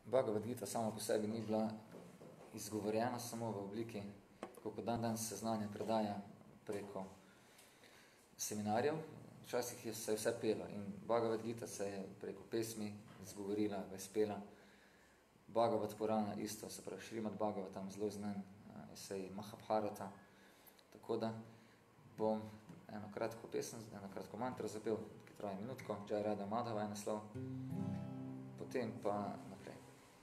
Bhagavad Gita samo po sebi ni bila izgovorjena samo v obliki, kako dan se znanje predaja preko seminarjev. Včasih se je vse pelo in Bhagavad Gita se je preko pesmi izgovorila, izpela. Bhagavad Purana isto, se pravi Šrimad Bhagavatam, zelo znan esej Mahabharata. Tako da bom eno kratko pesem, eno kratko mantro zapel, ki traja minutko, Jai Radha Madhava je naslov, potem pa naprej.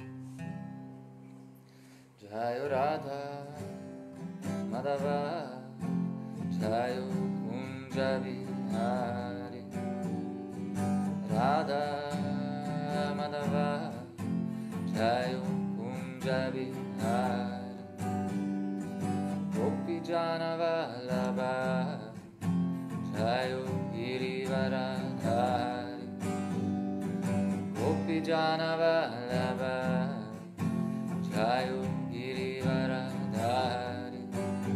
Jai Radha Madhava Jai Kunja Vihari Radha Madhava Jai Kunja Vihari Gopi Jana Vallabha Jai Girivaradhari Gopi Jana Vallabha Jai Girivaradhari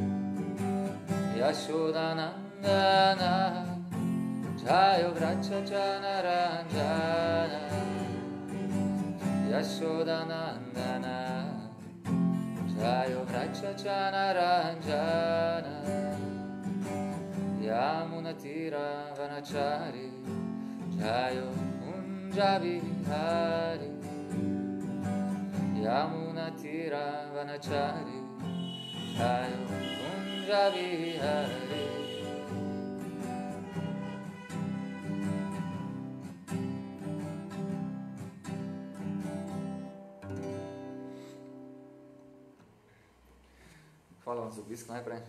Yashodanandana Jai Vrachachana Ranjana Yashodanandana Jai Vrachachana Ranjana Yamunatira Vanachari Jai Kunja Vihari Yamunatira Vanachari Jai Kunja Vihari. Hvala vam za obisk najprej.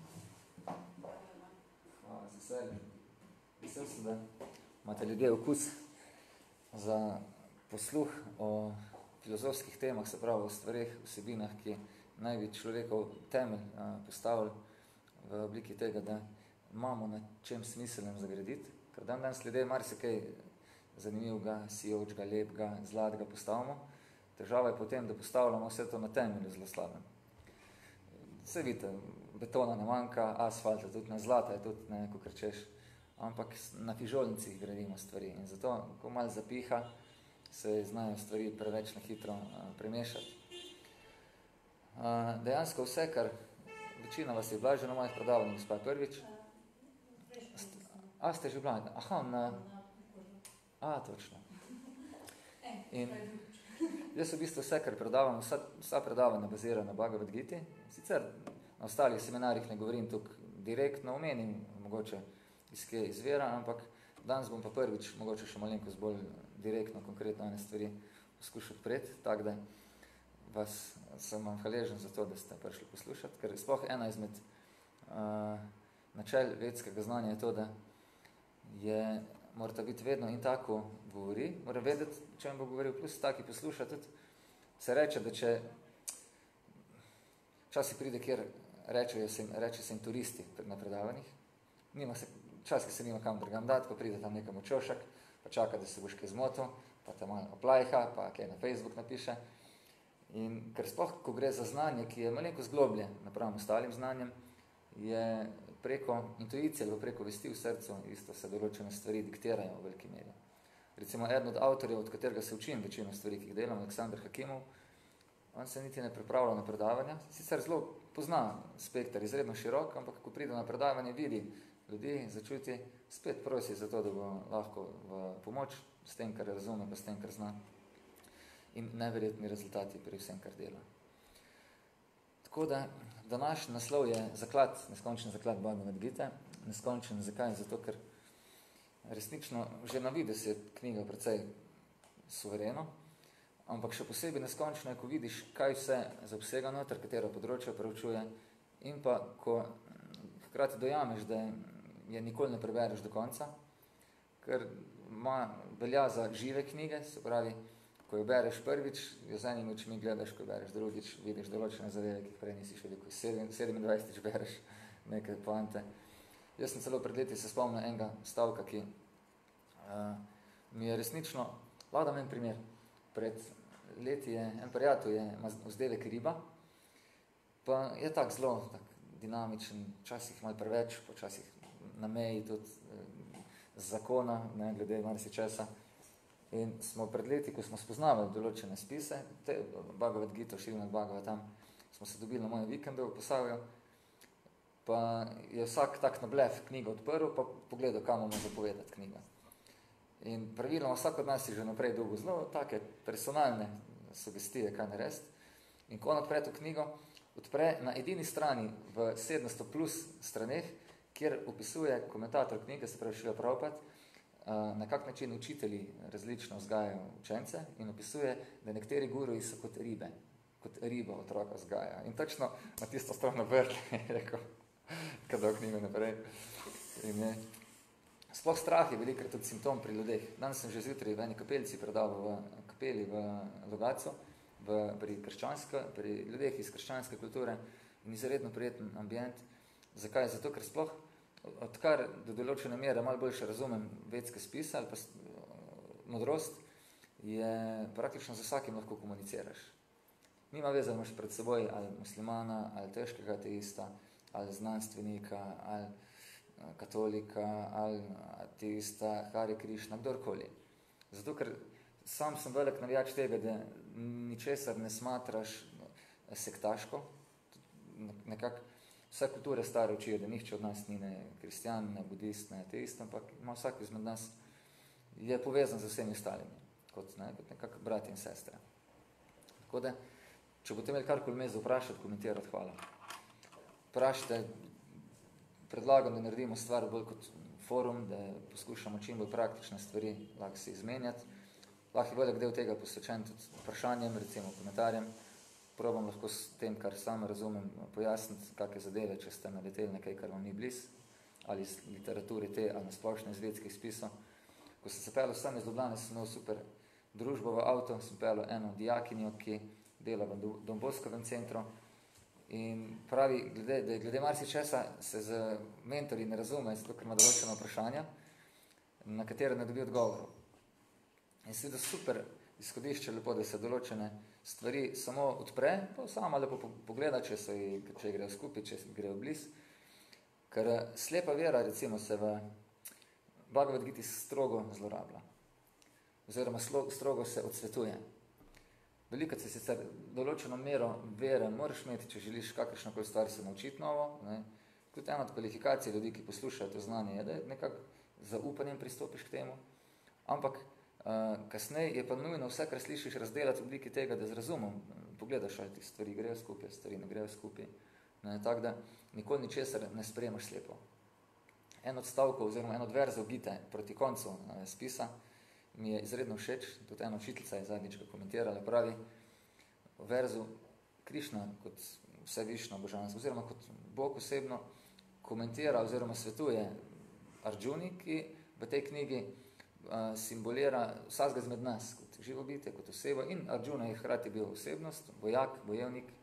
Hvala za veselje. Vesel sem, da imate ljudje okus za posluh o filozofskih temah, se pravi o stvareh, vsebinah, ki naj bi človekov temelj postavili v obliki tega, da imamo na čem smiselnem zagraditi. Ker danes ljudje marsikaj zanimivega, sijočega, lepega, zlatega postavimo. Težava je potem, da postavljamo vse to na temelju zelo slabem. Se vidite, betona ne manjka, asfalta tudi ne, zlata je tudi ne, ko krčeš, ampak na fižolnicih gradimo stvari in zato, ko malo zapiha, se znajo stvari preveč na hitro premešati. Dejansko vse, kar večina vas je bila že na mojih predavanjih, gospa prvič. Ste že bila? Aha, točno. In jaz v bistvu vse, kar predavam, vsa predavanja bazira na Bhagavad Giti. Sicer na ostalih seminarjih ne govorim tukaj direktno, omenim mogoče iz kje izvira, ampak danes bom pa prvič mogoče še malenkost bolj direktno, konkretno ene stvari poskušal odpreti, tako da sem vam hvaležen za to, da ste prišli poslušati, ker sploh ena izmed načel vedskega znanja je to, da morate biti vedno in tako govori, mora vedeti, o čem bo govoril, plus taki posluša tudi. Se reče, da če včasih pride, kjer reče se jim turisti na predavanjih, včasih se nima kam drugam dati, ko pride tam nekam očošak, pa čaka, da se boš kaj zmotil, pa te malo oplajha, pa kaj na Facebook napiše. In ker sploh, ko gre za znanje, ki je malenko zgloblje napram ostalim znanjem, je preko intuicije ali preko vesti v srcu isto se določene stvari diktirajo v veliki meri. Recimo, eden od avtorjev, od katerega se učim večino stvari, ki jih delam, Aleksandr Hakimov, on se niti ne pripravlja na predavanja, sicer zelo pozna spektar, izredno širok, ampak ko pride na predavanje, vidi ljudi, začuti, spet prosi za to, da bo lahko v pomoč s tem, kar razume, pa s tem, kar zna. In neverjetni rezultati pri vsem, kar dela. Tako da današnji naslov je zaklad, neskončen zaklad Bhagavad Gite. Neskončen zakaj? Zato, ker resnično že na videz je knjiga precej suvereno, ampak še posebej neskončno je, ko vidiš, kaj vse zaobsega noter, katero področje preučuje in pa, ko hkrati dojameš, da je nikoli ne prebereš do konca, ker velja za žive knjige, se pravi, ko jo bereš prvič, jo z enimi očmi gledaš, ko bereš drugič, vidiš določene zadeve, ki jih prej nisi šel, ko 27 bereš neke poante. Jaz sem celo pred leti se spomnil enega stavka, ki mi je resnično, lahko dam en primer. Pred leti je en prijatelj je vzdevek riba, pa je tak zelo dinamičen, včasih malo preveč, počasih na meji tudi zakona, ne, glede marsičesa. In smo pred leti, ko smo spoznavali določene spise, Bhagavad Gita, Šrimad Bhagavatam, smo se dobili na mojem vikendu v Posavju, pa je vsak tak na blef knjigo odprl, pa pogledal, kam mu zapovedati knjiga. In pravilno vsak od nas je že naprej dolgo zelo take personalne sugestije, kaj narediti. In ko on odpre to knjigo, odpre na edini strani v 700 plus straneh, kjer opisuje komentator knjige, se pravi Šrila Prabhupada, na kak način učitelji različno vzgajajo učence in opisuje, da nekateri guruji so kot ribe, kot riba otroka vzgaja. In točno na tisto stran obrli, je rekel, kada knjigo naprej. In je, sploh strah je velikrat tudi simptom pri ljudeh. Danes sem že zjutraj v eni kapelici predaval v kapeli v Logatcu, pri ljudeh iz krščanske kulture in izredno prijeten ambient. Zakaj? Zato, ker sploh odkar do določene mere malo boljše razumem vedske spise ali pa modrost, je praktično z vsakim lahko komuniciraš. Nima veze, imaš pred seboj ali muslimana, ali težkega ateista, ali znanstvenika, ali katolika, ali ateista, Hare Krišna, kdorkoli. Zato, ker sam sem velik navijač tega, da ničesar ne smatraš sektaško. Nekako vse kulture stare učijo, da nihče od nas ni ne kristjan, ne budist, ne ateist, ampak ima vsak izmed nas je povezan z vsemi ostalimi, kot nekak brat in sestra. Tako da, če boste imeli karkoli me vprašati, komentirati, hvala. Vprašajte, predlagam, da naredimo stvar bolj kot forum, da poskušamo čim bolj praktične stvari lahko se izmenjati. Lahko je velik del tega posvečen tudi vprašanjem, recimo komentarjem. Probam lahko s tem, kar sam razumem, pojasniti, kakve zadeve, če ste naleteli nekaj, kar vam ni bliz, ali iz literaturi te, ali na splošno iz vedskih spisov. Ko sem se pelil sam iz Ljubljane, sem imel super družbo v avto, sem pelil eno dijakinjo, ki dela v Don Boskovem centru in pravi, da glede marsičesa se z mentorji ne razume, zato ker ima določena vprašanja, na katere ne dobi odgovorov. In seveda super izhodišče lepo, da se določene stvari samo odpre, pa sama lepo pogleda, če grejo skupaj, če grejo bliz. Ker slepa vera, recimo, se v Bhagavad Giti strogo zlorablja. Oziroma strogo se odsvetuje. Veliko se sicer določeno mero vere moraš imeti, če želiš kakršnokoli stvar se naučiti novo. Tudi ena od kvalifikacij ljudi, ki poslušajo to znanje, je, da nekako zaupanjem pristopiš k temu. Ampak kasneje je pa nujno vse, kar slišiš, razdelati v obliki tega, da z razumom pogledaš, ali ti stvari grejo skupaj, stvari ne grejo skupaj. Tako da nikoli ničesar ne sprejemaš slepo. En od stavkov oziroma en od verzov Gite proti koncu spisa mi je izredno všeč, tudi ena učiteljica je zadnjič komentirala, pravi v verzu Krišna kot vse višno božanstvo, oziroma kot Bog osebno komentira oziroma svetuje Arjuni, ki v tej knjigi simbolira vsakega izmed nas kot živo bitje, kot osebo, in Arjuna je hkrati bil osebnost, vojak, bojevnik,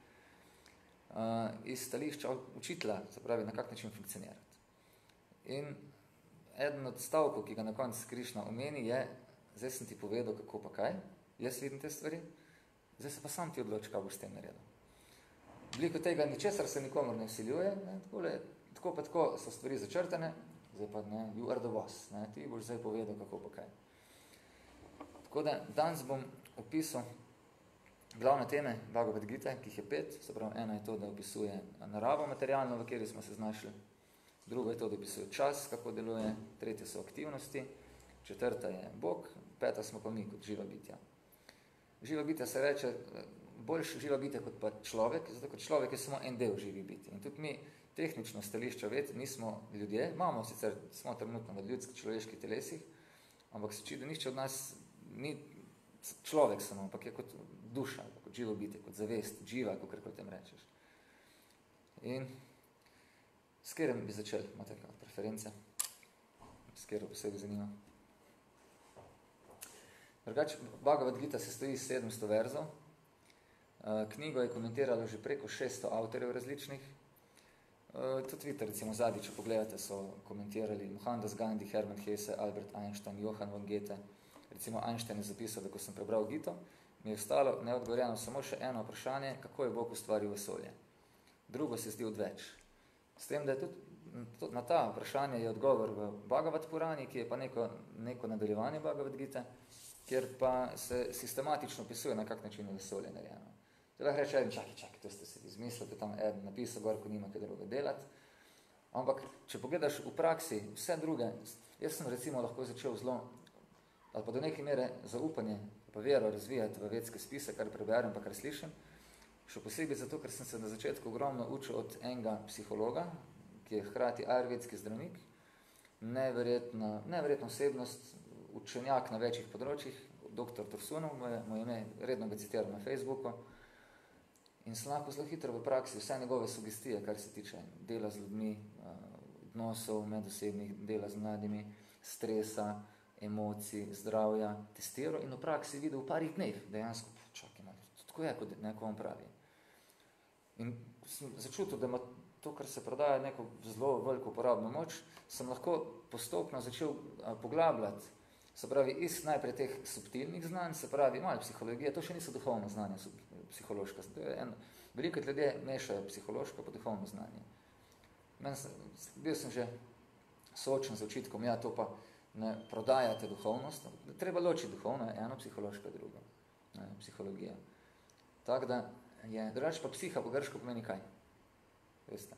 iz stališča učitelja, se pravi, na kak način funkcionirati. In eden od stavkov, ki ga na koncu Krišna omeni, je, zdaj sem ti povedal, kako pa kaj, jaz vidim te stvari, zdaj se pa sam ti odloči, kaj boš s tem naredil. Veliko tega ničesar se nikomor ne vsiljuje, tako pa tako so stvari začrtane, zdaj pa ne, you are the boss, ti boš zdaj povedal, kako pa kaj. Tako da danes bom opisal glavne teme Bhagavad Gite, ki jih je 5, se pravi, ena je to, da opisuje naravo materialno, v kateri smo se znašli, drugo je to, da opisuje čas, kako deluje, tretje so aktivnosti, četrta je Bog, peta smo pa mi kot živa bitja. Živa bitja se reče, boljše živa bitja kot pa človek, zato kot človek je samo en del živi bitja. In tudi mi tehnično stališča ved, nismo ljudje, imamo sicer, smo trenutno v ljudskih človeških telesih, ampak se čudi, da nihče od nas ni človek samo, ampak je kot duša, kot živo bitje, kot zavest, živa, kako tem rečeš. In s katerim bi začeli? Imate preference? S katero posebej zanima? Drugače, Bhagavad Gita se stoji 700 verzov. Knjigo je komentiralo že preko 600 avtorjev različnih. Tudi vidite, recimo zadnji, če pogledate, so komentirali Mohandas Gandhi, Hermann Hesse, Albert Einstein, Johann von Goethe. Recimo Einstein je zapisal, da ko sem prebral Gito, mi je ostalo neodgovorjeno samo še eno vprašanje, kako je Bog ustvaril vesolje. Drugo se zdi odveč. S tem, da je tudi na ta vprašanje je odgovor v Bhagavad Purani, ki je pa neko nadaljevanje Bhagavad Gite, kjer pa se sistematično opisuje, na kak način je vesolje narejeno. To lahko reče, čakaj, to ste se izmislili, tam eden napisal gor, ko nima kaj drugo delati. Ampak, če pogledaš v praksi vse druge, jaz sem recimo lahko začel zelo, ali pa do neke mere zaupanje, pa vero razvijati v vedske spise, kar preberem, pa kar slišim, še posebej zato, ker sem se na začetku ogromno učil od enega psihologa, ki je hkrati ajurvedski zdravnik, neverjetna osebnost, učenjak na večjih področjih, dr. Tursunov, moje ime, redno ga citiram na Facebooku, in sem lahko zelo hitro v praksi vse njegove sugestije, kar se tiče dela z ljudmi, odnosov medosebnih, dela z mladimi, stresa, emocij, zdravja, testiral in v praksi videl v parih dneh, dejansko, čakaj, tako je, kot neko on pravi. In sem začutil, da ima to, kar se prodaja, neko zelo veliko uporabno moč, sem lahko postopno začel poglabljati, se pravi, iz najprej teh subtilnih znanj, se pravi, malo psihologije, to še niso duhovno znanje, psihološka. Veliko ljudje mešajo psihološko pa duhovno znanje. Bil sem že soočen z očitkom, ja, to pa ne prodajate duhovnost, treba ločiti duhovno, eno psihološko, drugo, psihologija. Tako da je, drugače pa psiha po grško pomeni kaj? Veste?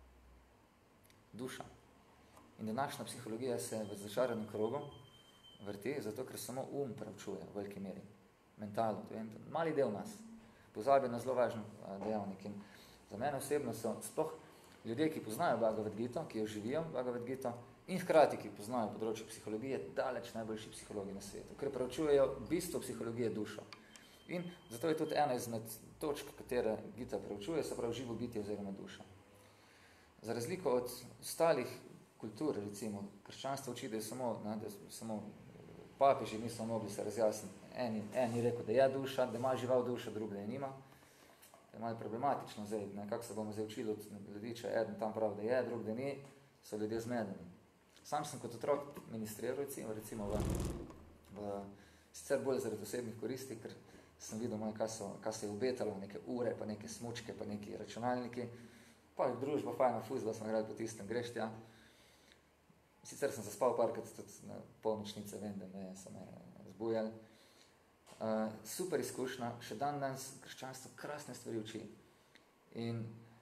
Duša. In današnja psihologija se v začaranem krogu vrti, zato ker samo preučuje v veliki meri. Mentalo, to je mali del nas. Pozabi na zelo važen dejavnik. In za mene osebno so sploh ljudje, ki poznajo Bhagavad Gito, ki jo živijo Bhagavad Gito, in hkrati, ki poznajo področje psihologije, daleč najboljši psihologi na svetu, ker preučujejo bistvo psihologije dušo. In zato je tudi ena izmed točk, katere Gita preučuje, se pravi živo bitje oziroma duša. Za razliko od ostalih kultur, recimo, krščanstvo uči, da je samo papeži niso mogli se razjasniti. En je rekel, da je duša, da ima žival duša, drug da je nima. To je malo problematično zdaj, kako se bomo zdaj učili od ljudi, če eden tam pravi, da je, drug da ni, so ljudje zmedeni. Sam sem kot otrok ministriral, recimo v sicer bolj zaradi osebnih koristi, ker sem videl, kaj se je obetalo, neke ure, pa neke smučke, pa neki računalniki, pa je družba, fajna fuzba, smo igrali po tistem, greš tja. Sicer sem zaspal parkrat tudi na polnočnice, vem, da so me zbujali. Super izkušnja, še danes krščanstvo krasne stvari uči. In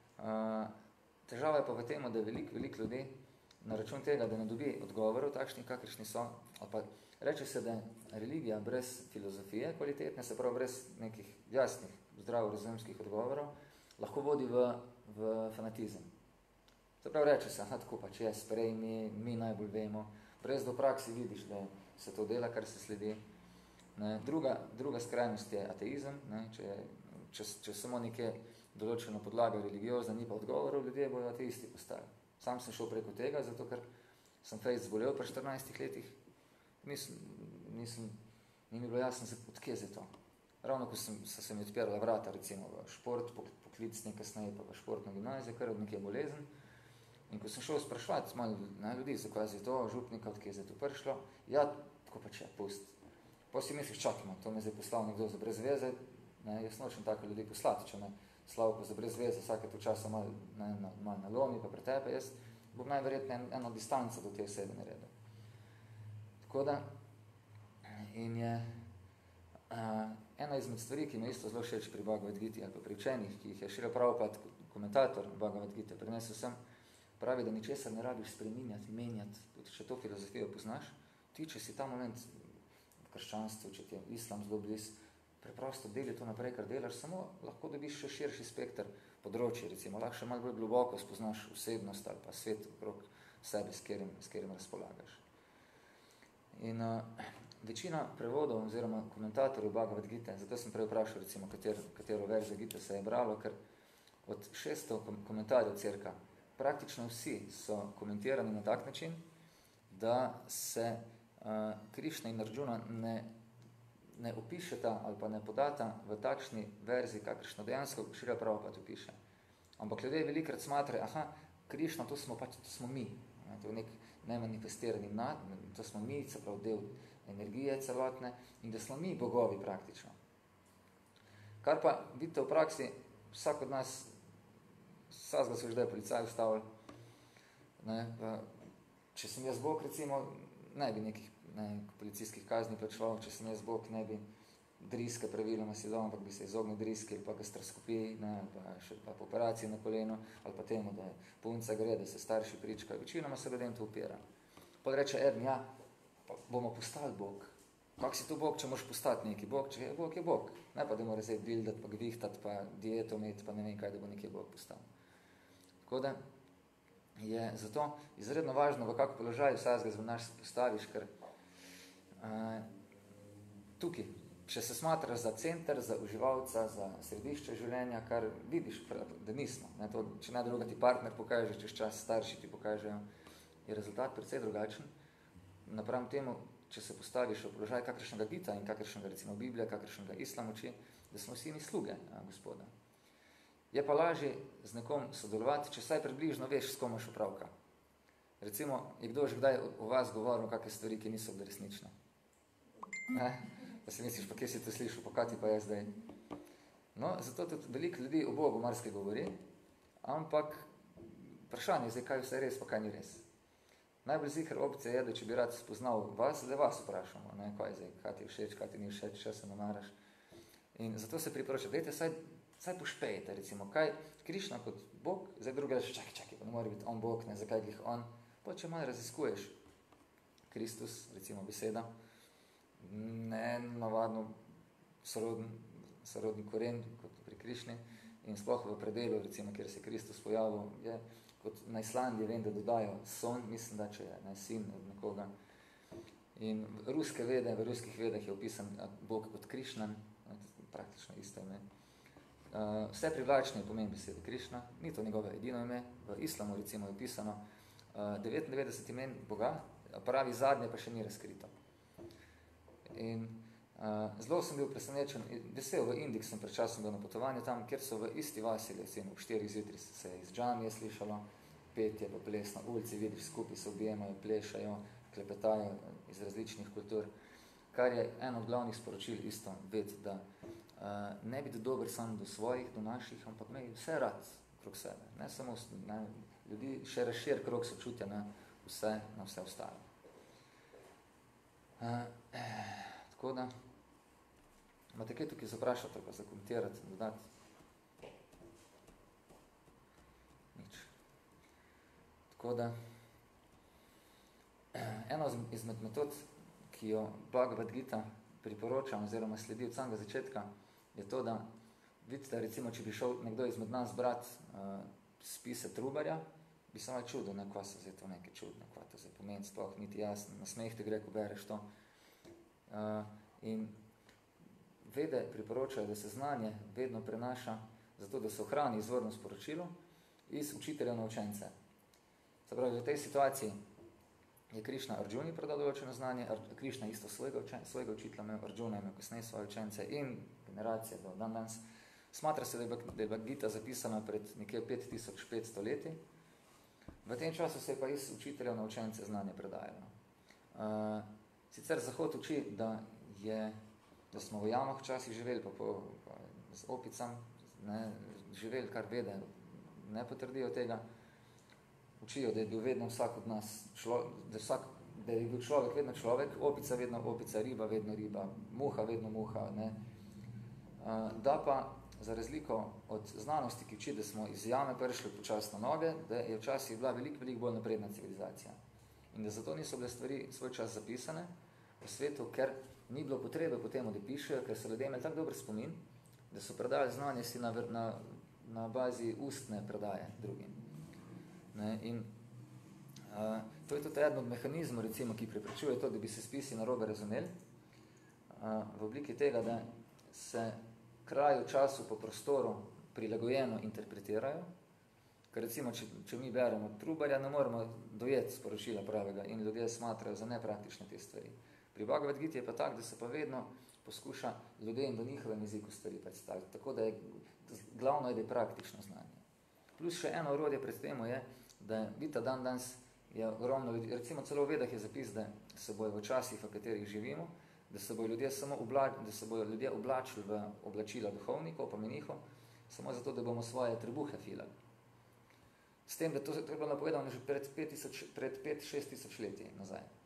težava je pa v tem, da je veliko ljudi na račun tega, da ne dobi odgovorov takšnih, kakršni so, ali pa reče se, da je religija brez filozofije kvalitetne, se pravi brez nekih jasnih, zdravorazumskih odgovorov, lahko vodi v fanatizem. Se pravi, reče se, tako pač je, sprejmi, mi najbolj vemo, brez do praksi vidiš, da se to dela, kar se sledi. Druga skrajnost je ateizem, če samo neke določeno podlaga religiozna, ni pa odgovorov, ljudje bojo ateisti postali. Sam sem šel preko tega, zato ker sem fejst zbolel pri 14 letih, ni mi bilo jasno, odkje je to. Ravno ko so se mi odpirala vrata, recimo v šport, poklicni kasneje pa v športno gimnazijo, kar od nekje bolezen. In ko sem šel spraševati malo ljudi, zakaj je to, župnika, odkje je to prišlo, ja, tako pač je, pust. Pa si misliš, čakajmo, to me zdaj poslal nekdo za brez veze, jaz nočem tako ljudi poslati, če me Slavko za brez veze vsake to časa malo nalomi, pa pretepe, jaz bom najverjetno eno distanco do te osebe naredil. Tako da, in je ena izmed stvari, ki me isto zelo všeč pri Bhagavad Giti ali pa pri učenih, ki jih je Šrila Prabhupada, komentator Bhagavad Gite, prinesel sem, pravi, da ničesar ne rabiš spreminjati, menjati, tudi če to filozofijo poznaš, ti, če si ta moment v krščanstvu, če ti je islam zelo bliz, preprosto deli to naprej, kar delaš, samo lahko dobiš še širši spekter področji, recimo, lahko še malo bolj globoko spoznaš osebnost ali pa svet okrog sebe, s katerim razpolagaš. In večina prevodov oziroma komentatorjev Bhagavad Gite, zato sem prej vprašal, recimo, katero verzijo Gite se je bralo, ker od 600 komentarjev cirka, praktično vsi so komentirani na tak način, da se Krišna in Arjuna ne opišeta ali pa ne podata v takšni verziji, kakršno dejansko Šrila Prabhupada opiše. Ampak ljudje velikrat smatrajo, Krišna, to smo mi, to je nek nemanifestirani to smo mi, se pravi del energije celotne in da smo mi bogovi praktično. Kar pa vidite v praksi, vsak od nas, vsakega se že policaj ustavili, če sem jaz Bog, recimo, ne bi nekih policijskih kazni plačeval, če sem jaz Bog, ne bi driske praviloma si dal, ampak bi se izognil driske ali pa gastroskopiji, ali pa še pa po operaciji na kolenu, ali pa temu, da punca gre, da se starši pričkajo. Večinoma se ljudem to upira. Potem reče eden, ja, pa bomo postali Bog. Kako si to Bog, če moraš postati neki Bog? Če je Bog, je Bog. Ne pa, da mora zdaj bildati, pa gvihtati, pa dieto imeti, pa ne vem kaj, da bo nekje Bog postal. Tako da je zato izredno važno, v kako položaj vsakega zvonarš postaviš, ker tukaj, če se smatraš za center, za uživalca, za središče življenja, kar vidiš, da nismo. Ne, to, če ne druga ti partner pokaže, čez čas starši ti pokažejo, je rezultat precej drugačen. Napram temu, če se postaviš v položaj kakršnega Gita in kakršnega recimo Biblija, kakršnega Islam uči, da smo vsi mi sluge Gospoda. Je pa lažje z nekom sodelovati, če saj približno veš, s kom imaš opravka. Recimo, je kdo že kdaj o vas govoril kakšne stvari, ki niso bile resnične? Pa si misliš, pa kje si to slišal, pa kaj ti pa je zdaj? No, zato tudi veliko ljudi o Bogu marsikaj govori, ampak vprašanje je zdaj, kaj vse je res, pa kaj ni res. Najbolj ziher opcija je, da če bi rad spoznal vas, da vas vprašamo, ne, kaj je zdaj, kaj ti je všeč, kaj ti ni všeč, če se namaraš. In zato se priporoča, dajte saj pošpejte, recimo, kaj Krišna kot Bog, zdaj druga reče, čakaj, pa ne mora biti on Bog, ne, zakaj glih on. Pa če malo raziskuješ Kristus, recimo beseda, ne navadno sorodni koren, kot pri Krišni, in sploh v predelu, recimo, kjer se Kristus pojavil, je kot na Islandiji, vem, da dodajo son, mislim, da če je ne, sin od nekoga. In v ruskih vedah je opisan Bog kot Krišnan, praktično isto ime. Vse privlačne je pomen besede Krišna, ni to njegove edino ime, v Islamu recimo je opisano 99 imen Boga, pravi zadnje pa še ni razkrito. In zelo sem bil presenečen, vesel, v Indiji sem pred časom bil na potovanju tam, kjer so v isti vasi, recimo, v 4 zjutraj se je iz džamije slišalo, petje pa ples na ulici, vidiš, skupaj se objemajo, plešajo, klepetajo iz različnih kultur, kar je eno od glavnih sporočil isto, ved, da ne biti dober sam do svojih, do naših, ampak imej vse rad krog sebe, ne samo ljudi, še razšir krog sočutja na vse ostalo. Tako da, imate kaj tukaj zaprašati, ali pa zakomentirati, dodati? Nič. Tako da, eno izmed metod, ki jo Bhagavad Gita priporoča, oziroma sledi od samega začetka, je to, da vidite, recimo, če bi šel nekdo izmed nas brat spise Trubarja, bi se malo čudil, kva so zdaj to nekaj čudno, kva to zdaj pomeni, sploh niti jasno, na smeh te gre, ko bereš to. In vede priporočajo, da se znanje vedno prenaša zato, da se ohrani izvorno sporočilo iz učitelja na učence. Se pravi, v tej situaciji je Krišna Arjuni predal določeno znanje, Krišna isto svojega učitelja imel, Arjuna imel kasneje svoje učence in generacije do dan danes. Smatra se, da je Gita zapisana pred nekje 5500 leti. V tem času se je pa iz učitelja na učence znanje predajalo. Sicer Zahod uči, da smo v jamah včasih živeli, pa z opicam, živeli, kar vede, ne potrdijo tega. Učijo, da je bil vedno vsak od nas, da je bil človek vedno človek, opica vedno opica, riba vedno riba, muha vedno muha. Ne? Da pa, za razliko od znanosti, ki uči, da smo iz jame prišli počasno noge, da je včasih bila veliko bolj napredna civilizacija. In da zato niso bile stvari svoj čas zapisane v svetu, ker ni bilo potrebe po temu, da pišejo, ker so ljudje imeli tak dober spomin, da so predali znanje si na bazi ustne predaje drugim. Ne? In to je tudi eden od mehanizmov, recimo, ki preprečuje to, da bi se spisi narobe razumeli, v obliki tega, da se kraju, času, po prostoru prilagojeno interpretirajo, ker recimo, če mi beremo Trubarja, ne moremo dojeti sporočila pravega in ljudje smatrajo za nepraktične te stvari. Pri Bhagavad Giti je pa tak, da se pa vedno poskuša ljudem v njihovem jeziku stvari predstaviti, tako da je glavno je, da je praktično znanje. Plus še eno orodje pred temu je, da Gita dan danes je ogromno ljudi, recimo celo v Vedah je zapis, da se bojo v časih, v katerih živimo, da se bojo ljudje oblačili v oblačila duhovnikov, pa menihov, samo zato, da bomo svoje trebuhe filali. S tem, da to je bilo napovedano že pred 5-6 tisoč leti nazaj.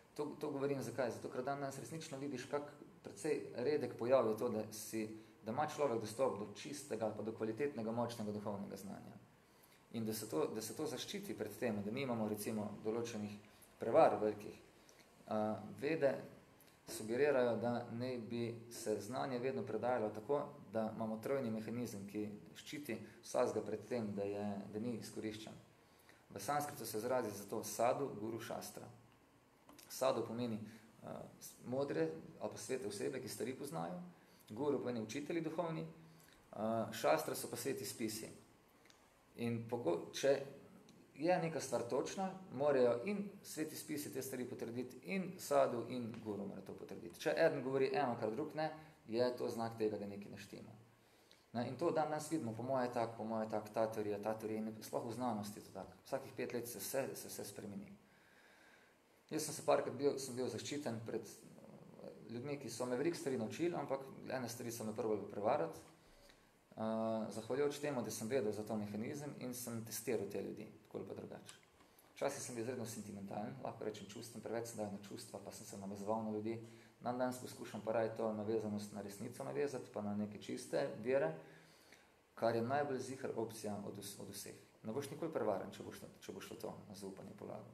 To govorim zakaj? Zato, ker danes resnično vidiš, kak precej redek pojav je to, da ima človek dostop do čistega, pa do kvalitetnega, močnega duhovnega znanja. In da se to zaščiti pred tem, da nimamo recimo določenih prevar velikih, vede sugerirajo, da naj bi se znanje vedno predajalo tako, da imamo trojni mehanizem, ki ščiti vsakega pred tem, da ni izkoriščen. V sanskritu se izrazi za to sadu, guru, šastra. Sadu pomeni modre ali pa svete osebe, ki stvari poznajo, guru pomeni učitelji duhovni, šastra so pa sveti spisi. In če je neka stvar točna, morajo in sveti spisi te stvari potrditi, in sadu, in guru mora to potrditi. Če eden govori eno, kar drug ne, je to znak tega, da nekaj ne štima. In to danes vidimo, po moje tak, ta teorija, sploh v znanosti to tak. Vsakih 5 let se vse spremeni. Jaz sem se parkrat bil zaščiten pred ljudmi, ki so me veliko stvari naučili, ampak ene stvari so me probali prevarati, zahvaljujoč temu, da sem vedel za to mehanizem in sem testiral te ljudi, tako ali pa drugače. Včasih sem bil izredno sentimentalen, lahko rečem čustven, preveč sem dal na čustva, pa sem se navezoval na ljudi. Danes poskušam pa raje to navezanost na resnico navezati, pa na neke čiste vere, kar je najbolj ziher opcija od vseh. Ne boš nikoli prevaren, če boš to na zaupanje polagal.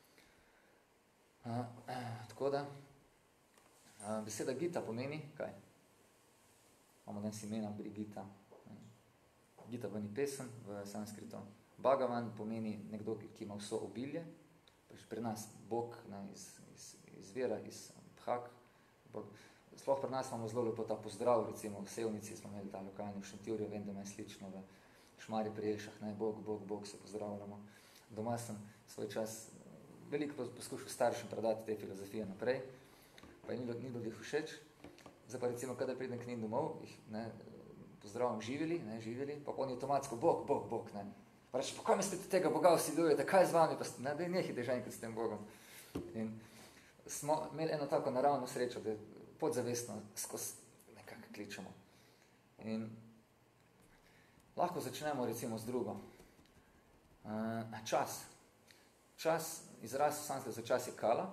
Tako da, beseda Gita pomeni, kaj? Imamo danes imena Brigita. Gita pomeni pesem v sanskritu. Bhagavan pomeni nekdo, ki ima vso obilje. Pri nas Bog izvira iz Bhak. Sploh pri nas imamo zelo lepo ta pozdrav, recimo v Sevnici smo imeli ta lokalni v Šentjurju, vem, da ima slično v Šmarju pri Jelšah, Bog se pozdravljamo. Doma sem svoj čas veliko poskušal staršem predati te filozofije naprej, pa ni bilo jih všeč. Zdaj pa recimo, kadar pridem k njim domov, jih pozdravljam živeli, pa oni avtomatsko Bog. Pa reč, po kaj mislite tega Boga vsiljujete, kaj z vami, pa nehite že enkrat s tem Bogom. In smo imeli eno tako naravno srečo, da podzavestno skozi nekako kličemo. In lahko začnemo recimo z drugo. Čas. Čas, izraz v sanskritu za čas je kala.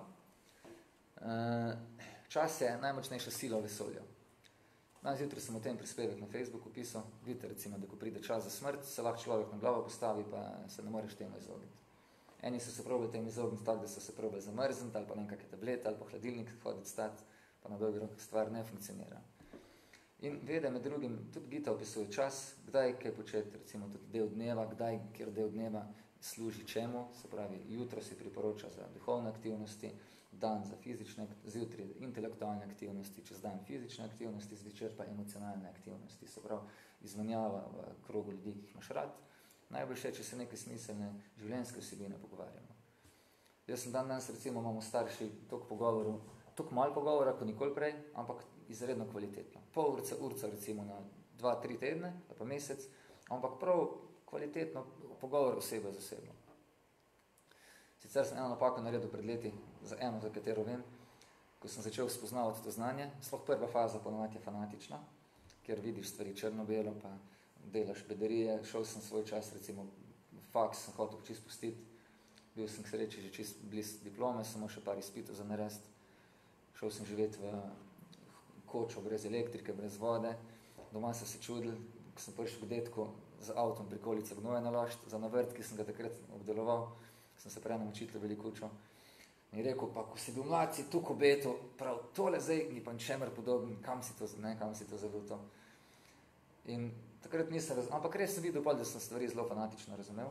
Čas je najmočnejša sila v vesolju. Danes jutri sem o tem prispevek na Facebooku pisal. Vidite recimo, da ko pride čas za smrt, se lahko človek na glavo postavi, pa se ne moreš temu izogniti. Eni so se probali temu izogniti tako, da so se probali zamrzniti, ali pa nekakve tablete, ali pa hladilnik hoditi stati, pa na dolgi rok stvar ne funkcionira. In vede med drugim, tudi Gita opisuje čas, kdaj kaj početi, recimo tudi del dneva, kdaj, kjer del dneva služi čemu, se pravi, jutro si priporoča za duhovne aktivnosti, dan za fizične, zjutraj intelektualne aktivnosti, čez dan fizične aktivnosti, zvečer pa emocionalne aktivnosti, se pravi, izmenjava v krogu ljudi, ki jih imaš rad. Najboljše je, če se neke smiselne življenjske vsebine pogovarjamo. Jaz sem danes, recimo, imamo starši toliko malo pogovora, kot nikoli prej, ampak izredno kvalitetno. Pol urca recimo na 2-3 tedne, ali pa mesec, ampak prav kvalitetno pogovor osebe z osebo. Sicer sem eno napako naredil pred leti, za katero vem, ko sem začel spoznavati to znanje. Sploh prva faza ponovati je fanatična, kjer vidiš stvari črno-belo, pa delaš bedarije. Šel sem svoj čas, recimo faks, sem hotel čisto pustiti. Bil sem k sreči že čisto bliz diplome, samo še par izpitov za narediti. Šel sem živeti v kočo brez elektrike, brez vode. Doma so se čudili, ko sem prišel k detku z avtom prikolice gnoja naložiti, za navrt, ki sem ga takrat obdeloval. Sem se prej namočitelj veliko učil. In rekel, pa ko si bil mlad, si tukaj obeto, prav tole zdaj, ni pa ničemer podoben, kam si to zaluto. In takrat nisem razumel, ampak res sem videl, da sem stvari zelo fanatično razumel.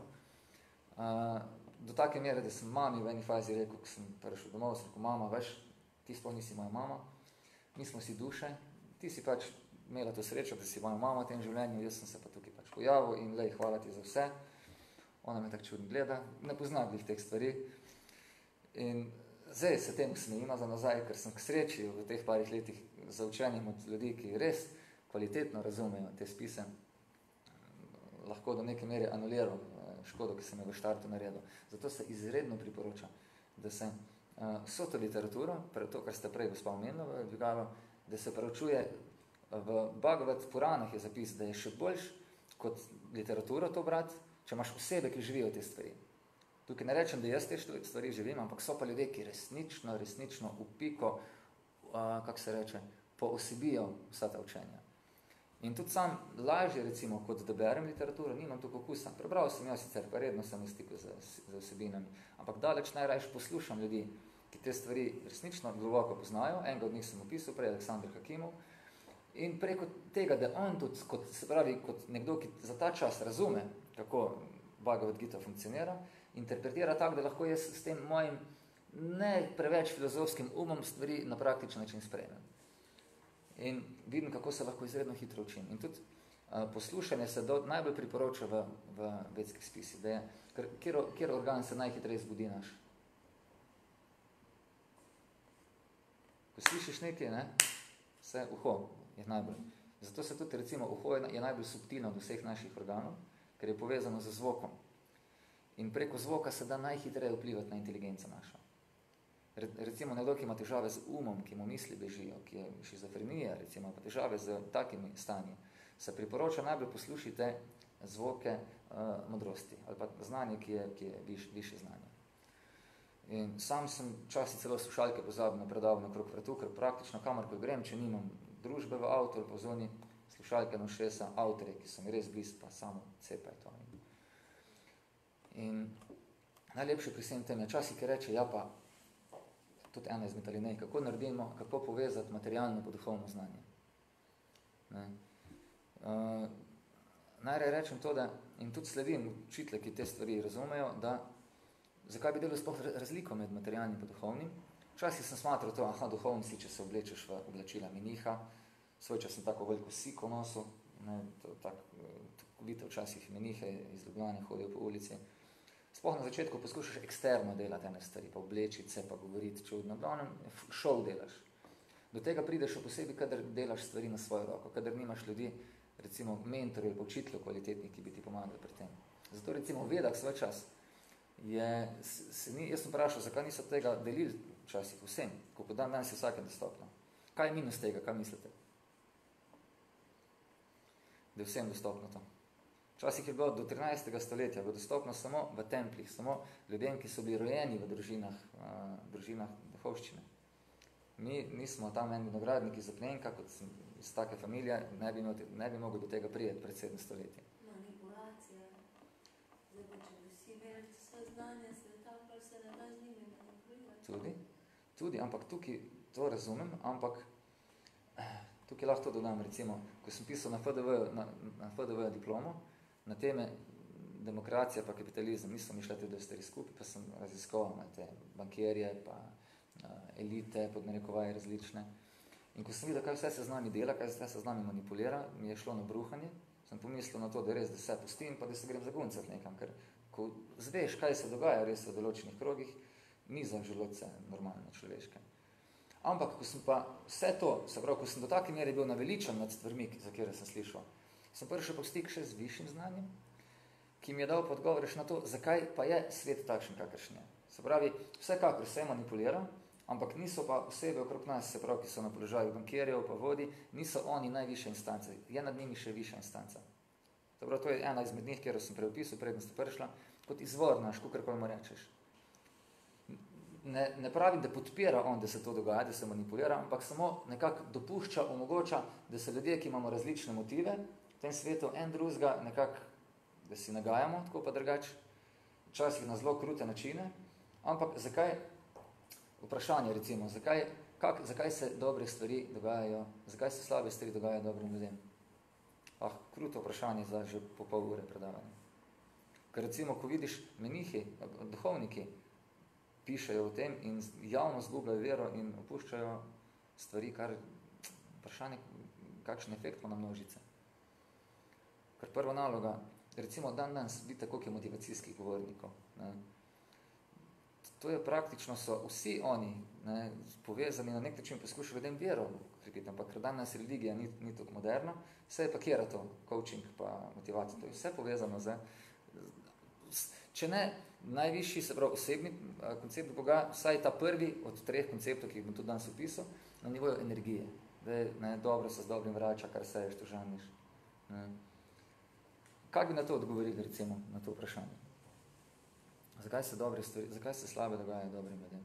Do take mere, da sem mami v eni fazi rekel, ko sem prišel domov, sem rekel, mama, veš, ti sploh nisi moja mama, mi smo si duše, ti si pač imela to srečo, da si moja mama v tem življenju, jaz sem se pa tukaj pač pojavil in lej, hvala ti za vse. Ona me tako čudno gleda, ne pozna glih teh stvari. In zdaj se temu smejima za nazaj, ker sem k sreči v teh parih letih za učenjem od ljudi, ki res kvalitetno razumejo te spise, lahko do neke mere anuliral škodo, ki sem jo v štartu naredil. Zato se izredno priporoča, da se vso to literaturo, to, kar ste prej gospa omenila v dvigalu, da se preučuje v Bhagavad Puranah je zapis, da je še boljš kot literaturo to brati, če imaš osebe, ki živijo te stvari. Tukaj ne rečem, da jaz te stvari živim, ampak so pa ljudje, ki resnično v piko, kako se reče, poosibijo vsa ta učenja. In tudi sam lažje, recimo, kot da berem literaturo, nimam toliko okusa. Prebral sem jo sicer, pa redno sem v stiku z vsebinami, ampak daleč najrajš poslušam ljudi, ki te stvari resnično globoko poznajo. Enega od njih sem opisal prej, Aleksandr Hakimov. In preko tega, da on tudi, kot nekdo, ki za ta čas razume, kako Bhagavad Gita funkcionira, interpretira tako, da lahko jaz s tem mojim ne preveč filozofskim umom stvari na praktičen način sprejmem. In vidim, kako se lahko izredno hitro učim. In tudi poslušanje se najbolj priporoča v vedskih spisih, da je, kjer organ se najhitreje zbudi naš. Ko slišiš nekaj, ne, vse uho je najbolj. Zato se tudi, recimo, uho je najbolj subtilno od vseh naših organov, ker je povezano z zvokom. In preko zvoka se da najhitreje vplivati na inteligenco našo. Recimo nekdo, ki ima težave z umom, ki mu misli bežijo, ki je šizofrenija, recimo, pa težave z takimi stanji, se priporoča najbolj poslušajte zvoke modrosti ali pa znanje, ki je višje znanje. In sam sem včasih celo slušalke pozabil na predavanju okrog vratu, ker praktično kamorkoli grem, če nimam družbe v avtu ali pa v zoni, slušalke na ušesa, avtorje, ki so mi res blizu, pa samo cepaj to. In najlepše pri vsem tem je časih, ki reče, ja pa, tudi ena izmed alinej, kako naredimo, kako povezati materialno pa duhovno znanje. Najraje rečem to, da, in tudi sledim učitelje, ki te stvari razumejo, da zakaj bi delal sploh razliko med materialnim in duhovnim. Včasih sem smatral to, duhovni si, če se oblečeš v oblačila meniha, svoj čas sem tako veliko siko nosil, tako vidite včasih menihe iz Ljubljane hodijo po ulici. Sploh na začetku poskušaš eksterno delati ene stvari, pa oblečiti se, pa govoriti čudno. Glavnem, šov delaš. Do tega prideš še posebej, kadar delaš stvari na svojo roko, kadar nimaš ljudi, recimo mentorjev, pa učiteljev kvalitetnih, ki bi ti pomagali pri tem. Zato recimo Vedak svoj čas jaz sem vprašal, zakaj niso tega delili včasih vsem, koliko danes je vsakem dostopno. Kaj je minus tega, kaj mislite? Da je vsem dostopno to. Včasih je bilo do 13. stoletja dostopno samo v templih, samo ljudem, ki so bili rojeni v družinah duhovščine. Mi nismo tam eni vinogradniki iz Apnenka, kot iz take familije, ne bi mogli do tega prijeti pred 7 stoletji. Manipulacija. Zdaj, če bi vsi verili vse znanje sveta, pa se ne da z njimi manipulirati. Tudi, ampak tukaj to razumem, ampak tukaj lahko to dodam, recimo, ko sem pisal na FDV diplomo, na teme demokracija pa kapitalizem, nisem mišljal te dve stvari skupaj, pa sem raziskoval te bankirje, pa elite, podnarekovaje različne. In ko sem videl, kaj vse se z nami dela, kaj vse se z nami manipulira, mi je šlo na bruhanje, sem pomislil na to, da res, da vse pustim, pa da se grem zaguncati nekam, ker ko zveš, kaj se dogaja res v določenih krogih, ni za želodce normalne človeške. Ampak, ko sem pa vse to, se pravi, ko sem do take mere bil naveličan nad stvarmi, za kjer sem slišal, sem prišel po stik še z višjim znanjem, ki mi je dal podgovoriš na to, zakaj pa je svet takšen, kakršen je. Se pravi, vsekakor se manipulira, ampak niso pa osebe okrog nas, se pravi, ki so na položaju bankirjev pa vodi, niso oni najvišja instanca, je nad njimi še višja instanca. Se pravi, to je ena izmed njih, kjer sem preopisal, predno ste prišla, kot izvor naš, kakorkoli mu rečeš. Ne pravim, da podpira on, da se to dogaja, da se manipulira, ampak samo nekako dopušča, omogoča, da se ljudje, ki imamo različne motive, v tem svetu en drugega nekako, da si nagajamo, tako pa drugače, včasih na zelo krute načine, ampak zakaj, vprašanje recimo, zakaj se dobre stvari dogajajo, zakaj se slabe stvari dogajajo dobrim ljudem? Kruto vprašanje za že po pol ure predavanja. Ker recimo, ko vidiš menihi, duhovniki, pišejo o tem in javno zgubljajo vero in opuščajo stvari, kar vprašanje, kakšen efekt ima na množice. Ker prva naloga, recimo danes vidite, koliko je motivacijskih govornikov. Ne. To je praktično, so vsi oni povezani, na nek način poskušajo ljudem vero, ampak ker danes religija ni tako moderna, vse je pa kjera to, coaching pa motivacija, to je vse povezano z, če ne najvišji, se pravi osebni koncept Boga, vsaj ta prvi od 3 konceptov, ki jih bom tudi danes opisal, na nivoju energije, da je dobro se z dobrim vrača, kar seješ, to žaniš. Kaj bi na to odgovorili, recimo, na to vprašanje? Zakaj se dobre stvari, zakaj se slabe dogajajo dobrim ljudem?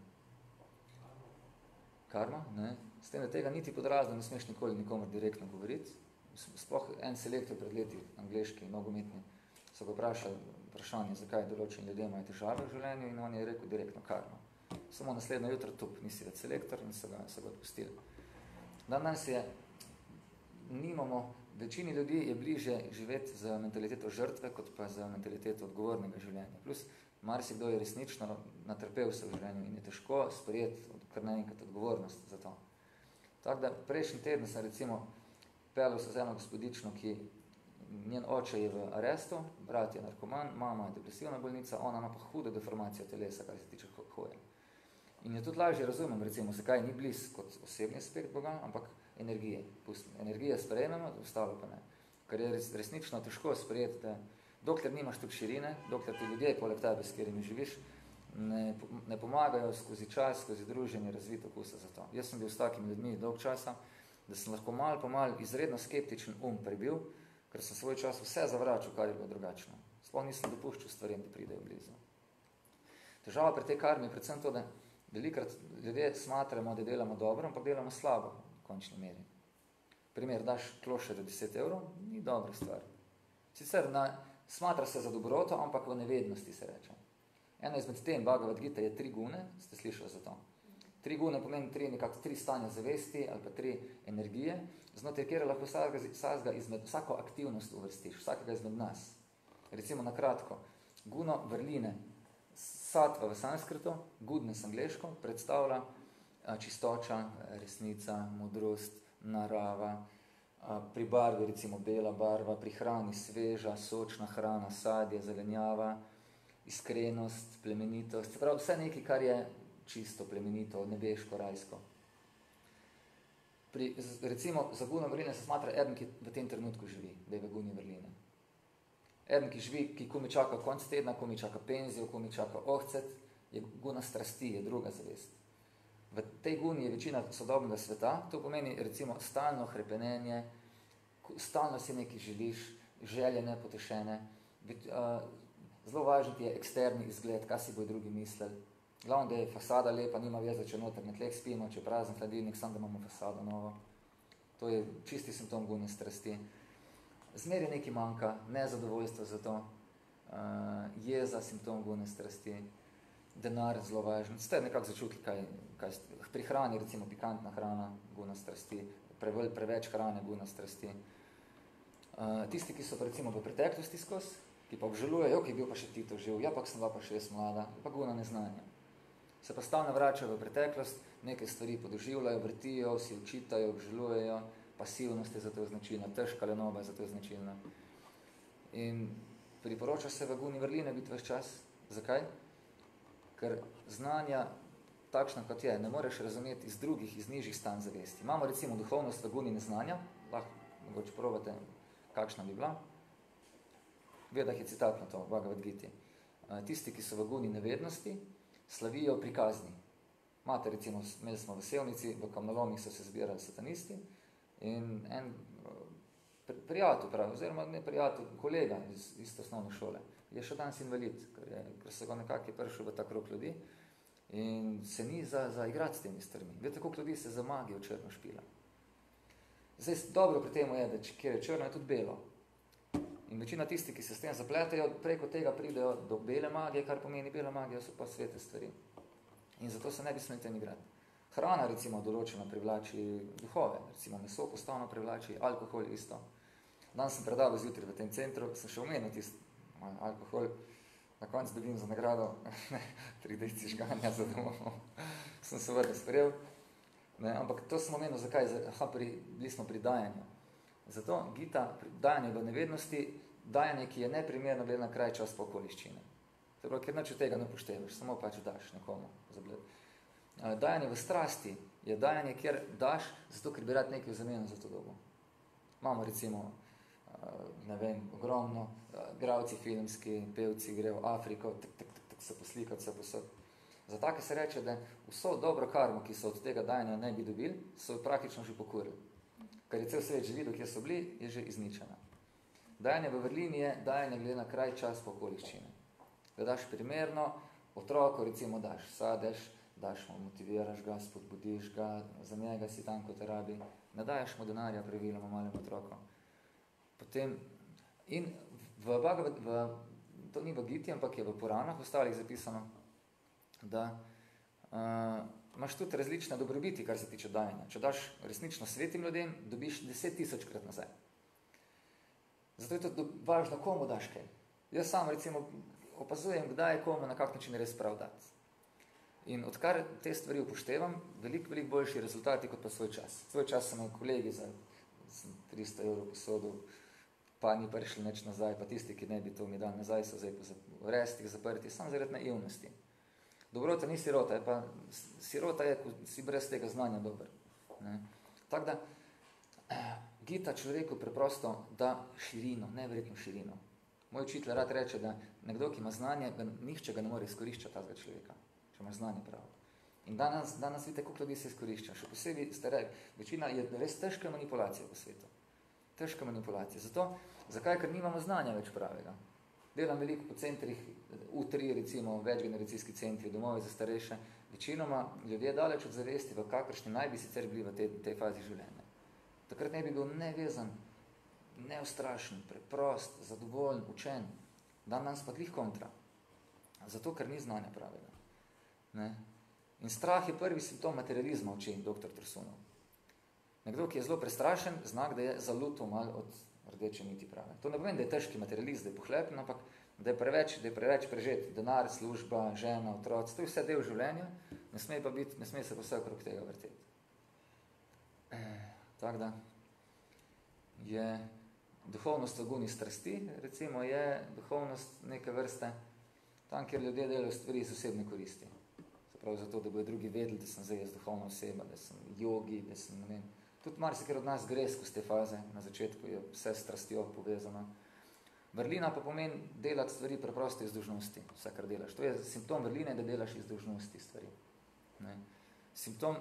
Karma, ne? S tem, da tega niti pod razno ne smeš nikoli nikomu direktno govoriti. Sploh en selektor pred leti, angleški, nogometni, so ga vprašanje, zakaj določeni ljudje imajo težave v življenju in on je rekel direktno karma. Samo naslednjo jutro tup, nisi več selektor in so ga odpustili. Danes je, večini ljudi je bliže živeti z mentaliteto žrtve, kot pa z mentaliteto odgovornega življenja. Plus, marsikdo je resnično natrpel se v življenju in je težko sprejeti kar naenkrat odgovornost za to. Tako da prejšnji teden sem recimo peljal se z eno gospodično, ki njen oče je v arestu, brat je narkoman, mama je depresivna bolnica, ona ima pa hudo deformacijo telesa, kar se tiče hoje. In je tudi lažje razumem, recimo, zakaj ni bliz kot osebni aspekt Boga, ampak energije. Energije sprejememo, ostalo pa ne. Ker je resnično težko sprejeti, da dokler nimaš tudi širine, dokler ti ljudje poleg tebe, s katerimi živiš, ne pomagajo skozi čas, skozi druženje razviti okusa za to. Jaz sem bil s takimi ljudmi dolg časa, da sem lahko malo po malo izredno skeptičen prebil, ker sem svoj čas vse zavračal, kar je bilo drugačno. Sploh nisem dopuščal stvarem, da pridejo blizu. Težava pri tej karmi je predvsem to, da velikrat ljudje smatramo, da delamo dobro, ampak delamo slabo v končni meri. Primer, daš klošče do 10 evrov, ni dobra stvar. Sicer smatra se za dobroto, ampak v nevednosti se reče. Eno izmed tem, Bhagavad Gita, je 3 gune, ste slišali za to. 3 gune pomeni 3 stanja zavesti ali pa 3 energije, znotraj kjer lahko vsako aktivnost uvrstiš, vsakega izmed nas. Recimo na kratko, guno vrline, sattva v sanskrtu, goodness angleško, predstavlja čistoča, resnica, modrost, narava, pri barvi recimo bela barva, pri hrani sveža, sočna hrana, sadje, zelenjava, iskrenost, plemenitost, se pravi vse nekaj, kar je čisto, plemenito, nebeško, rajsko. Recimo za guno vrline se smatra eden, ki v tem trenutku živi, da je v guni vrline. Eden, ki živi, ki komi čaka konc tedna, komi čaka penzijo, komi čaka ohcet, je guna strasti, je druga zavest. V tej guni je večina sodobnega sveta, to pomeni recimo stalno hrepenenje, stalno si nekaj želiš, želje nepotešene, zelo važen ti je eksterni izgled, kaj si bojo drugi mislili. Glavno, da je fasada lepa, nima veze, če noter na tleh spimo, če je prazen hladilnik, samo da imamo fasado novo. To je čisti simptom gune strasti. Zmer je nekaj manjka, nezadovoljstvo za to, jeza, simptom gune strasti, denar zelo važen. Ste nekako začutili, kaj pri hrani, recimo pikantna hrana, guna strasti, preveč hrane, guna strasti. Tisti, ki so recimo v preteklosti skozi, ki pa obžalujejo, ki je bil pa še Tito živ, ja, pa sem bila pa še jaz mlada, pa guna neznanja. Se pa stalno vračajo v preteklost, neke stvari podoživljajo, vrtijo, si učitajo, obžalujejo, pasivnost je za to značilna, težka lenoba je za to značilna. In priporoča se v guni vrline biti ves čas. Zakaj? Ker znanja, takšna kot je, ne moreš razumeti iz drugih, iz nižjih stanj zavesti. Imamo recimo duhovnost v guni neznanja, lahko mogoče probate, kakšna bi bila. Vedah je citat na to, Bhagavad Giti. Tisti, ki so v guni nevednosti, slavijo pri kazni. Imate recimo, imeli smo v Sevnici, v kamnolomih so se zbirali satanisti in en prijatelj pravi, oziroma ne prijatelj, kolega iz iste osnovne šole, je še danes invalid, ker se ga nekako je prišel v ta krog ljudi in se ni za igrati s temi stvarmi. Vete, koliko ljudi se za magijo črno špila. Zdaj, dobro pri temu je, da kjer je črno, je tudi belo. In večina tisti, ki se s tem zapletajo, preko tega pridejo do bele magije, kar pomeni bela magija, so pa svete stvari. In zato se ne bi smeli tem igrati. Hrana, recimo, določena privlači duhove, recimo meso postavno privlači, alkohol isto. Danes sem predaval zjutraj v tem centru, sem še omenil tisti alkohol, na koncu dobim za nagrado 3 deci žganja za domov. Sem se vrde sprejel. Ampak to sem omenil, zakaj? Bili smo pri dajanju. Zato Gita, dajanje v nevednosti, dajanje, ki je neprimerno glede na kraj, čas, pa okoliščine. To je prav, ker nič od tega ne upoštevaš, samo pač daš nekomu. Dajanje v strasti je dajanje, kjer daš, zato ker bi rad nekaj v zameno za to dobo. Imamo recimo, ne vem, ogromno, igralci filmski, pevci grejo v Afriko, se poslikati, se posod. Za take se reče, da vso dobro karmo, ki so od tega dajanja ne bi dobili, so praktično že pokurili. Ker je cel svet že videl, kjer so bili, je že izničena. Dajanje v vrlini je dajanje glede na kraj, čas, pa okoliščine. Da daš primerno, Otroku recimo daš, sadeš, daš mu, motiviraš ga, spodbudiš ga, za njega si tam, kot rabi, ne daješ mu denarja praviloma malim otrokom. Potem, in to ni v Giti, ampak je v Puranah, v ostalih zapisano, da imaš tudi različne dobrobiti, kar se tiče dajanja. Če daš resnično svetim ljudem, dobiš 10,000-krat nazaj. Zato je to važno, komu daš kaj. Jaz sam recimo opazujem, kdaj je komu na kak način res prav dati. In odkar te stvari upoštevam, veliko boljši rezultati kot pa svoj čas. Svoj čas sem imel kolegi za 300 € posodil, pa ni prišli nič nazaj, pa tisti, ki ne bi to mi dal nazaj, so zdaj v restih zaprti, samo zaradi naivnosti. Dobrota ni sirota, pa sirota je, ko si brez tega znanja dober. Tako da, Gita človeku preprosto da širino, neverjetno širino. Moj učitelj rad reče, da nekdo, ki ima znanje, nihče ga ne more izkoriščati tazga človeka, če imaš znanje pravo. In danes vidite, koliko ljudi se izkorišča. Še posebej večina je res težka manipulacija po svetu. Težka manipulacija. Zakaj? Ker nimamo znanja več pravega. Delam veliko po centrih, U3 recimo, večgeneracijski centri, domovi za starejše. Večinoma ljudje daleč od zavesti, v kakršni naj bi sicer bili v tej fazi življenja. Takrat ne bi bil nevezan, neustrašen, preprost, zadovoljen, učen. Danes pa glih kontra. Zato, ker ni znanja pravega. Ne? In strah je prvi simptom materializma, uči dr. Tursunov. Nekdo, ki je zelo prestrašen, znak, da je zaluto malo od rdeče niti prave. To ne pomeni, da je težki materialist, da je pohlepen, ampak da je preveč prežet. Denar, služba, žena, otroci, to je vse del življenja, ne sme se pa vse okrog tega vrteti. Tako da je duhovnost v guni strasti, recimo je duhovnost neke vrste tam, kjer ljudje delajo stvari iz osebne koristi. Se pravi zato, da bodo drugi vedeli, da sem zdaj jaz duhovna oseba, da sem jogi, da sem, ne vem. Tudi marsikaj od nas gre skozi te faze, na začetku je vse s strastjo povezano. Vrlina pa pomeni delati stvari preprosto iz dolžnosti, vse, kar delaš. To je simptom vrline, da delaš iz dolžnosti stvari. Ne. Simptom,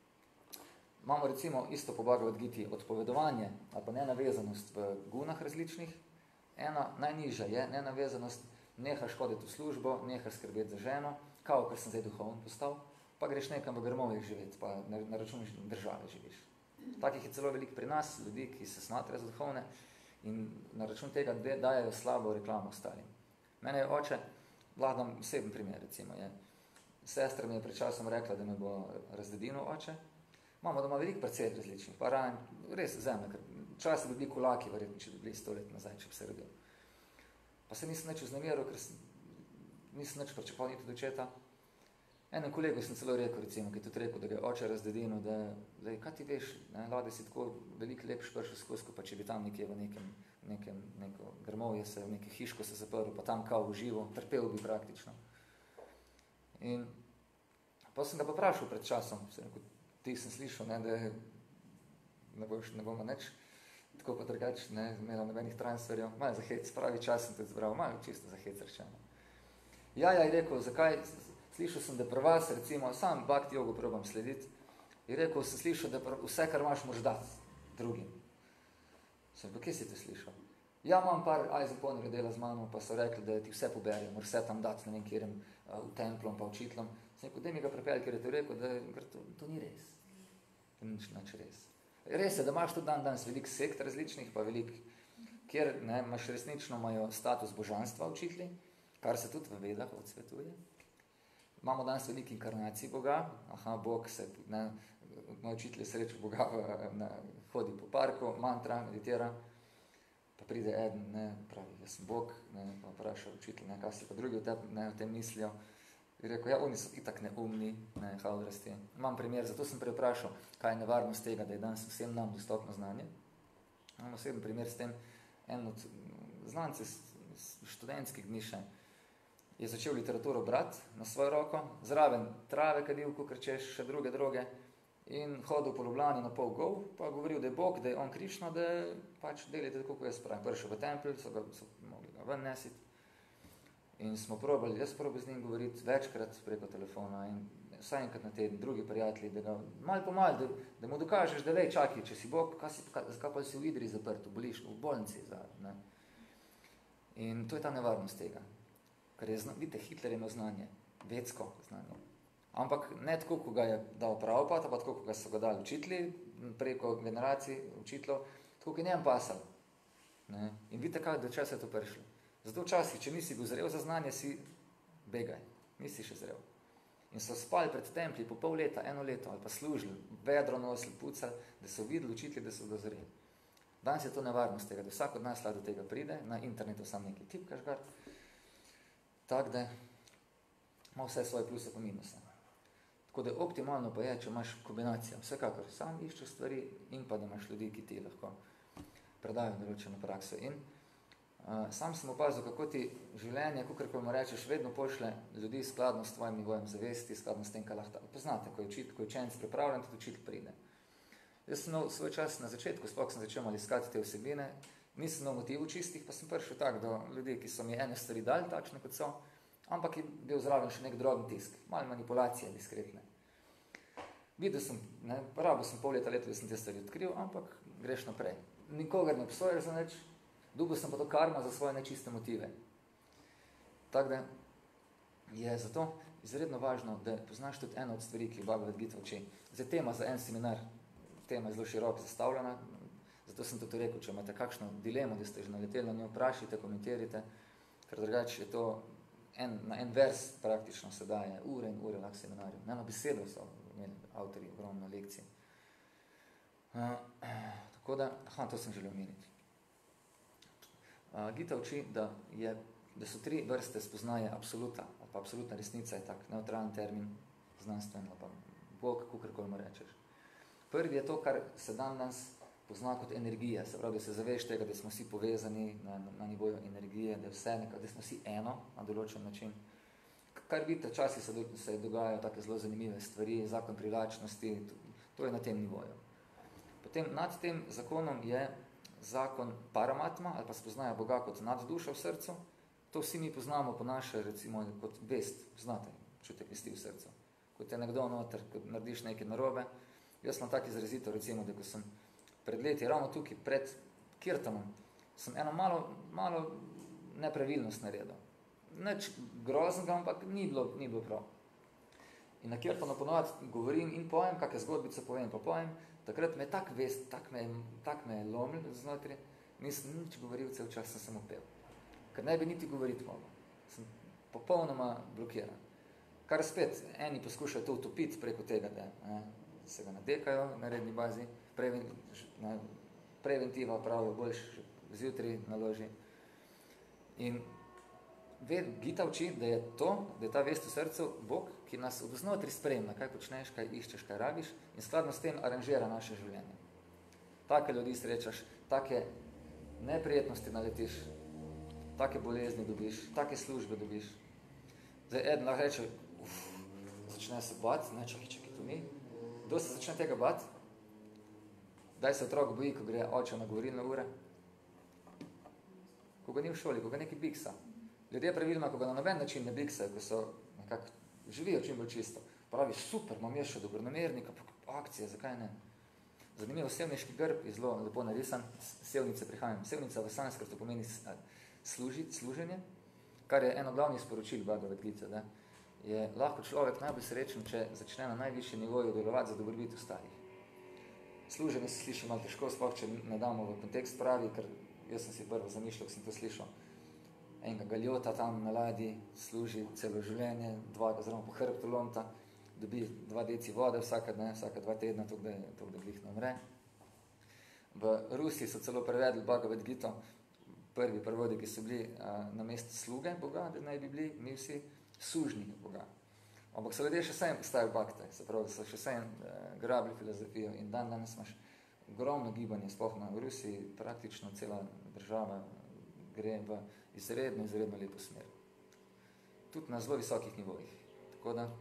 imamo recimo isto po Bhagavad Giti, odpovedovanje ali pa nenavezanost v gunah različnih. Ena najnižja je nenavezanost, nehaš hoditi v službo, nehaš skrbeti za ženo, kao, ker sem zdaj duhovn postal, pa greš nekam v grmovih živeti, pa na račun države živiš. Takih je celo veliko pri nas, ljudi, ki se smatrajo za duhovne in na račun tega dajejo slabo reklamo ostalim. Mene je oče, lahko dam oseben primer, recimo, je. Sestra mi je pred časom rekla, da me bo razdedinil oče. Imamo doma veliko parcel različnih, pa rajem, res zemlja, ker časi bi bili kulaki, verjetno, če bi bili 100 let nazaj, če bi se rodil. Pa se nisem nič vznemiral, ker nisem nič pričakoval niti do očeta. Enem kolegu sem celo rekel, recimo, ki je tudi rekel, da ga je oče razdedinil, da kaj ti veš, lade si tako veliko lepš prišel skozi, pa če bi tam nekje v neko grmovje se, v neki hiško se zaprl, pa tam kao uživo, trpel bi praktično. In pa sem ga pa vprašal pred časom, ti sem slišal, da ne bomo nič, tako pa drugače, imela nobenih transferjev, malo za hec, pravi čas sem tudi zbral, malo čisto za hec rečeno. Ja, je rekel, zakaj, slišal sem, da pri vas, recimo, sam bhakti jogu probam slediti, je rekel, sem slišal, da vse, kar imaš, moraš dati drugim. Sem, pa kje si to slišal? Ja, imam par ajzaponerja dela z mano, pa so rekli, da ti vse poberijo, moraš vse tam dati, ne vem, kjerem v templom, pa učiteljem. Sem rekel, da mi ga prepelj, ker je to rekel, da to ni res. To ni nič res. Res je, da imaš tudi danes veliko sekt različnih, pa veliko, kjer imaš resnično imajo status božanstva učitelji, kar se tudi v Vedah odsvetuje. Imamo danes veliko inkarnacij Boga, Bog se, moj učitelj je srečal Boga, hodi po parku, mantra, meditira, pa pride eden, pravi, jaz sem Bog, pa vpraša učitelj, kaj si pa drugi o tem mislijo. Je rekel, ja, oni so itak neumni, haldrasti. Imam primer, zato sem preprašal, kaj je nevarnost tega, da je danes vsem nam dostopno znanje. Imam oseben primer s tem, en od znancev študentskih dni še, je začel literaturo brati na svojo roko, zraven trave kadil, kakor češ, še druge droge, in hodil po Ljubljani na pol gol, pa govoril, da je Bog, da je on Krišna, da pač delite tako, kot jaz pravim. Prišel v tempelj, so mogli ga ven nesiti. In smo jaz probali z njim govoriti večkrat preko telefona in vsaj enkrat na teden, drugi prijatelji, da ga malo po malo, da mu dokažeš, da lej, čakaj, če si Bog, zakaj pa si v Idri zaprt, v bolnici. In to je ta nevarnost tega. Ker je, vidite, Hitler je imel znanje. vedsko znanje. Ampak ne tako, ko ga je dal Prabhupada, pa tako, ko ga so ga dali učitelji preko generacij učiteljev, tako, ko je njem pasal. Ne? In vidite, kako do časa je to prišlo. Zato včasih, če nisi bil zrel za znanje, si begaj, nisi še zrel. In so spali pred templji po pol leta, 1 leto, ali pa služili, vedro nosili, pucali, da so videli učitelji, da so dozreli. Danes je to nevarnost tega, da vsak od nas do tega pride, na internetu sam nekaj tipkaš gar, tako da ima vse svoje pluse pa minuse. Tako da optimalno pa je, če imaš kombinacijo, vsekakor sam iščeš stvari in pa da imaš ljudi, ki ti lahko predajo določeno prakso. In sam sem opazil, kako ti življenje, kakor mu rečeš, vedno pošle ljudi skladno s tvojim nivojem zavesti, skladno s tem, kaj lahko poznate, ko je učenec pripravljen, tudi učitelj pride. Jaz sem imel svoj čas na začetku, sploh sem začel iskati te vsebine, nisem imel motivov čistih, pa sem prišel tak do ljudi, ki so mi ene stvari dali, takšne kot so, ampak je bil zraven še nek droben tisk, malo manipulacije, diskretne. Videl sem, rabil sem pol leta, da sem te stvari odkril, ampak greš naprej. Nikogar ne obsojaš za nič, dobil sem pa to karma za svoje nečiste motive. Tako da je zato izredno važno, da poznaš tudi eno od stvari, ki Bhagavad Gita uči. Zdaj tema za en seminar, tema je zelo široko zastavljena, zato sem tudi rekel, če imate kakšno dilemo, da ste že naleteli na njo, vprašajte, komentirajte, ker drugače je to na en vers praktično se daje, ure in ure lahko seminarju. Eno besedo so imeli avtorji, ogromno lekcij. Tako da, to sem želel omeniti. Gita uči, da so 3 vrste spoznaje absoluta, ali pa absolutna resnica je tak neutralen termin, znanstven, ali pa Bog, kakorkoli mu rečeš. Prvi je to, kar se danes pozna kot energija, se pravi, da se zaveš tega, da smo vsi povezani na nivoju energije, da je vse nekaj, da smo vsi eno na določen način. Kar vidite, včasih se dogajajo take zelo zanimive stvari, zakon privlačnosti, to je na tem nivoju. Potem nad tem zakonom je zakon paramatma, ali pa spoznaja Boga kot nadduša v srcu. To vsi mi poznamo po naše, recimo, kot vest, znate, čutek vesti v srcu. Kot je nekdo noter, ko narediš nekaj narobe. Jaz sem tak izrazito, recimo, da ko sem pred leti, ravno tukaj, pred kirtanom, sem eno malo nepravilnost naredil. Nič groznega, ampak ni bilo prav. In na kirtanu ponovati govorim in pojem, kakšne zgodbice povem, pa pojem, takrat me je tak vest, tak me je lomil znotri, nisem nič govoril, cel čas sem samo pel. Ker ne bi niti govoriti mogel. Sem popolnoma blokiran. Kar spet, eni poskušajo to utopiti preko tega, da se ga nadekajo na redni bazi, preventiva pravijo boljš zjutraj naloži. In Gita uči, da je ta vest v srcu Bog, ki nas od znotri spremlja, kaj počneš, kaj iščeš, kaj rabiš in skladno s tem aranžira naše življenje. Take ljudi srečaš, take neprijetnosti naletiš, take bolezni dobiš, take službe dobiš. Zdaj, eden lahko reče, začne se bati, čakaj, to ni. Kdo se začne tega bati? Daj se otrok boji, ko gre oče na govorilne ure? Ko ga ni v šoli, ko ga neki biksa. Ljudje pravilno, ko ga na noben način ne biksajo, ko so nekako živijo čim bolj čisto. Pravi, super, imam jaz še dobronamernika, akcije, zakaj ne? Zanimivo, sevniški grb je zelo lepo narisan, sevnice prihajam. Sevnica v sanskrtu pomeni služenje, kar je eno glavnih sporočil Bhagavad Gita, da je lahko človek najbolj srečen, če začne na najvišji nivoju delovati za dobrobit ostalih. Služenje se sliši malo težko, sploh če ne damo v kontekst pravi, ker jaz sem si prvo zamišljal, ko sem to slišal. Enega galjota tam na ladji služi celo življenje, oziroma po hrbtu lomta, dobi 2 deci vode vsaka 2 tedna, tako da glih ne umre. V Rusiji so celo prevedli Bhagavad Gita, prvi prevodi, ki so bili na mesto sluge Boga, da naj bi bili mi vsi sužniki Boga. Ampak so ljudje še vsem postavili bakte, se pravi, da so še vsem grabili filozofijo in danes imaš ogromno gibanje, sploh v Rusiji, praktično cela država gre v izredno lepo smer. Tudi na zelo visokih nivojih. Tako da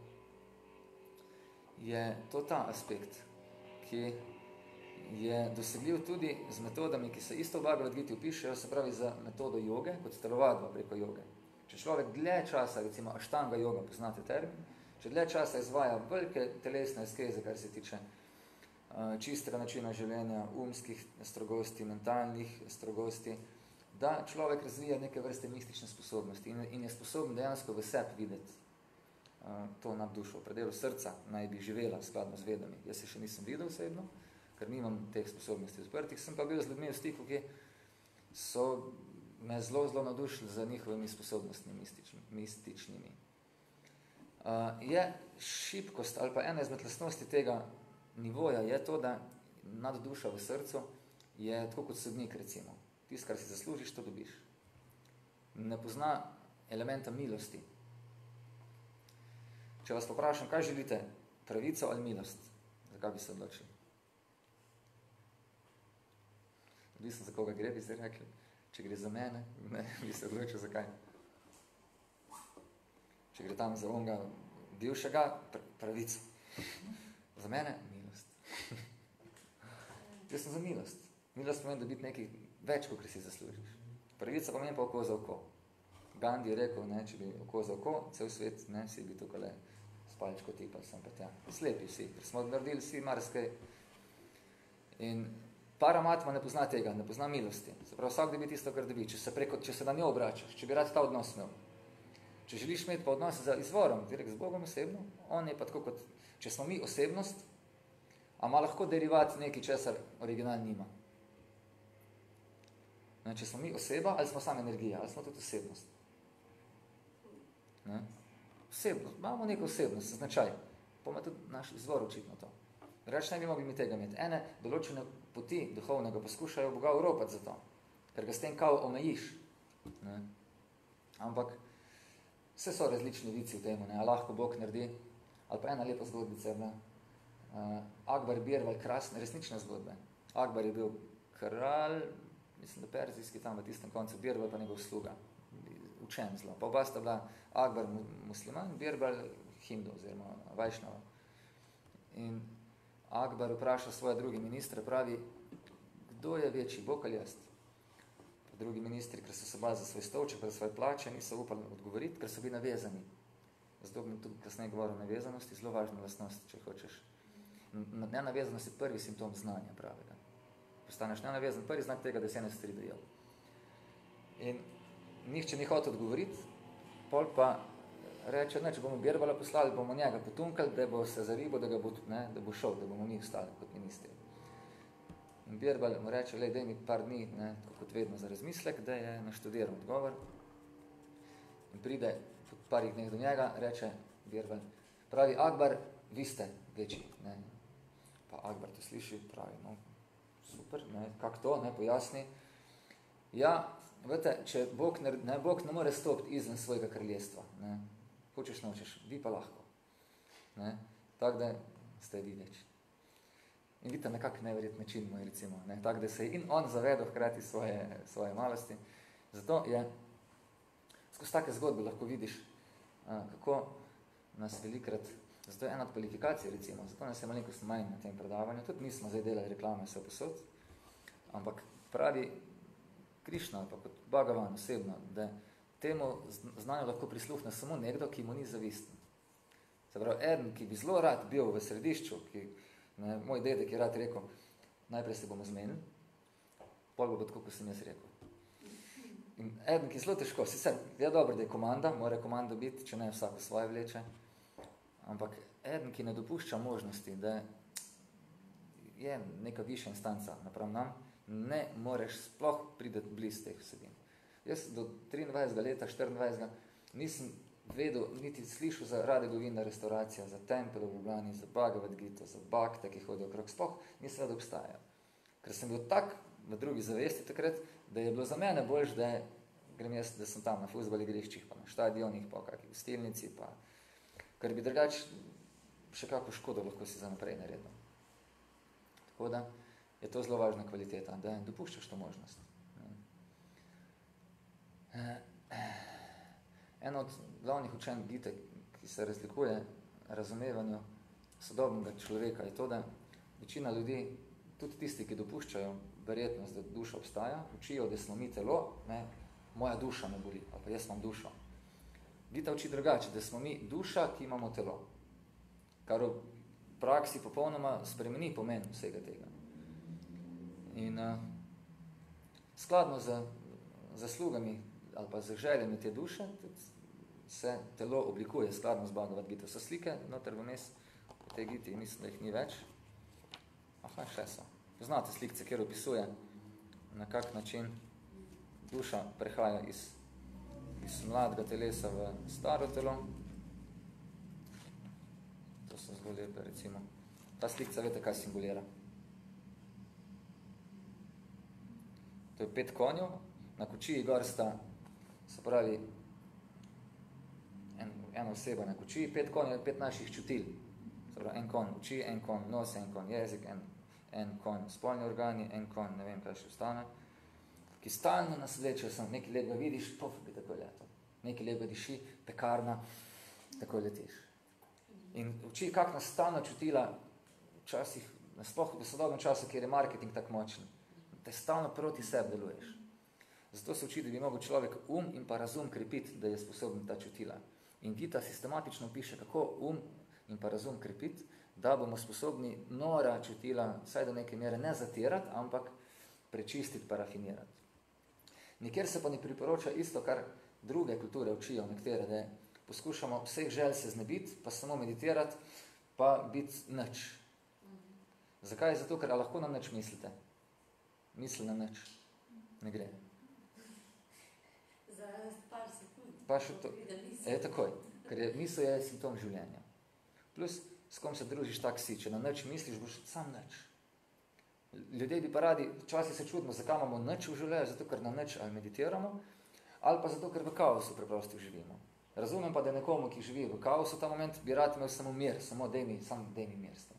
je to ta aspekt, ki je dosegljiv tudi z metodami, ki se isto v Bhagavad Giti opišejo, se pravi za metodo joge, kot telovadba preko joge. Če človek dlje časa, recimo aštanga joga, poznate termin, če dlje časa izvaja velike telesne askeze, kar se tiče čistega načina življenja, umskih strogosti, mentalnih strogosti, da človek razvija neke vrste mistične sposobnosti in je sposoben dejansko v sebi videti to nad dušo. V predelu srca naj bi živela skladno z vedami. Jaz se še nisem videl osebno, ker nimam teh sposobnosti odprtih. Sem pa bil z ljudmi v stiku, ki so me zelo navdušili za njihovimi sposobnostmi mističnimi. Je šibkost ali pa ena izmed lastnosti tega nivoja je to, da nadduša v srcu je tako kot sodnik, recimo. Tisto, kar si zaslužiš, to dobiš. Ne pozna elementa milosti. Če vas poprašam, kaj želite, pravico ali milost? Zakaj bi se odločili? Odvisno, za koga gre, bi se rekli. Če gre za mene, ne, bi se odločil, zakaj. Če gre tam za onega bivšega, pravico. Za mene, milost. Jaz sem za milost. Milost pomeni dobiti nekaj več, kot si zaslužiš. Pravica pomeni pa oko za oko. Gandhi je rekel, ne, če bi oko za oko, cel svet, ne, si bi tukaj le spalčko tipal, sem pa tja. Slepi vsi, ker smo naredili vsi marsikaj. In paramatma ne pozna tega, ne pozna milosti. Se pravi, vsak dobi tisto, kar dobi, če se na njo obračaš, če bi rad ta odnos imel. Če želiš imeti pa odnos za izvorom, direkt z Bogom osebno, on je pa tako kot, če smo mi osebnost, a ima lahko derivat nekaj, česar original nima. Ne, če smo mi oseba, ali smo samo energija, ali smo tudi osebnost. Ne? Osebnost, imamo neko osebnost, značaj. Pa ima tudi naš izvor očitno to. Reč ne bi mogli mi tega imeti. Ene določene poti duhovnega poskušajo Boga uropati za to, ker ga s tem kao omejiš. Ne? Ampak vse so različni vici v temu, ne? A lahko Bog naredi, ali pa ena lepa zgodbica. Akbar Birbal, krasne, resnične zgodbe. Akbar je bil kralj, mislim, da perzijski tam v tistem koncu, Birbal pa njegov sluga. Učen zelo. Pa oba sta bila Akbar musliman, Birbal hindu oziroma vajšnava. In Akbar vpraša svoje drugi ministre, pravi, kdo je večji, Bog ali jaz? Pa drugi ministri, ker so se bali za svoj stolček, za svoje plače, niso upali odgovoriti, ker so bili navezani. Zato bom tudi kasneje govoril o navezanosti, zelo važna lastnost, če hočeš. Nenavezanost je prvi simptom znanja pravega. Postaneš nenavezan, prvi znak tega, da se ene stvari dojel. In nihče ni hotel odgovoriti, pol pa reče, ne, če bomo Birbala poslali, bomo njega potunkali, da bo se zaribo, da bo šel, da bomo mi ostali kot ministri. In Birbal mu reče, daj mi par dni, ne, kot vedno za razmislek, da je naštudiral odgovor. In pride po parih dneh do njega, reče Birbal, pravi, Akbar, vi ste večji. Ne. Pa Akbar to sliši, pravi, no, super, ne, kak to, ne, pojasni. Ja, vete, če Bog ne more stopiti izven svojega kraljestva, ne, hočeš nočeš, vi pa lahko. Ne, tako da ste vi več. In vidite, nekak neverjet način moj, recimo, ne, tako da se je in on zavedel hkrati svoje malosti. Zato je, skozi take zgodbe lahko vidiš, kako nas velikrat, zato je ena od kvalifikacij, recimo, zato nas je malenkost manj na tem predavanju, tudi mi smo zdaj delali reklame vse posod, ampak pravi Krišna, pa kot Bhagavan osebno, da temu znanju lahko prisluhne samo nekdo, ki mu ni zavisten. Se pravi, eden, ki bi zelo rad bil v središču, ne, moj dedek je rad rekel, najprej se bomo zmenili, pol bo tako, kot sem jaz rekel. In eden, ki zelo težko, sicer je dobro, da je komanda, mora komanda biti, če ne vsako svoje vleče, ampak eden, ki ne dopušča možnosti, da je neka višja instanca napram nam, ne moreš sploh prideti blizu teh vsebin. Jaz do 23. leta, 24. nisem vedel, niti slišal za Rade Govinda restauracija, za tempel v Ljubljani, za Bhagavad Gita, za bakte, ki hodijo okrog, sploh nisem vedel, obstajajo. Ker sem bil tak v drugi zavesti takrat, da je bilo za mene boljš, da grem jaz, da sem tam na fuzbal igriščih, pa na štadionih, pa v kakih gostilnici, pa ker bi drugače še kako škodo lahko si za naprej naredil. Tako da je to zelo važna kvaliteta, da dopuščaš to možnost. Eno od glavnih učenj Gite, ki se razlikuje razumevanju sodobnega človeka, je to, da večina ljudi, tudi tisti, ki dopuščajo verjetnost, da duša obstaja, učijo, da smo mi telo, ne, moja duša me boli, ali pa jaz imam dušo. Gita uči drugače, da smo mi duša, ki imamo telo, kar v praksi popolnoma spremeni pomen vsega tega. In skladno z zaslugami ali pa z željami te duše, tudi se telo oblikuje skladno z Bhagavad Gita. So slike, noter vmes v tej Giti, mislim, da jih ni več. Aha, še so. Poznate slikce, kjer opisuje, na kak način duša prehaja iz mladega telesa v staro telo. To so zelo lepe, recimo. Ta slikca, veste, kaj simbolira? To je 5 konjev, na kočiji gor sta, se pravi, ena oseba na kočiji, 5 konjev, 5 naših čutil. Se pravi, en konj oči, en konj nos, en konj jezik, en konj spolni organi, en konj, ne vem, kaj še ostane, ki stalno nas vlečejo, sem nekaj let ga vidiš, pof, bi tako leto. Nekaj let ga diši, pekarna, tako letiš. In uči, kak nas stalno čutila, včasih, sploh v sodobnem času, kjer je marketing tak močen, te stalno proti sebi deluješ. Zato se uči, da bi mogel človek in pa razum krepiti, da je sposoben ta čutila. In Gita sistematično piše, kako in pa razum krepiti, da bomo sposobni nora čutila, vsaj do neke mere, ne zatirati, ampak prečistiti pa rafinirati. Nikjer se pa ne priporoča isto, kar druge kulture učijo, nekatere, da poskušamo vseh želj se znebiti, pa samo meditirati, pa biti nič. Zakaj? Zato, ker lahko na nič mislite. Misli na nič. Ne gre. Za par sekund. Pa še to. Takoj. Ker misel je simptom življenja. Plus, s kom se družiš, tak si. Če na nič misliš, boš sam nič. Ljudje bi pa radi, včasih se čudimo, zakaj imamo nič v življenju, zato ker na nič ali meditiramo, ali pa zato, ker v kaosu preprosto živimo. Razumem pa, da nekomu, ki živi v kaosu, ta moment bi rad imel samo mir, samo dej mi mir s tem.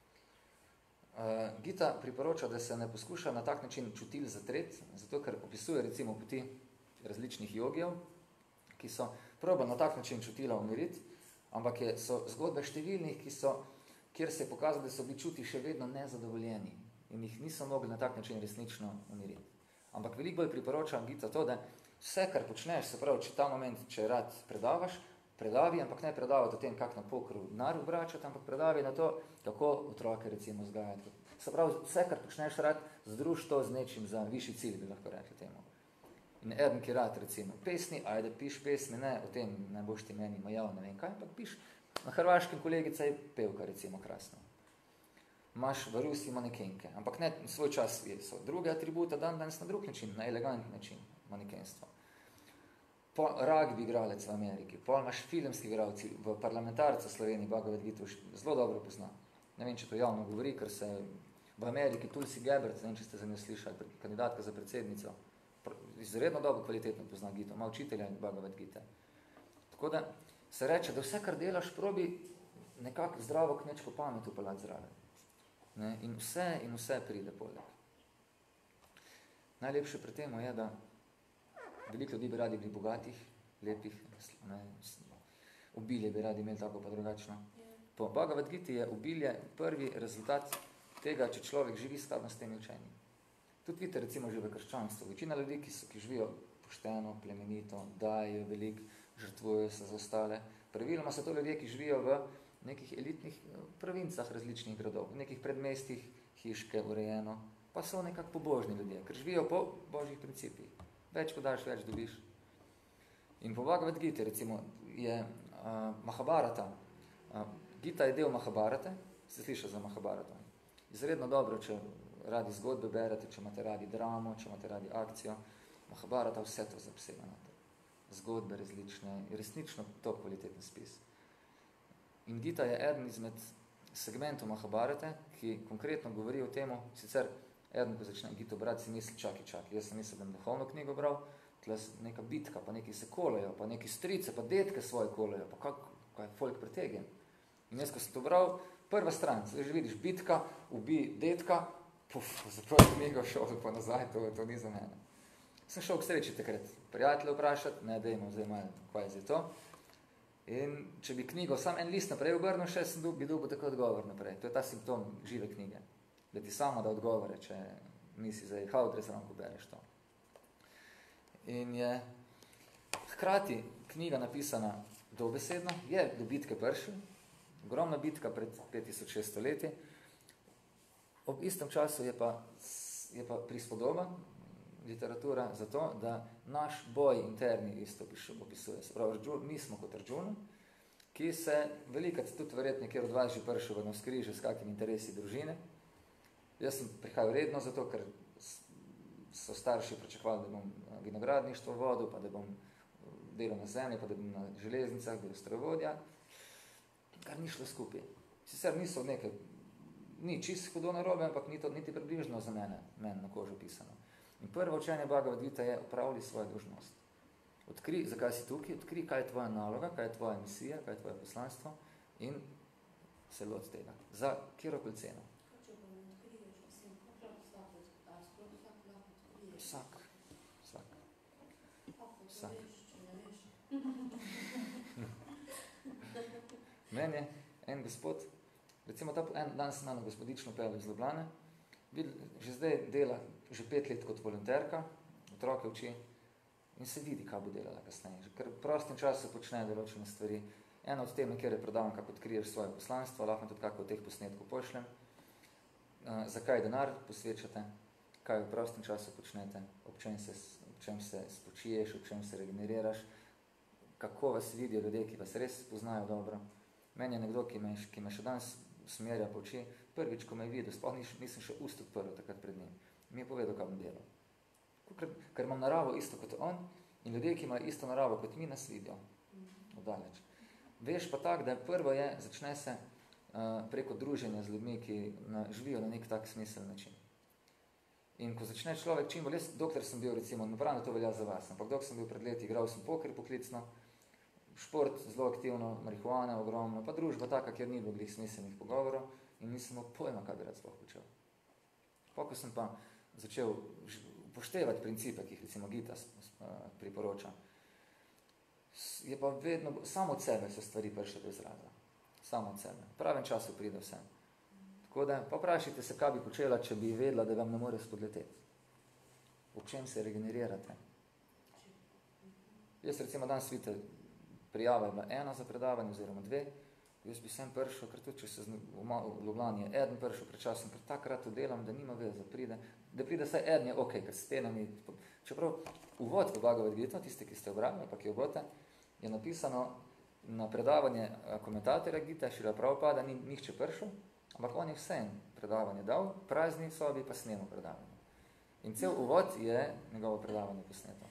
Gita priporoča, da se ne poskuša na tak način čutil zatreti, zato ker opisuje recimo poti različnih jogijev, ki so probali na tak način čutila umiriti, ampak so zgodbe številnih, kjer se je pokazalo, da so bili čuti še vedno nezadovoljeni in jih niso mogli na tak način resnično umiriti. Ampak veliko bolj priporočam Gita to, da vse, kar počneš, se pravi, če ta moment, če rad predavaš, predavi, ampak ne predavati o tem, kak na pokru denar obračati, ampak predavi na to, kako otroke recimo vzgajati. Se pravi, vse, kar počneš rad, združ to z nečim za višji cilj, bi lahko rekli temu. In eden, ki rad recimo pesmi, ajde piš pesmi, ne o tem, ne boš ti meni majal, ne vem kaj, ampak piš. Na hrvaškem kolegica je pevka recimo krasno. Imaš v Rusiji manekenke, ampak ne svoj čas so druge atributa, danes na drug način, na elegantni način manekenstva. Rugby igralec v Ameriki, pol imaš filmski igralci, v parlamentarcu Sloveniji Bhagavad Gita zelo dobro pozna. Ne vem, če to javno govori, ker se v Ameriki Tulsi Gabbard, ne vem, če ste za njo slišali, kandidatka za predsednico, izredno dobro kvalitetno pozna Gita, ima učitelja Bhagavad Gita. Tako da se reče, da vse, kar delaš, probi nekako zdravo kmečko pamet upeljati zraven. In vse pride poleg. Najlepše pri temu je, da veliko ljudi bi radi bili bogatih, lepih, obilje bi radi imeli tako pa drugačno. Po Bhagavad Giti je obilje prvi rezultat tega, če človek živi skladno s temi učenji. Tudi vidite, recimo, že v krščanstvu. Večina ljudi, ki živijo pošteno, plemenito, dajo veliko, žrtvujejo se za ostale. Praviloma so to ljudje, ki živijo v nekih elitnih provincah različnih gradov, v nekih predmestih, hiške, urejeno, pa so nekako pobožni ljudje, ker živijo po božjih principih. Več ko daš, več dobiš. In po Bhagavad Giti, recimo, je Mahabharata. Gita je del Mahabharate, ste slišali za Mahabharata. Izredno dobro, če radi zgodbe berete, če imate radi dramo, če imate radi akcijo. Mahabharata vse to zapsega noter. Zgodbe različne, resnično to kvaliteten spis. In Gita je eden izmed segmentov Mahabharate, ki konkretno govori o temu, sicer eden, ko začne Gito brati, si misli, čaki. Jaz sem mislil, da bom duhovno knjigo bral, tle neka bitka, pa neki se kolajo, pa neki strice, pa detke svoje kolajo, pa kaj je folk pretegen. In jaz, ko sem to bral, prva stran, zdaj že vidiš, bitka, ubij detka, zapravo knjigo šel pa nazaj, to ni za mene. Sem šel k sreči takrat prijatelje vprašati, ne, dajmo zdaj malo, kaj je zdaj to. In če bi knjigo sam en list naprej obrnil, še sem bi dobil tako odgovor naprej. To je ta simptom žive knjige. Da ti samo da odgovore, če nisi zdaj haudre zraven, ko bereš to. In je hkrati knjiga napisana dobesedno, je do bitke prišel, ogromna bitka pred 5600 leti, ob istem času je pa prispodoba, literatura zato, da naš boj interni isto opisuje. Se pravi, mi smo kot Arjuna, ki se velikrat tudi verjetno kjer od vas že prišel v navzkrižje s kakimi interesi družine. Jaz sem prihajal redno zato, ker so starši pričakovali, da bom vinogradništvo vodil, pa da bom delal na zemlji, pa da bom na železnicah, bil strojevodja, kar ni šlo skupaj. Sicer niso nekaj, ni čisto hudo narobe, ampak ni to niti približno za mene na kožo pisano. In prvo učenje Bhagavad Gita je opravili svojo dolžnost. Odkri, zakaj si tukaj, odkri, kaj je tvoja naloga, kaj je tvoja misija, kaj je tvoje poslanstvo in se loti tega. Za kjerokoli ceno. Vsak. Meni je en gospod, recimo en dan sem na gospodično pel iz Ljubljane, že zdaj dela že 5 let kot volonterka, otroke uči in se vidi, kaj bo delala kasneje. Ker v prostem času počne določene stvari. Eno od tem, kjer je predavam, kako odkriješ svoje poslanstvo, lahko tudi kako od teh posnetkov pošljem. Zakaj denar posvečate, kaj v prostem času počnete, ob čem se spočiješ, ob čem se regeneriraš, kako vas vidijo ljudje, ki vas res poznajo dobro. Meni je nekdo, ki me še danes smerja po oči, prvič, ko me je videl, sploh nisem še ust odprl takrat pred njim. Mi je povedal, kaj bom delal. Ker imam naravo isto kot on in ljudje, ki imajo isto naravo kot mi, nas vidijo oddaleč. Veš pa tak, da prvo je, začne se preko druženja z ljudmi, ki živijo na nek tak smisel način. In ko začne človek čim bolj, dokler sem bil, recimo, napravno to velja za vas, ampak dok sem bil pred leti, igral sem poker poklicno, šport zelo aktivno, marihuana ogromno, pa družba taka, kjer ni bilo glih smiselnih pogovorov in nisem imel pojma, kaj bi rad sploh počel. Ko sem pa začel upoštevati principe, ki jih recimo Gita priporoča, je pa vedno, samo od sebe so stvari prišle do izraza. Samo od sebe. V pravem času pride vse. Tako da, pa vprašajte se, kaj bi počela, če bi vedela, da vam ne more spodleteti. V čem se regenerirate? Jaz recimo danes vidite, prijava je bila 1 za predavanje oziroma 2. Jaz bi sem prišel, ker tudi, če se v Ljubljani je eden prišel pred časom, ker takrat to delam, da nima veze, da pride saj eden je ok, ker stenami. Čeprav uvod v Bhagavad Gita, tisti, ki ste obrali, pa ki jo bote, je napisano na predavanje komentatorja Gita, Šrila Prabhupada, ni nihče prišel, ampak on je vsem predavanje dal, prazni sobi pa snemo predavanje. In cel uvod je njegovo predavanje posneto.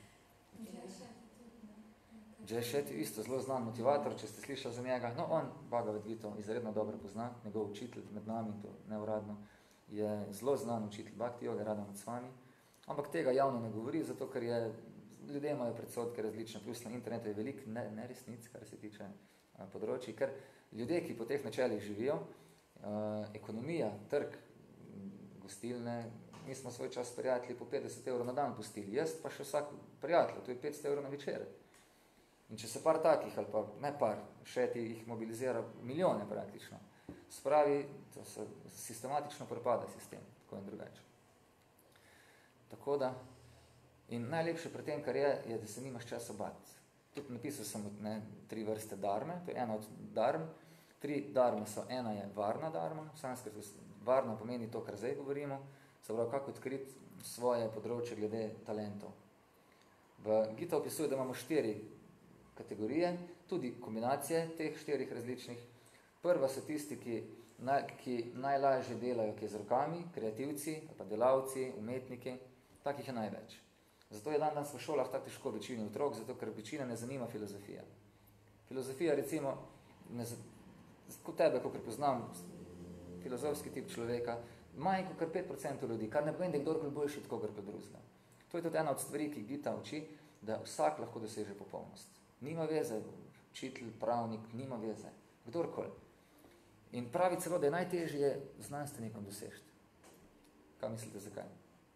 Jay Shetty isto zelo znan motivator, če ste slišali za njega. No, on Bhagavad Gita izredno dobro pozna, njegov učitelj med nami, to neuradno, je zelo znan učitelj Bhakti Yoga, Radha Swami, ampak tega javno ne govori, zato ker ljudje imajo predsodke različne, plus na internetu je veliko neresnic, kar se tiče področji, ker ljudje, ki po teh načelih živijo, ekonomija, trg, gostilne, mi smo svoj čas prijatelji po 50 € na dan pustili, jaz pa še vsak prijatelj, to je 500 € na večer. In če se par takih, ali pa ne par, Shetty jih mobilizira milijone praktično, spravi, to se sistematično propada sistem, tako in drugače. Tako da, in najlepše pri tem, kar je, da se nimaš časa bati. Tudi napisal sem 3 vrste dharme, to je ena od dharm. 3 dharme so, ena je varna dharma, v sanskritu varna pomeni to, kar zdaj govorimo, se pravi, kako odkriti svoje področje glede talentov. V Gita opisuje, da imamo 4 kategorije, tudi kombinacije teh 4 različnih. Prva so tisti, ki najlažje delajo kaj z rokami, kreativci, ali pa delavci, umetniki, takih je največ. Zato je danes v šolah tako težko večini otrok, zato ker večina ne zanima filozofija. Filozofija, recimo, kot tebe, kakor poznam, filozofski tip človeka, manj kot 5% ljudi, kar ne pomeni, da je kdorkoli boljši od kogarkoli drugega. To je tudi ena od stvari, ki Gita uči, da vsak lahko doseže popolnost. Nima veze, učitelj, pravnik, nima veze, kdorkoli. In pravi celo, da je najtežje znanstvenikom dosežiti. Kaj mislite, zakaj?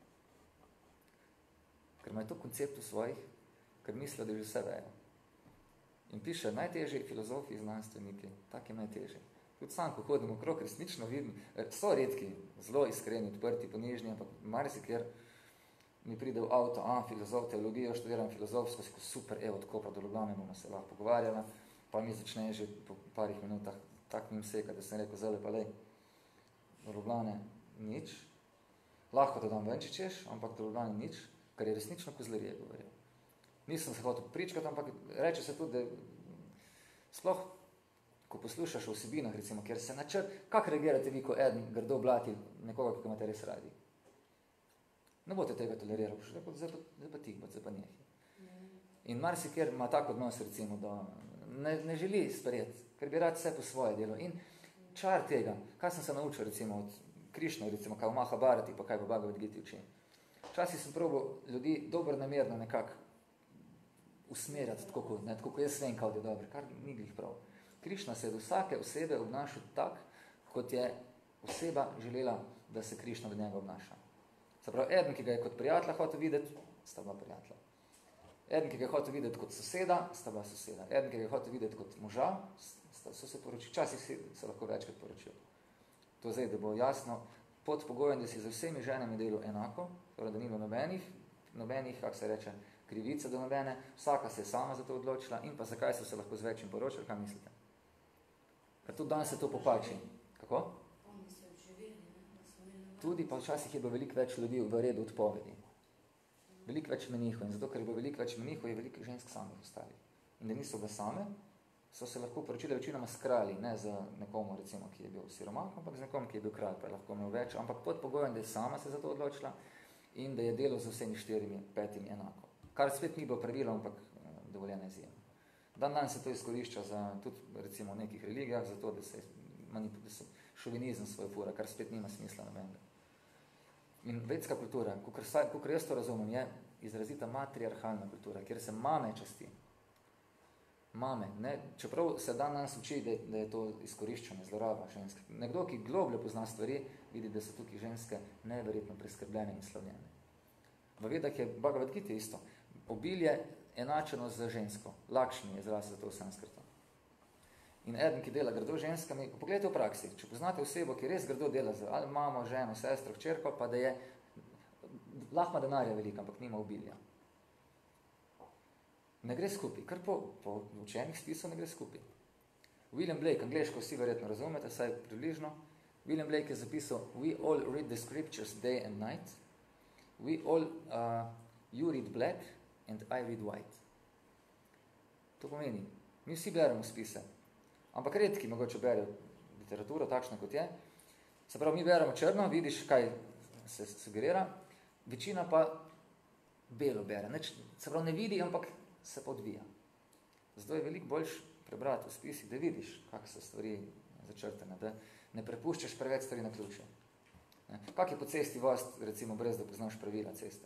Ker imajo to koncept v svojih, ker mislijo, da že vse vejo. In piše, najtežji filozofi, znanstveniki, tak je najtežji. Tudi sam, ko hodim okrog, resnično vidim, so redki, zelo iskreni, odprti, ponižni, ampak marsikjer mi pride v avto, filozof, teologijo, študiram filozofsko, super, od Kopra do Ljubljane bomo se lahko pogovarjala, pa mi začne že po parih minutah tak njim seka, da sem rekel, zelo pa lej, do Ljubljane nič, lahko to dam ven, če češ, ampak do Ljubljane nič, kar je resnično kozlarije govoril. Nisem se hotel pričkati, ampak reče se tudi, da sploh, ko poslušaš o vsebinah, recimo, kjer se kako reagirate vi, ko eden grdo blati nekoga, ki ga imate res radi? Ne boste tega tolerirali, zdaj pa ti, zdaj pa njih. In marsikjer ima tak odnos, recimo, da ne želi sprejeti, ker bi rad vse po svoje delo. In čar tega, kaj sem se naučil, recimo, od Krišna, recimo, kaj v Mahabharati, pa kaj v Bhagavad Giti uči. Včasih sem probal ljudi dobronamerno nekako usmerjati, tako kot jaz vem, kaj je dobro, kar ni glih prav. Krišna se je do vsake osebe obnašal tak, kot je oseba želela, da se Krišna do njega obnaša. Se pravi, eden, ki ga je kot prijatelja hotel videti, sta bila prijatelja. Eden, ki ga je hotel videti kot soseda, sta bila soseda. Eden, ki ga je hotel videti kot moža, so se poročili. Včasih se lahko večkrat poročili. To zdaj, da bo jasno, pod pogojem, da si za vsemi ženami delal enako, torej, da ni bilo nobenih, kako se reče, krivice do nobene, vsaka se je sama za to odločila in pa zakaj so se lahko z večjim poročili, kaj mislite? Ker tudi danes se to popači. Kako? Tudi pa včasih je bilo veliko več ljudi v redu odpovedi. Veliko več menihov. In zato, ker je bilo veliko več menihov, je veliko žensk samih ostali. In da niso ga same, so se lahko poročili večinoma s kralji, ne za nekomu, recimo, ki je bil siromah, ampak z nekom, ki je bil kralj, pa je lahko imel več, ampak pod pogojem, da je sama se za to odločila in da je delo z vsemi 4-5 enako. Kar svet ni bilo pravilo, ampak dovoljena izjema. Dan se to izkorišča za tudi, recimo, v nekih religijah, zato, da se šovinizem svoj fura, kar spet nima smisla nobenega. In vedska kultura, kakor jaz to razumem, je izrazita matriarhalna kultura, kjer se mame časti. Mame, ne? Čeprav se danes uči, da je to izkoriščanje, zloraba ženske. Nekdo, ki globlje pozna stvari, vidi, da so tukaj ženske neverjetno preskrbljene in slavljene. V Vedah je Bhagavad Gita isto. Obilje enačeno z žensko. Lakšmi je izraz za to v sanskrtu. In eden, ki dela grdo ženskami, pogledajte v praksi, če poznate osebo, ki res grdo dela z ali mamo, ženo, sestro, hčerko, pa da je lahko denarja velika, ampak nima obilja. Ne gre skupaj, kar po učenih spisov ne gre skupaj. William Blake, angleško vsi verjetno razumete, saj približno. William Blake je zapisal, we all read the scriptures day and night. We all, you read black and I read white. To pomeni, mi vsi beremo spise, ampak redki mogoče berijo literaturo, takšno kot je. Se pravi, mi beremo črno, vidiš, kaj se sugerira, večina pa belo bere. Se pravi, ne vidi, ampak se podvija. Zato je veliko boljš prebrati v spisih, da vidiš, kako so stvari začrtene, da ne prepuščaš preveč stvari na ključe. Kak je po cesti vost, recimo, brez da poznaš pravila ceste?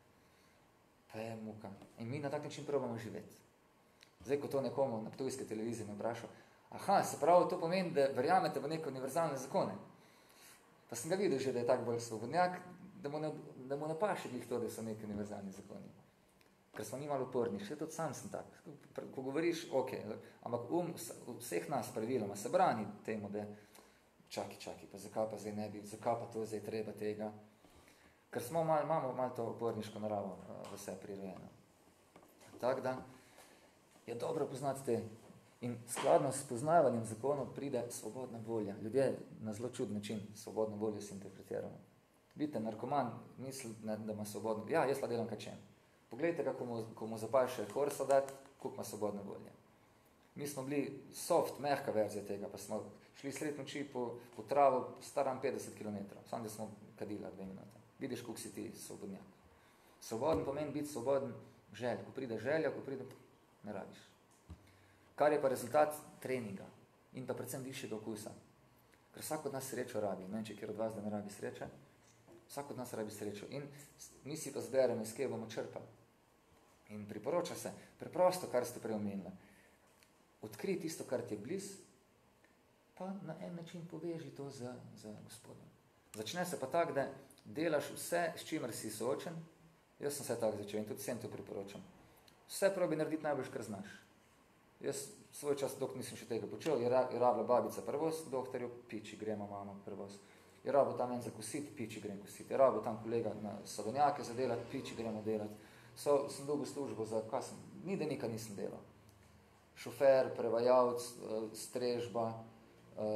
Pa je muka. In mi na tak način probamo živeti. Zdaj, ko to nekomu na ptujske televizije me vprašal, aha, se pravi, to pomeni, da verjamete v neke univerzalne zakone. Pa sem ga videl že, da je tak bolj svobodnjak, da mu ne paše glih to, da so neki univerzalni zakoni. Ker smo mi malo uporni, še tudi sam sem tak. Ko govoriš, ok, ampak vseh nas praviloma se brani temu, da čaki, pa zakaj pa zdaj ne bi, zakaj pa to zdaj treba tega. Ker imamo malo to uporniško naravo vse prirojeno. Tako da je dobro poznati te. In skladno s poznavanjem zakonov pride svobodna volja. Ljudje na zelo čud način svobodno voljo si interpretiramo. Vidite, narkoman misli, da ima svobodno. Ja, jaz pa delam kaj čem. Poglejte, kako mu zapaše horsa dati, koliko ima svobodne volje. Mi smo bili soft, mehka verzija tega, pa smo šli sred noči po travo, staram 50 km. Sam, da smo kadila 2 minute. Vidiš, koliko si ti svobodnjak. Svoboden pomeni biti svoboden želj. Ko pride želja, ko pride, ne rabiš. Kar je pa rezultat treninga in pa predvsem višjega okusa. Ker vsak od nas srečo rabi. Ne vem, če kjer od vas, da ne rabi sreče. Vsak od nas rabi srečo. In mi si pa zberemo, iz kje bomo črpali. In priporoča se, preprosto, kar ste prej omenili. Odkrij tisto, kar ti je bliz, pa na en način poveži to z Gospodom. Začne se pa tak, da delaš vse, s čimer si soočen. Jaz sem vse tako začel in tudi vsem to priporočam. Vse probi narediti najbolj, kar znaš. Jaz svoj čas, dok nisem še tega počel, je rabila babica prvost, doktorju, piči, gremo mamo prvost. Je rabo tam en zakositi, piči, grem kositi. Je rabo tam kolega na sadonjake zadelati, piči, gremo delati. Sem dobil službo za, kaj sem, ni da nikaj nisem delal. Šofer, prevajalc, strežba,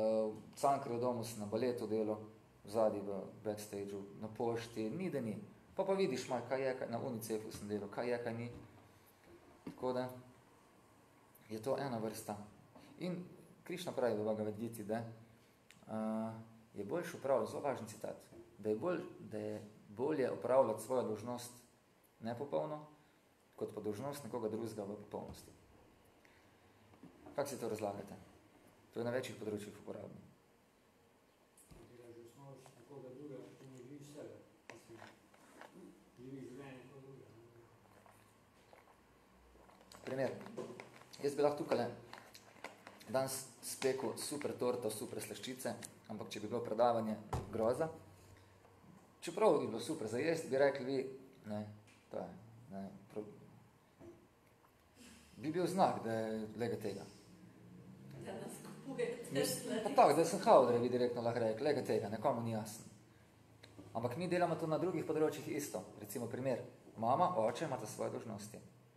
Cankarjev domu sem na baletu delal, vzadi v backstageu, na pošti, ni da ni. Pa vidiš malo, kaj je, na UNICEF-u sem delal, kaj je, kaj ni. Tako da je to ena vrsta. In Krišna pravi v Bhagavad Giti, da je boljše upravljati, zelo važen citat, da je bolje upravljati svojo dolžnost nepopolno, kot pa dolžnost nekoga drugega v popolnosti. Kako si to razlagate? To je na večjih področjih uporabno. Delaš v osnovi nekoga drugega, ki ne živi sebe. Živi življenje nekoga drugega. Primer. Jaz bi lahko tukaj danes spekel super torto, super slaščice, ampak če bi bilo predavanje groza, čeprav bi bilo super za jesti, bi rekli vi, bi bil znak, da je lega tega. Da nas kupujete stvari. Pa tako, da sem Haudre bi direktno lahko rekel, lega tega, nekomu ni jasno. Ampak mi delamo to na drugih področjih isto. Recimo primer, mama, oče imata svoje dolžnosti.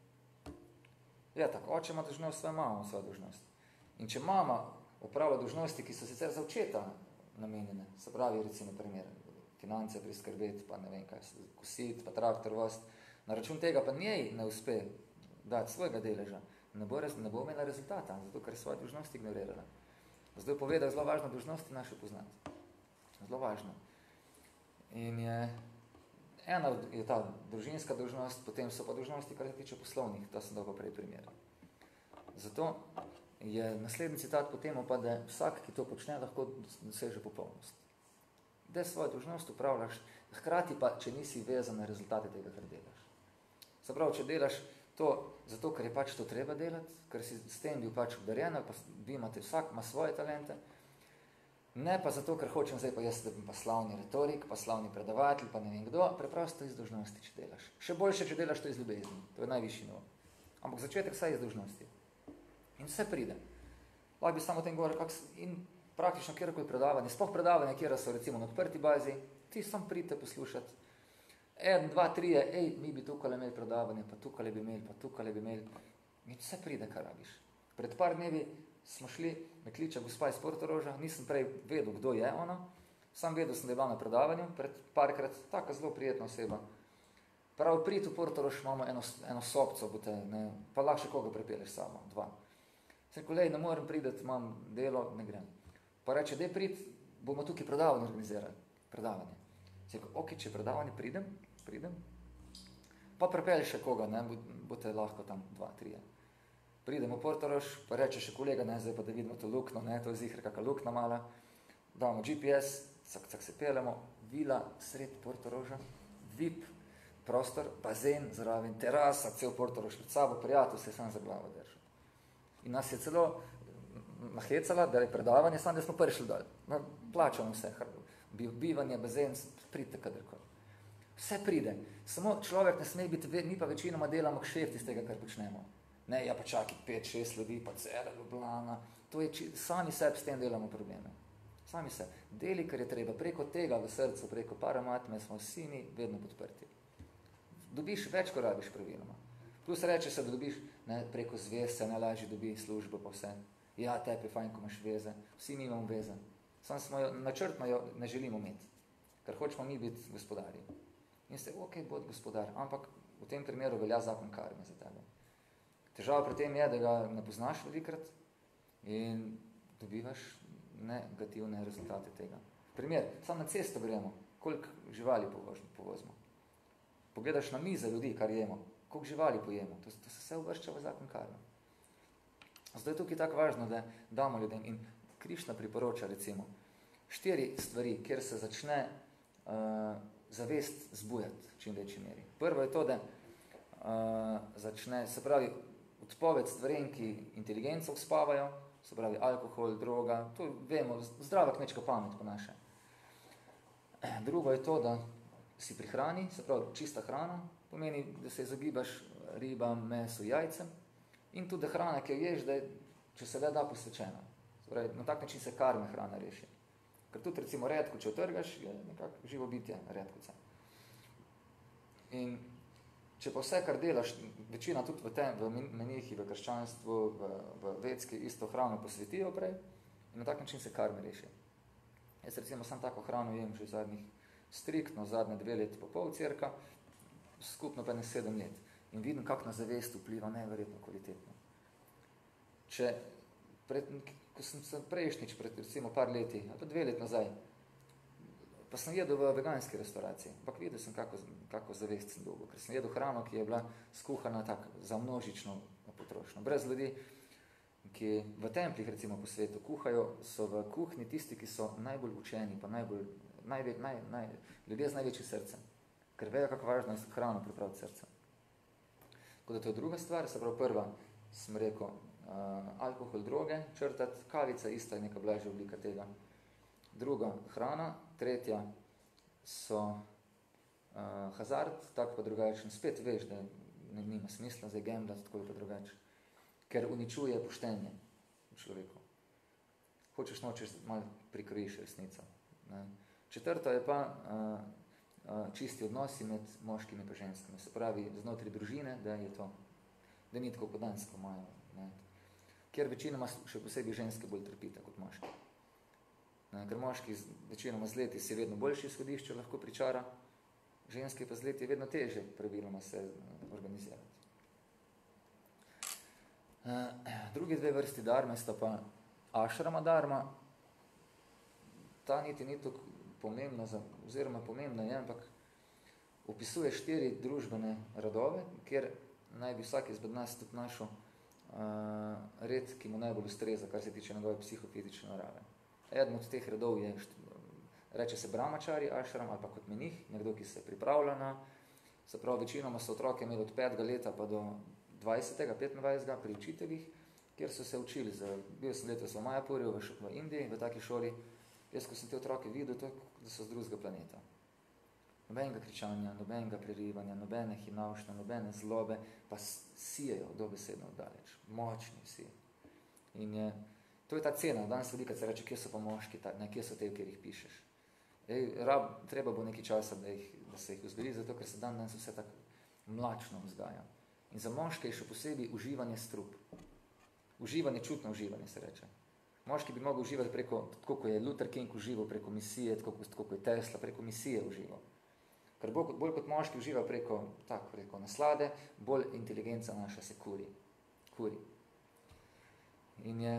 Ja, tako, oče ima dolžnost, svoja mama ima svojo dolžnost. In če mama opravlja dolžnosti, ki so sicer za očeta namenjene, se pravi, recimo primer, finance priskrbeti, pa ne vem kaj, kositi, pa traktor vost, na račun tega pa njej ne uspe dati svojega deleža, ne bo imela rezultata, zato ker je svoje dolžnosti ignorirala. Zato je povedal, zelo važno dolžnosti naše poznati. Zelo važno. In ena je ta družinska dolžnost, potem so pa dolžnosti, kar se tiče poslovnih, to sem dal pa prej primer. Zato je naslednji citat po temu pa, da vsak, ki to počne, lahko doseže popolnost. Da svojo dolžnost upravljaš, hkrati pa, če nisi vezan na rezultate tega, kar delaš. Se pravi, če delaš to zato, ker je pač to treba delati, ker si s tem bil pač obdarjen, ali pa vi imate, vsak ima svoje talente, ne pa zato, ker hočem zdaj pa jaz, da bi pa slavni retorik, pa slavni predavatelj, pa ne vem kdo, preprosto iz dolžnosti, če delaš. Še boljše, če delaš to iz ljubezni, to je najvišji nivo. Ampak začetek vsaj iz dolžnosti. In vse pride. Lahko bi samo o tem govoril, in praktično kjerkoli predavanje, sploh predavanje, kjer so recimo na odprti bazi, ti sam pridite poslušati. 1, 2, 3, mi bi tukaj imeli predavanje, pa tukaj bi imeli, pa tukaj bi imeli. In vse pride, kar rabiš. Pred par dnevi smo šli, me kliče gospa iz Portoroža, nisem prej vedel, kdo je ona, sam vedel sem, da je bila na predavanju, pred parkrat, taka zelo prijetna oseba. Prav prid v Portorož imamo eno sobco, pa lahko še koga prepeleš samo, 2. Sem rekel, ne morem prideti, imam delo, ne grem. Pa reče, daj prid, bomo tukaj predavanje organizirali. Predavanje. Sem rekel, ok, če predavanje pridem, pa prepeli še koga, bote lahko tam 2, 3. Pridemo v Portorož, pa reče še kolega, zdaj pa da vidimo to lukno, to je zihar kakva lukna mala, damo GPS, cak se pelemo, vila sred Portoroža, VIP, prostor, bazen, zraven, terasa, cel Portorož pred sabo, prijatelj se je sam za glavo držal. In nas je celo nahecala, da je predavanje, sam da smo prišli dol. Plačamo vse, bivanje, bazen, pridite kadarkoli. Vse pride. Samo človek ne sme biti, mi pa večinoma delamo kšeft iz tega, kar počnemo. Ja pa čaki 5-6 ljudi, pa cela Ljubljana. To je, sami sebi s tem delamo probleme. Sami se. Deli, kar je treba. Preko tega v srcu, preko paramatme smo vsi mi vedno podprti. Dobiš več, ko rabiš praviloma. Plus reče se, da dobiš preko zvez, se najlažje dobi službo pa vse. Ja, tebi fajn, ko imaš veze. Vsi mi imamo veze. Sam smo načrtno jo ne želimo imeti. Ker hočemo mi biti gospodarji. In ste, ok, bod gospodar, ampak v tem primeru velja zakon karme za tebe. Težava pri tem je, da ga ne poznaš velikrat in dobivaš negativne rezultate tega. Primer, samo na cesto gremo, koliko živali povozimo. Pogledaš na mize ljudi, kar jemo, koliko živali pojemo, to se vse uvršča v zakon karme. Zato je tukaj tako važno, da damo ljudem. In Krišna priporoča recimo 4 stvari, kjer se začne zavest zbujati v čim večji meri. Prvo je to, da začne, se pravi, odpoved stvarem, ki inteligenco uspavajo, se pravi alkohol, droga, to vemo, zdrava kmečka pamet po naše. Drugo je to, da si pri hrani, se pravi čista hrana, pomeni, da se izogibaš ribam, mesu, jajcem in tudi hrana, ki jo ješ, da je, če se le da, posvečena. Se pravi, na tak način se karme hrana reši. Ker tudi recimo redko, če otrgaš, je nekako živo bitje redkoce. In če pa vse, kar delaš, večina tudi v menihi, v krščanstvu, v vedski isto hrano posvetijo prej in na tak način se karme reši. Jaz recimo sam tako hrano jem že zadnjih striktno zadnje 2 leti pa pol cirka, skupno pa ne 7 let. In vidim, kako na zavest vpliva neverjetno kvalitetno. Ko sem se prejšnjič, pred recimo par leti, ali pa 2 let nazaj, pa sem jedel v veganski restauraciji, ampak videl sem, kako zavest sem dolgo, ker sem jedel hrano, ki je bila skuhana tak za množično potrošnjo. Brez ljudi, ki v templih recimo po svetu kuhajo, so v kuhinji tisti, ki so najbolj učeni, pa ljudje z največjim srcem, ker vejo, kako važno je hrano pripraviti srcem. Tako da to je druga stvar, se pravi prva, sem rekel, alkohol, droge, črtati, kavica ista je neka blažja oblika tega. Druga, hrana, tretja so hazard, tako pa drugačen. Spet veš, da nima smisla za gamblat, tako pa drugače. Ker uničuje poštenje v človeku. Hočeš nočeš, malo prikrojiš resnico. Ne. Četrto je pa čisti odnosi med moškimi in ženskami. Se pravi, znotraj družine, da je to, da ni tako kodansko imajo. Ne. Ker večinoma še posebej ženske bolj trpite kot moški. Ne, ker moški večinoma z leti si vedno boljši izhodišče lahko pričara, ženski pa z leti je vedno teže praviloma se organizirati. Drugi 2 vrsti dharme sta pa ašrama dharma. Ta niti ni tako pomembna, oziroma pomembna je, ampak opisuje 4 družbene radove, kjer naj bi vsak izmed nas tudi našel red, ki mu najbolj ustreza, kar se tiče njegove psihofizične narave. Eden od teh redov je, reče se brahmačari ašram, ali pa kot menih, nekdo, ki se pripravlja na, se pravi, večinoma so otroke imeli od 5. leta pa do 20. 25. pri učiteljih, kjer so se učili. Bil sem letos v Majapurju, v Indiji, v taki šoli. Jaz, ko sem te otroke videl, to, da so z drugega planeta. Nobenega kričanja, nobenega prerivanja, nobene hinavšne, nobene zlobe, pa sijejo dobesedno daleč. Močni vsi. In to je ta cena. Danes ljudi, kad se reče, kje so pa moški, kje so te, kjer jih pišeš. Treba bo nekaj časa, da se jih vzgoji, zato ker se danes vse tako mlačno vzgaja. In za moške je še posebej uživanje strup. Uživanje, čutno uživanje se reče. Moški bi mogel uživati preko, tako ko je Luther King užival preko misije, tako ko je Tesla preko misije užival. Ker bolj kot moški uživa preko naslade, bolj inteligenca naša se kuri. In je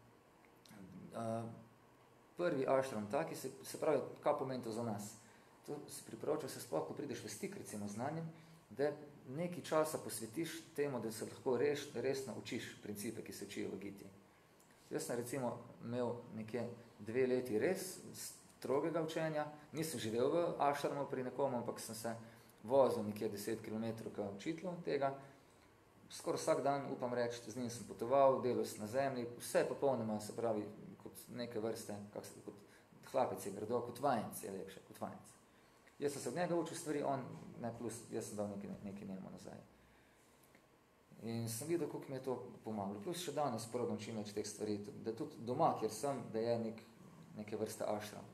prvi ašram taki, se pravi, kaj pomeni to za nas? To se priporoča se sploh, ko prideš v stik recimo znanjem, da nekaj časa posvetiš temu, da se lahko resno učiš principe, ki se učijo v Giti. Jaz sem recimo imel nekje 2 leti res strogega učenja, nisem živel v ašramu pri nekomu, ampak sem se vozil nekje 10 km k učitelju tega. Skoraj vsak dan, upam reči, z njim sem potoval, delal sem na zemlji, vse popolnoma, se pravi, kot neke vrste, kot hlapec je grdo, kot vajenc je lepše, kot vajenc. Jaz sem se od njega učil stvari, on, ne plus, jaz sem dal nekaj njemu nazaj. In sem videl, koliko mi je to pomagalo. Plus še danes probam čim več teh stvari, da tudi doma, kjer sem, da je neke vrste ašram.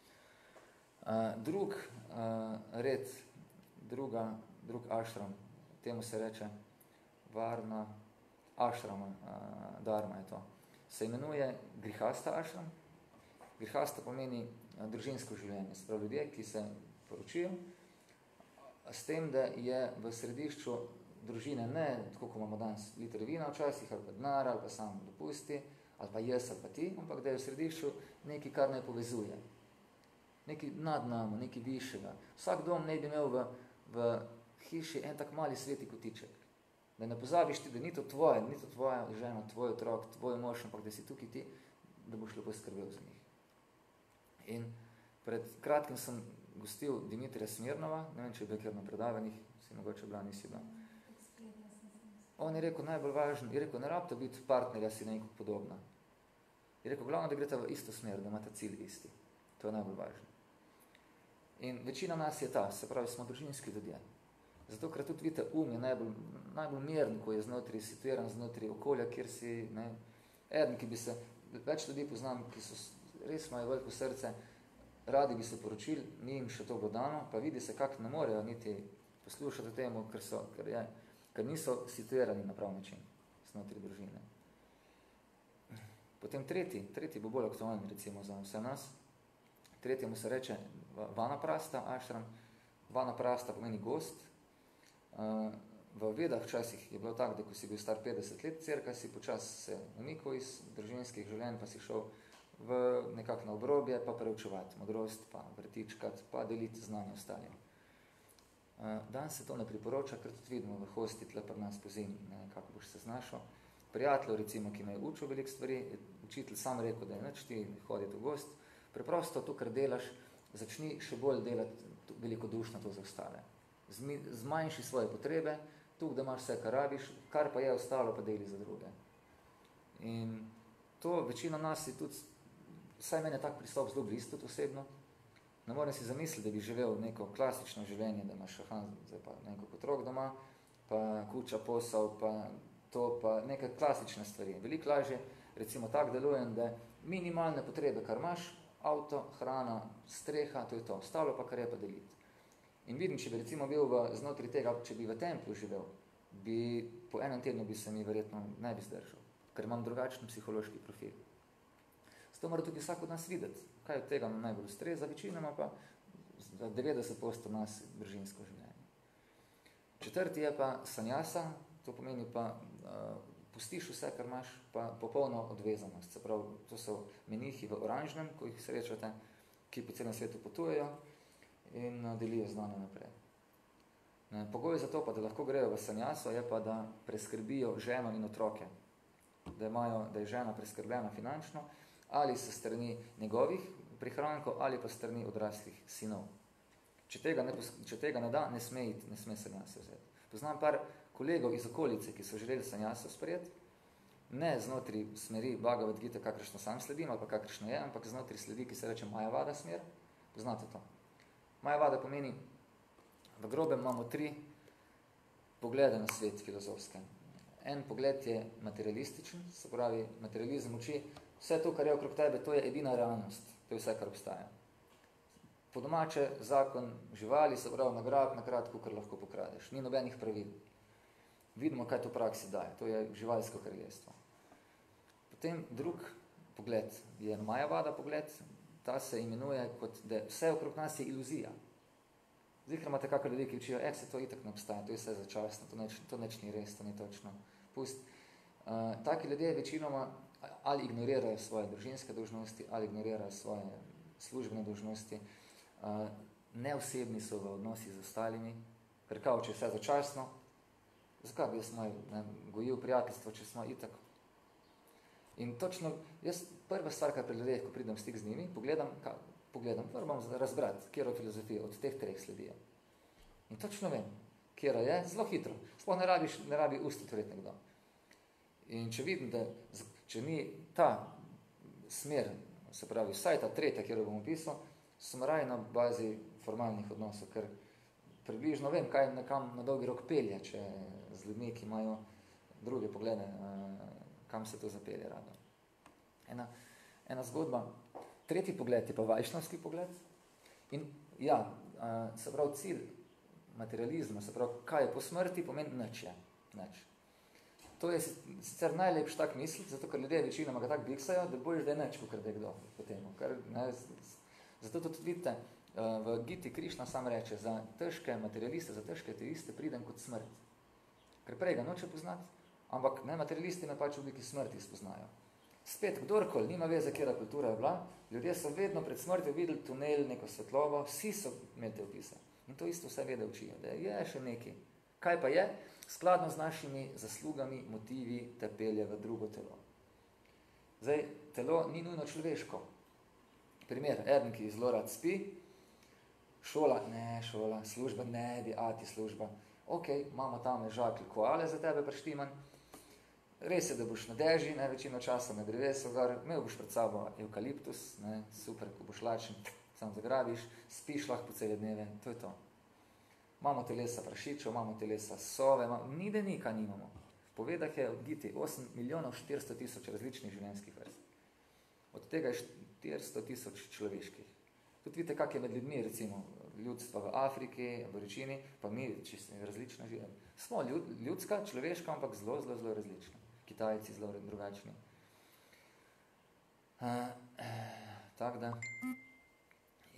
Drug red, drug ašram, temu se reče varna ašrama, dharma je to. Se imenuje grihasta ašram. Grihasta pomeni družinsko življenje. Se pravi, ljudje, ki se poročijo, s tem, da je v središču družine ne, tako kot imamo danes liter vina včasih, ali pa denar, ali pa samo dopusti, ali pa jaz, ali pa ti, ampak da je v središču nekaj, kar naj povezuje. Nekaj nad nami, nekaj višjega. Vsak dom naj bi imel v hiši en tak mali sveti kotiček. Da ne pozabiš ti, da ni to tvoja žena, tvoj otrok, tvoj mož, ampak da si tukaj ti, da boš lepo skrbel za njih. In pred kratkim sem gostil Dimitrija Smirnova, ne vem, če je bil kjer na predavanjih, si mogoče bila, nisi bila. On je rekel, najbolj važno, je rekel, ne rabite biti partnerja, si nekaj podobna. Je rekel, glavno, da grete v isto smer, da imate cilj isti. To je najbolj važno. In večina nas je ta, se pravi, smo družinski ljudje. Zato, ker tudi vidite, je najbolj meren, ko je znotraj situiran, znotraj okolja, kjer si, ne, eden, ki bi se, več ljudi poznam, ki so res imajo veliko srce, radi bi se poročili, ni jim še to bilo dano, pa vidi se, kako ne morejo niti poslušati temu, ker niso situirani na prav način, znotraj družine. Potem tretji bo bolj aktualni, recimo, za vse nas. tretjemu se reče vanaprasta ašram. Vanaprasta pomeni gost. V Vedah včasih je bilo tako, da ko si bil star 50 let cirka, si počas se umikal iz družinskih življenj, pa si šel v nekako na obrobje, pa preučevati modrost, pa vrtičkat, pa deliti znanje ostalim. Dan se to ne priporoča, ker tudi vidimo v hosti tle pri nas po zimi, ne, kako boš se znašel. Prijatelj, recimo, ki me je učil veliko stvari, je učitelj sam rekel, da je nič ti hoditi v gost. Preprosto to, kar delaš, začni še bolj delati velikodušno to za ostale. Zmanjši svoje potrebe, tu, da imaš vse, kar rabiš, kar pa je ostalo, pa deli za druge. In to večina nas je tudi, vsaj meni je tak pristop zelo blizu tudi osebno. Ne morem si zamisliti, da bi živel neko klasično življenje, da imaš zdaj pa nekako otrok doma, pa kuča, posel, pa to, pa neke klasične stvari. Veliko lažje, recimo tak delujem, da minimalne potrebe, kar imaš, avto, hrana, streha, to je to. Ostalo pa, kar je pa deliti. In vidim, če bi recimo bil znotraj tega, če bi v templju živel, po enem tednu bi se mi verjetno ne bi zdržal, ker imam drugačen psihološki profil. Zato mora tudi vsak od nas videti, kaj od tega nam najbolj ustreza, večinoma pa 90% nas družinsko življenje. Četrti je pa sanjasa, to pomeni pa pustiš vse, kar imaš, pa popolno odvezanost. Se pravi, to so menihi v oranžnem, ko jih srečate, ki po celem svetu potujejo in delijo znanje naprej. Pogoj za to pa, da lahko grejo v sanjaso, je pa, da preskrbijo ženo in otroke. Da je žena preskrbljena finančno, ali sa strani njegovih prihrankov, ali pa strani odraslih sinov. Če tega ne da, ne sme sanjaso vzeti. Poznam par kolegov iz okolice, ki so želeli sanjaso sprejeti, ne znotraj smeri Bhagavad Gita, kakršno sam sledim, ali pa kakršno je, ampak znotraj sledi, ki se reče Majavada smer. Poznate to? Majavada pomeni, v grobem imamo 3 poglede na svet filozofske. En pogled je materialističen, se pravi, materializem uči, vse to, kar je okrog tebe, to je edina realnost, to je vse, kar obstaja. Po domače zakon živali, se pravi, nagrab, na kratko, kar lahko pokradeš. Ni nobenih pravil. Vidimo, kaj to v praksi daje. To je živalsko kraljestvo. Potem drug pogled je Majavada pogled, ta se imenuje kot, da vse okrog nas je iluzija. Zdaj, imate kakor ljudi, ki učijo, se to itak ne obstaja, to je vse začasno, to neč ni res, to ni točno. Pust. Taki ljudje večinoma ali ignorirajo svoje družinske dolžnosti, ali ignorirajo svoje službene dolžnosti, neosebni so v odnosi z ostalimi, ker kao, če je vse začasno, zakaj bi jaz gojil prijateljstvo, če smo itak. In točno, jaz prva stvar, kar pri ljudeh, ko pridem v stik z njimi, pogledam, moram razbrati, kjero filozofijo od teh 3 sledijo. In točno vem, kjero je, zelo hitro. Sploh ne rabi usta tvoriti nekdo. In če vidim, da če ni ta smer, se pravi, vsaj ta 3, kjero bom opisal, sem raje na bazi formalnih odnosov, ker približno vem, kaj nekam na dolgi rok pelje, če z ljudmi, ki imajo druge poglede, kam se to zapelje rado. Ena zgodba. 3. pogled je pa vajšnavski pogled. In ja, se pravi, cilj materializma, se pravi, kaj je po smrti, pomeni nič je. Nič. To je sicer najlepši tak misliti, zato ker ljudje večinoma ga tak biksajo, da bojiš, da je nič, kakor da je kdo po temu. Zato tudi vidite, v Giti Krišna sam reče, za težke materialiste, za težke ateiste pridem kot smrt. Ker prej ga noče poznati, ampak materialisti me pač v obliki smrti spoznajo. Spet, kdorkoli, nima veze, kjera kultura je bila, ljudje so vedno pred smrtjo videli tunel, neko svetlovo, vsi so imeli te opise. In to isto vse vede učijo, da je še nekaj. Kaj pa je? Skladno z našimi zaslugami, motivi, te pelje v drugo telo. Zdaj, telo ni nujno človeško. Primer, eden, ki zelo rad spi, šola, služba, služba. Ok, imamo tam žaklj koale za tebe prištiman. Res je, da boš na deži, večino časa na drevesu, imel boš pred sabo evkaliptus, super, ko boš lačen, sam zagrabiš, spiš lahko po cele dneve, to je to. Imamo telesa prašičev, imamo telesa sove, ni da nikaj nimamo. V povedah je od Giti 8 milijonov 400 tisoč različnih življenjskih vrst. Od tega je 400 tisoč človeških. Tudi vidite, kak je med ljudmi, recimo, ljudstva v Afriki, aboričini, pa mi čisto različna življenja. Smo ljudska, človeška, ampak zelo, zelo, zelo različna. Kitajci zelo drugačni. Tako da,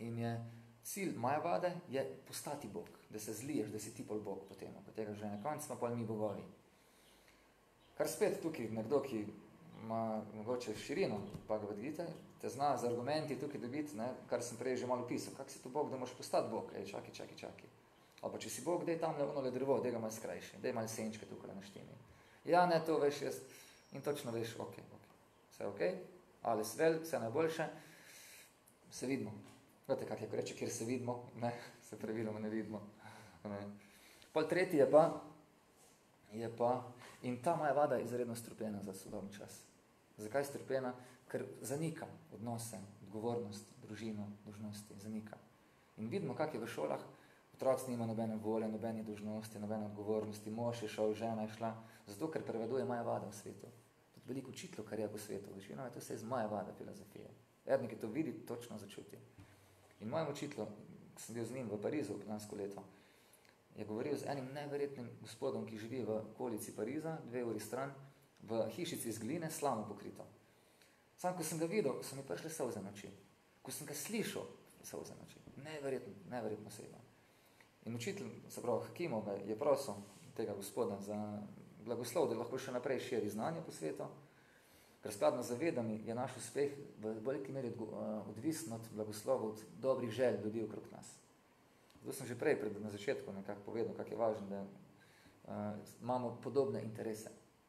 In je cilj majavade je postati Bog, da se zliješ, da si ti pol Bog potem, po tega že na konc smo pol mi bogovi. Kar spet tukaj nekdo, ki ima mogoče širino Bhagavad Gita, te zna z argumenti tukaj dobiti, ne, kar sem prej že malo pisal, kak si tu Bog, da moraš postati Bog, čaki. Ali pa če si Bog, daj tam le drevo, daj ga malo skrajši, daj malo senčke tukaj na štini. Ja, ne, to veš, jaz, in točno veš, ok, vse ok, ali svel, vse najboljše, se vidimo. Vete, kak je, ko reče, kjer se vidimo, ne, se praviloma ne vidimo. Ne. Pol tretji je pa, in ta majavada je izredno strupena za sodobni čas. Zakaj strupena? Ker zanika odnose, odgovornost, družino, dolžnosti, zanika. In vidimo, kak je v šolah, otroci nima nobene volje, nobene dolžnosti, nobene odgovornosti, mož je šel, žena je šla, zato ker prevladuje majavada v svetu. Tudi veliko učiteljev, kar je po svetu, večino je to vse iz majavada filozofije. Eden, ki to vidi, točno začuti. In mojem učitelju, ki sem bil z njim v Parizu lansko leto, je govoril z enim neverjetnim gospodom, ki živi v okolici Pariza, 2 uri stran, v hišici iz gline, slamo pokrito. Sam, ko sem ga videl, so mi prišle solze na oči. Ko sem ga slišal, solze na oči. Neverjetno oseba. In učitelj, se pravi, Hakimov je prosil tega gospoda za blagoslov, da lahko še naprej širi znanje po svetu, ker skladno z vedami je naš uspeh v veliki meri odvisen od blagoslovov, od dobrih želj ljudi okrog nas. Zato sem že prej na začetku nekako povedal, kak je važno, da imamo podobne interese.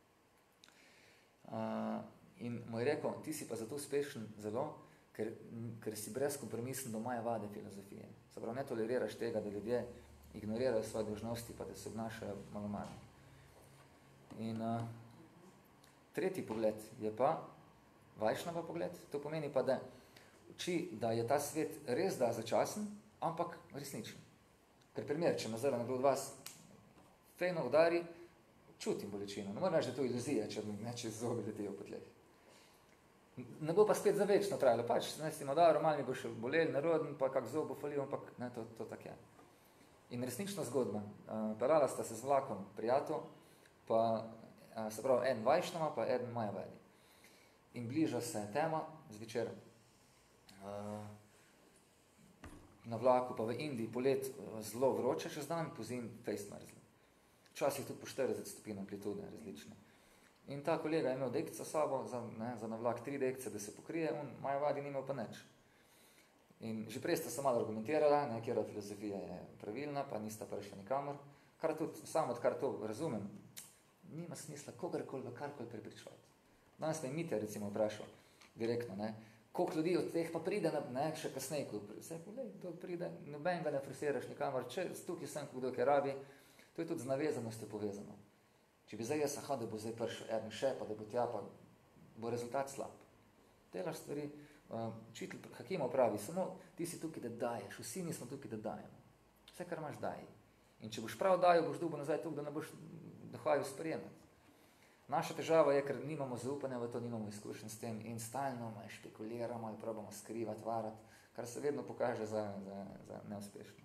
In mu je rekel, ti si pa zato uspešen zelo, ker si brezkompromisen do majavade filozofije. Se pravi, ne toleriraš tega, da ljudje ignorirajo svoje dolžnosti, pa da se obnašajo malomarno. In tretji pogled je pa Vajšnava pogled. To pomeni pa, da uči, da je ta svet res da začasen, ampak resničen. Ker primer, če me zdaj nekdo od vas fejno udari, čutim bolečino. Ne moram reči, da je to iluzija, če čez zobi letijo po tleh. Ne bo pa spet za večno trajalo. Pač, ne si nadal, malo mi bo še bolel, neroden, pa kak zob bo falil, ampak ne, to tak je. In resnična zgodba. Pelala sta se z vlakom prijatelj, pa se pravi, en Vajšnava, pa en majavadi. In bliža se tema zvečer. Na vlaku, pa v Indiji polet zelo vroče čez dan, pozim fejst mrzli. Včasih tudi po 40 stopinj amplitude različne. In ta kolega je imel dekca sabo, za na vlak 3 dekce, da se pokrije, on majavadi ni imel pa nič. In že prej sta se malo argumentirala, kjera filozofija je pravilna, pa nista prišla nikamor. Kar tudi, samo odkar to razumem, nima smisla kogarkoli v karkoli prepričovati. Danes me Mitja recimo vprašal, direktno, koliko ljudi od teh pa pride, še kasneje, ko pride, noben ga ne forsiraš nikamor, če tukaj sem, kdo kaj rabi, to je tudi z navezanostjo povezano. Če bi zdaj jaz da bo zdaj prišel eden še, pa da bo tja, pa bo rezultat slab. Delaš stvari, učitelj Hakimov pravi, samo ti si tukaj, da daješ, vsi nismo tukaj, da dajemo. Vse, kar imaš, daj. In če boš prav dajal, boš dobil nazaj tukaj, da ne boš dohajal sprejemati. Naša težava je, ker nimamo zaupanja v to, nimamo izkušenj s tem in stalno špekuliramo ali probamo skrivati, varati, kar se vedno pokaže za neuspešno.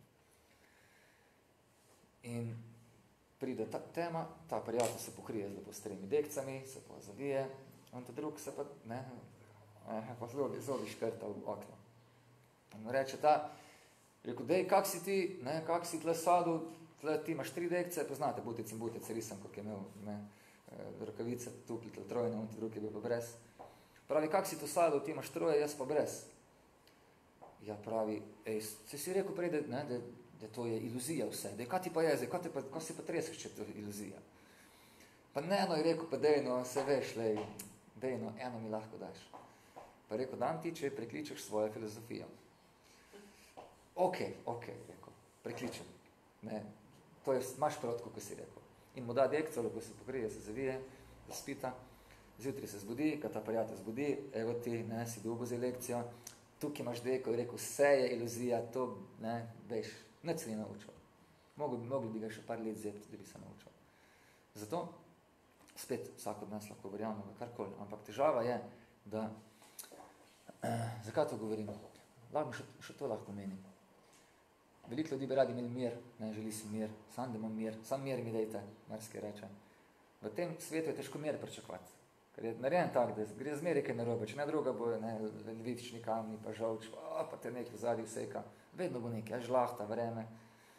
In pride ta tema, ta prijatelj se pokrije z lepo s 3 dekcami, se pa zavije, on ta drug se pa, pa zobi škrta v okno. In reče ta, rekel, dej, kak si ti, kak si tle sadu, tle ti imaš 3 dekce, poznate Butic in Butic, risam, kako je imel, rokavice, tukaj, tle trojne, on ti drugi bil pa brez. Pravi, kak si to sadu, ti imaš 3, jaz pa brez. Ja, pravi, si rekel prej, da to je iluzija vse, da kaj ti pa je, kaj si pa treseš, če to je iluzija. Pa je rekel, pa dejno, se veš, dejno, eno mi lahko daš. Pa rekel, dam ti, če prekličeš svojo filozofijo. Ok, rekel, prekličem. To je, imaš prav, kako si rekel. In mu da dekco, ko se pokrije, se zavije, zaspita, zjutraj se zbudi, kad ta prijatelj zbudi, evo ti, si dolgo za lekcijo, tukaj imaš deko, je rekel, vse je iluzija, to, veš, nič se ni naučil. Mogli bi ga še par let vzeti, da bi se naučil. Zato, spet, vsak od nas lahko verjamemo karkoli, ampak težava je, da, zakaj to govorim? Še to lahko menim. Veliko ljudi bi radi imeli mir, želi si mir, sam da imam mir, sam mir mi dejte, marsikaj reče. V tem svetu je težko mir pričakovati, Ker je narejen tak, da gre zmeraj kaj narobe, če ne druga bo lvični kamni, pa žolč, pa te nekaj v zadnji vseka, vedno bo nekaj, žlahta, vreme.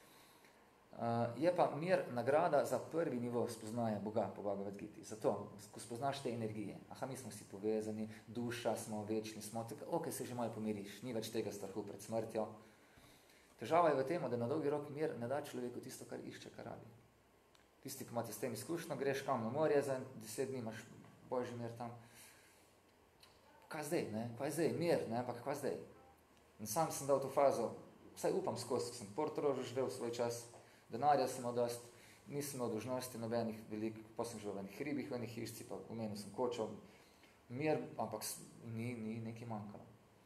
Je pa mir nagrada za prvi nivo spoznaja Boga po Bhagavad Giti. Zato, ko spoznaš te energije, mi smo si povezani, duša, smo večni, smo tako, ok, se že malo pomiriš, ni več tega strahu pred smrtjo. Težava je v tem, da na dolgi rok mir ne da človeku tisto, kar išče, kar rabi. Tisti, ki imate s tem izkušnjo, greš kam na morje, za 10 dni imaš božji mir tam. Kaj zdaj, ne? Kaj zdaj? Mir, ne? Ampak kaj zdaj? In sam sem dal to fazo, vsaj upam skozi, sem Portorožu živel svoj čas, denarja sem imel dost, nisem imel dožnosti nobenih velik, pa sem živel v enih hribih, v enih hišci, pa v meni sem kočal. Mir, ampak ni nekaj manjkalo.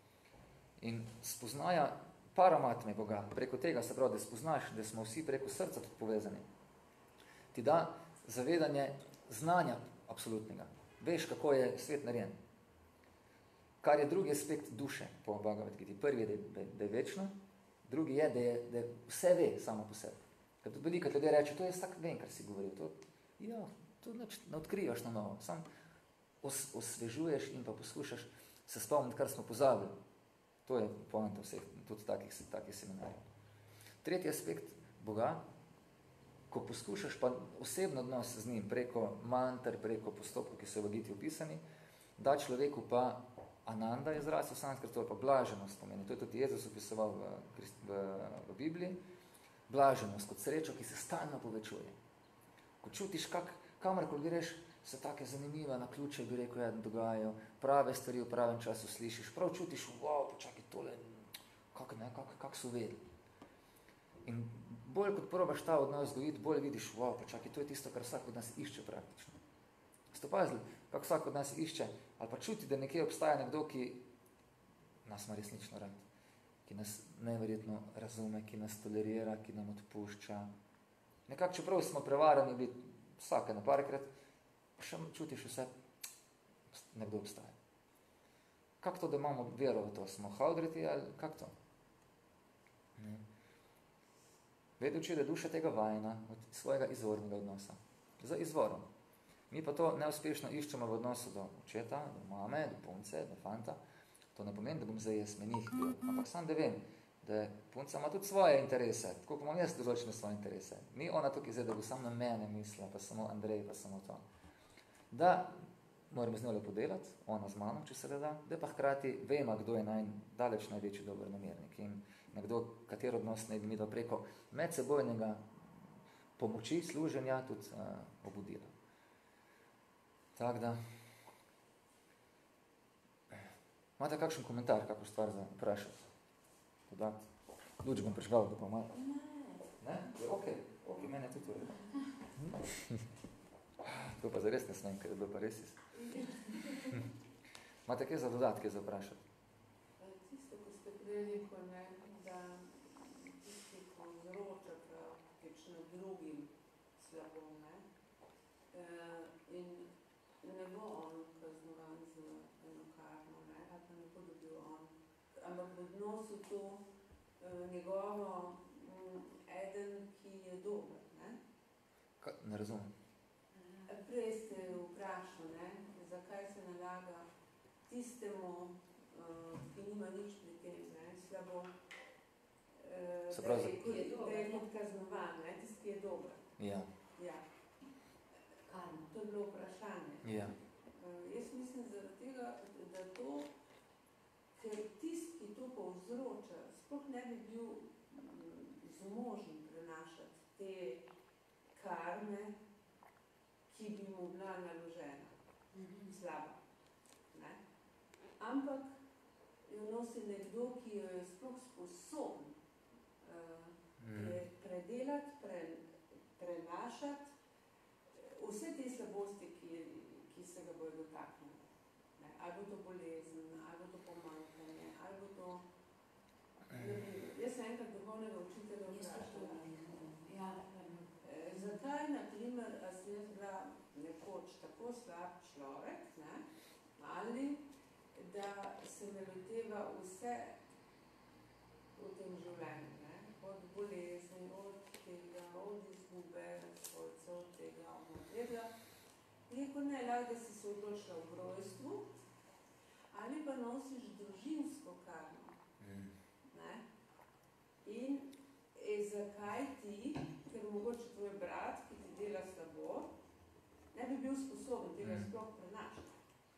In spoznaja paramatme Boga, preko tega se pravi, da spoznaš, da smo vsi preko srca tudi povezani, ti da zavedanje znanja absolutnega. Veš, kako je svet narejen. Kar je drugi aspekt duše po Bhagavad Giti. Prvi je, da je večno, drugi je, da je vse ve samo po sebi. Ker tudi veliko ljudi reče, to jaz tako vem, kar si govoril. To ne odkrivaš na novo. Sam osvežuješ in pa poskušaš se spomniti, kar smo pozabili. To je poanta vseh, tudi takih seminarjev. Tretji aspekt Boga, ko poskušaš pa osebno odnos z njim preko manter, preko postopkov, ki so v Giti opisani, da človeku pa ananda izraz v sanskrtu, pa blaženost pomeni. To je tudi Jezus opisoval v Bibliji. Blaženost kot srečo, ki se stalno povečuje. Ko čutiš, kamorkoli greš, se take zanimive naključje, bi rekel, dogajajo, prave stvari v pravem času slišiš, prav čutiš, wow, počakaj tole, kak so vedeli. In bolj kot probaš ta odnos zgoditi, bolj vidiš, wow, počakaj, to je tisto, kar vsak od nas išče praktično. Ste opazili, kako vsak od nas išče, ali pa čuti, da nekje obstaja nekdo, ki nas ima resnično rad, ki nas neverjetno razume, ki nas tolerira, ki nam odpušča. Nekako, čeprav smo prevarani biti vsake na parkrat, pa še čutiš vse, nekdo obstaja. Kako to, da imamo vero v to? Smo haudriti ali kako to? Ne. Veduči, da je duša tega vajena od svojega izvornega odnosa. Z izvorom. Mi pa to neuspešno iščemo v odnosu do očeta, do mame, do punce, do fanta. To ne pomeni, da bom zdaj jaz menih bil, ampak sam da vem, da punca ima tudi svoje interese, tako pa imam jaz določene svoje interese. Ni ona tukaj zdaj, da bo samo na mene mislila, pa samo Andrej, pa samo to. Da moram z njo lepo delati, ona z mano, če se da, da pa hkrati vema, kdo je daleč največji dober namernik in nekdo, katero odnos naj bi mi preko medsebojnega pomoči, služenja tudi obudila. Tako da, imate kakšen komentar, kako stvar za vprašati? Dodati? Luč bom prižgal, da pa malo. Ne? Ok, mene je tudi uredno. To pa zares ne smem, ker je bilo pa res isto. Imate kaj za dodatke za vprašati? Tisto, ko ste preliko, ne, da tisti, ko vzroča praktično drugim slabo, ne, in ne bo on kaznovan z eno karmo, ne, ali pa ne bo dobil on. Ampak v odnosu to njegovo eden, ki je dober, ne? Ne razumem. Prej ste vprašali, ne, zakaj se nalaga tistemu, ki nima nič pri tem, ne, slabo, da je kot kaznovan, ne, tisti, ki je dober. Ja. Ja. To je bilo vprašanje. Ja. Jaz mislim zaradi tega, da to, ker tisti, ki to povzroča, sploh ne bi bil zmožen prenašati te karme, ki bi mu bila naložena, slaba. Ne? Ampak jo nosi nekdo, ki jo je sploh sposoben predelati, prenašati vse te slabosti, ki se ga bojo dotaknili. Ali bo to bolezen, ali bo to pomanjkanje, ali bo to... Jaz sem enkrat duhovnega učitelja vprašala. Zakaj, na primer, a sem jaz bila nekoč tako slab človek, ne, ali da se me loteva vse v tem življenju, ne, od bolezni, od tega, od izgube svojcev, od tega, od tega. Rekel, ne, ali da si se odločila v rojstvu, ali pa nosiš družinsko karmo. Ne? In zakaj ti, ker mogoče tvoj brat, ki ti dela slabo, ne bi bil sposoben tega sploh prenašati.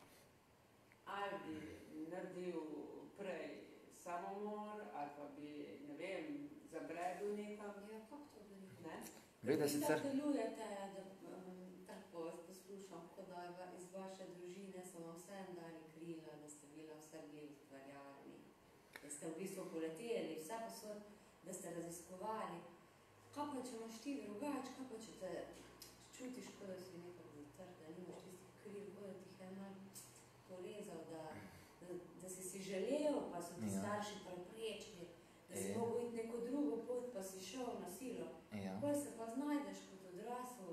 Ali bi naredil prej samomor, ali pa bi, ne vem, zabredil nekam. Ja, kako to bi? Ne? Vede sicer... Da delujete, da tako vas poslušam, kot da iz vaše družine so vam vsem dali krila, da ste bila vse bili ustvarjalni, da ste v bistvu poleteli, vse posod, da ste raziskovali. Kaj pa, če imaš ti drugač, kaj pa, če te čutiš, kot da si nekaj zatrt, da nimaš tisti kril, kot da ti je malo porezal, da si želel, pa so ti starši preprečili, da si mogel iti neko drugo pot, pa si šel na silo. Kaj se pa znajdeš kot odrasel,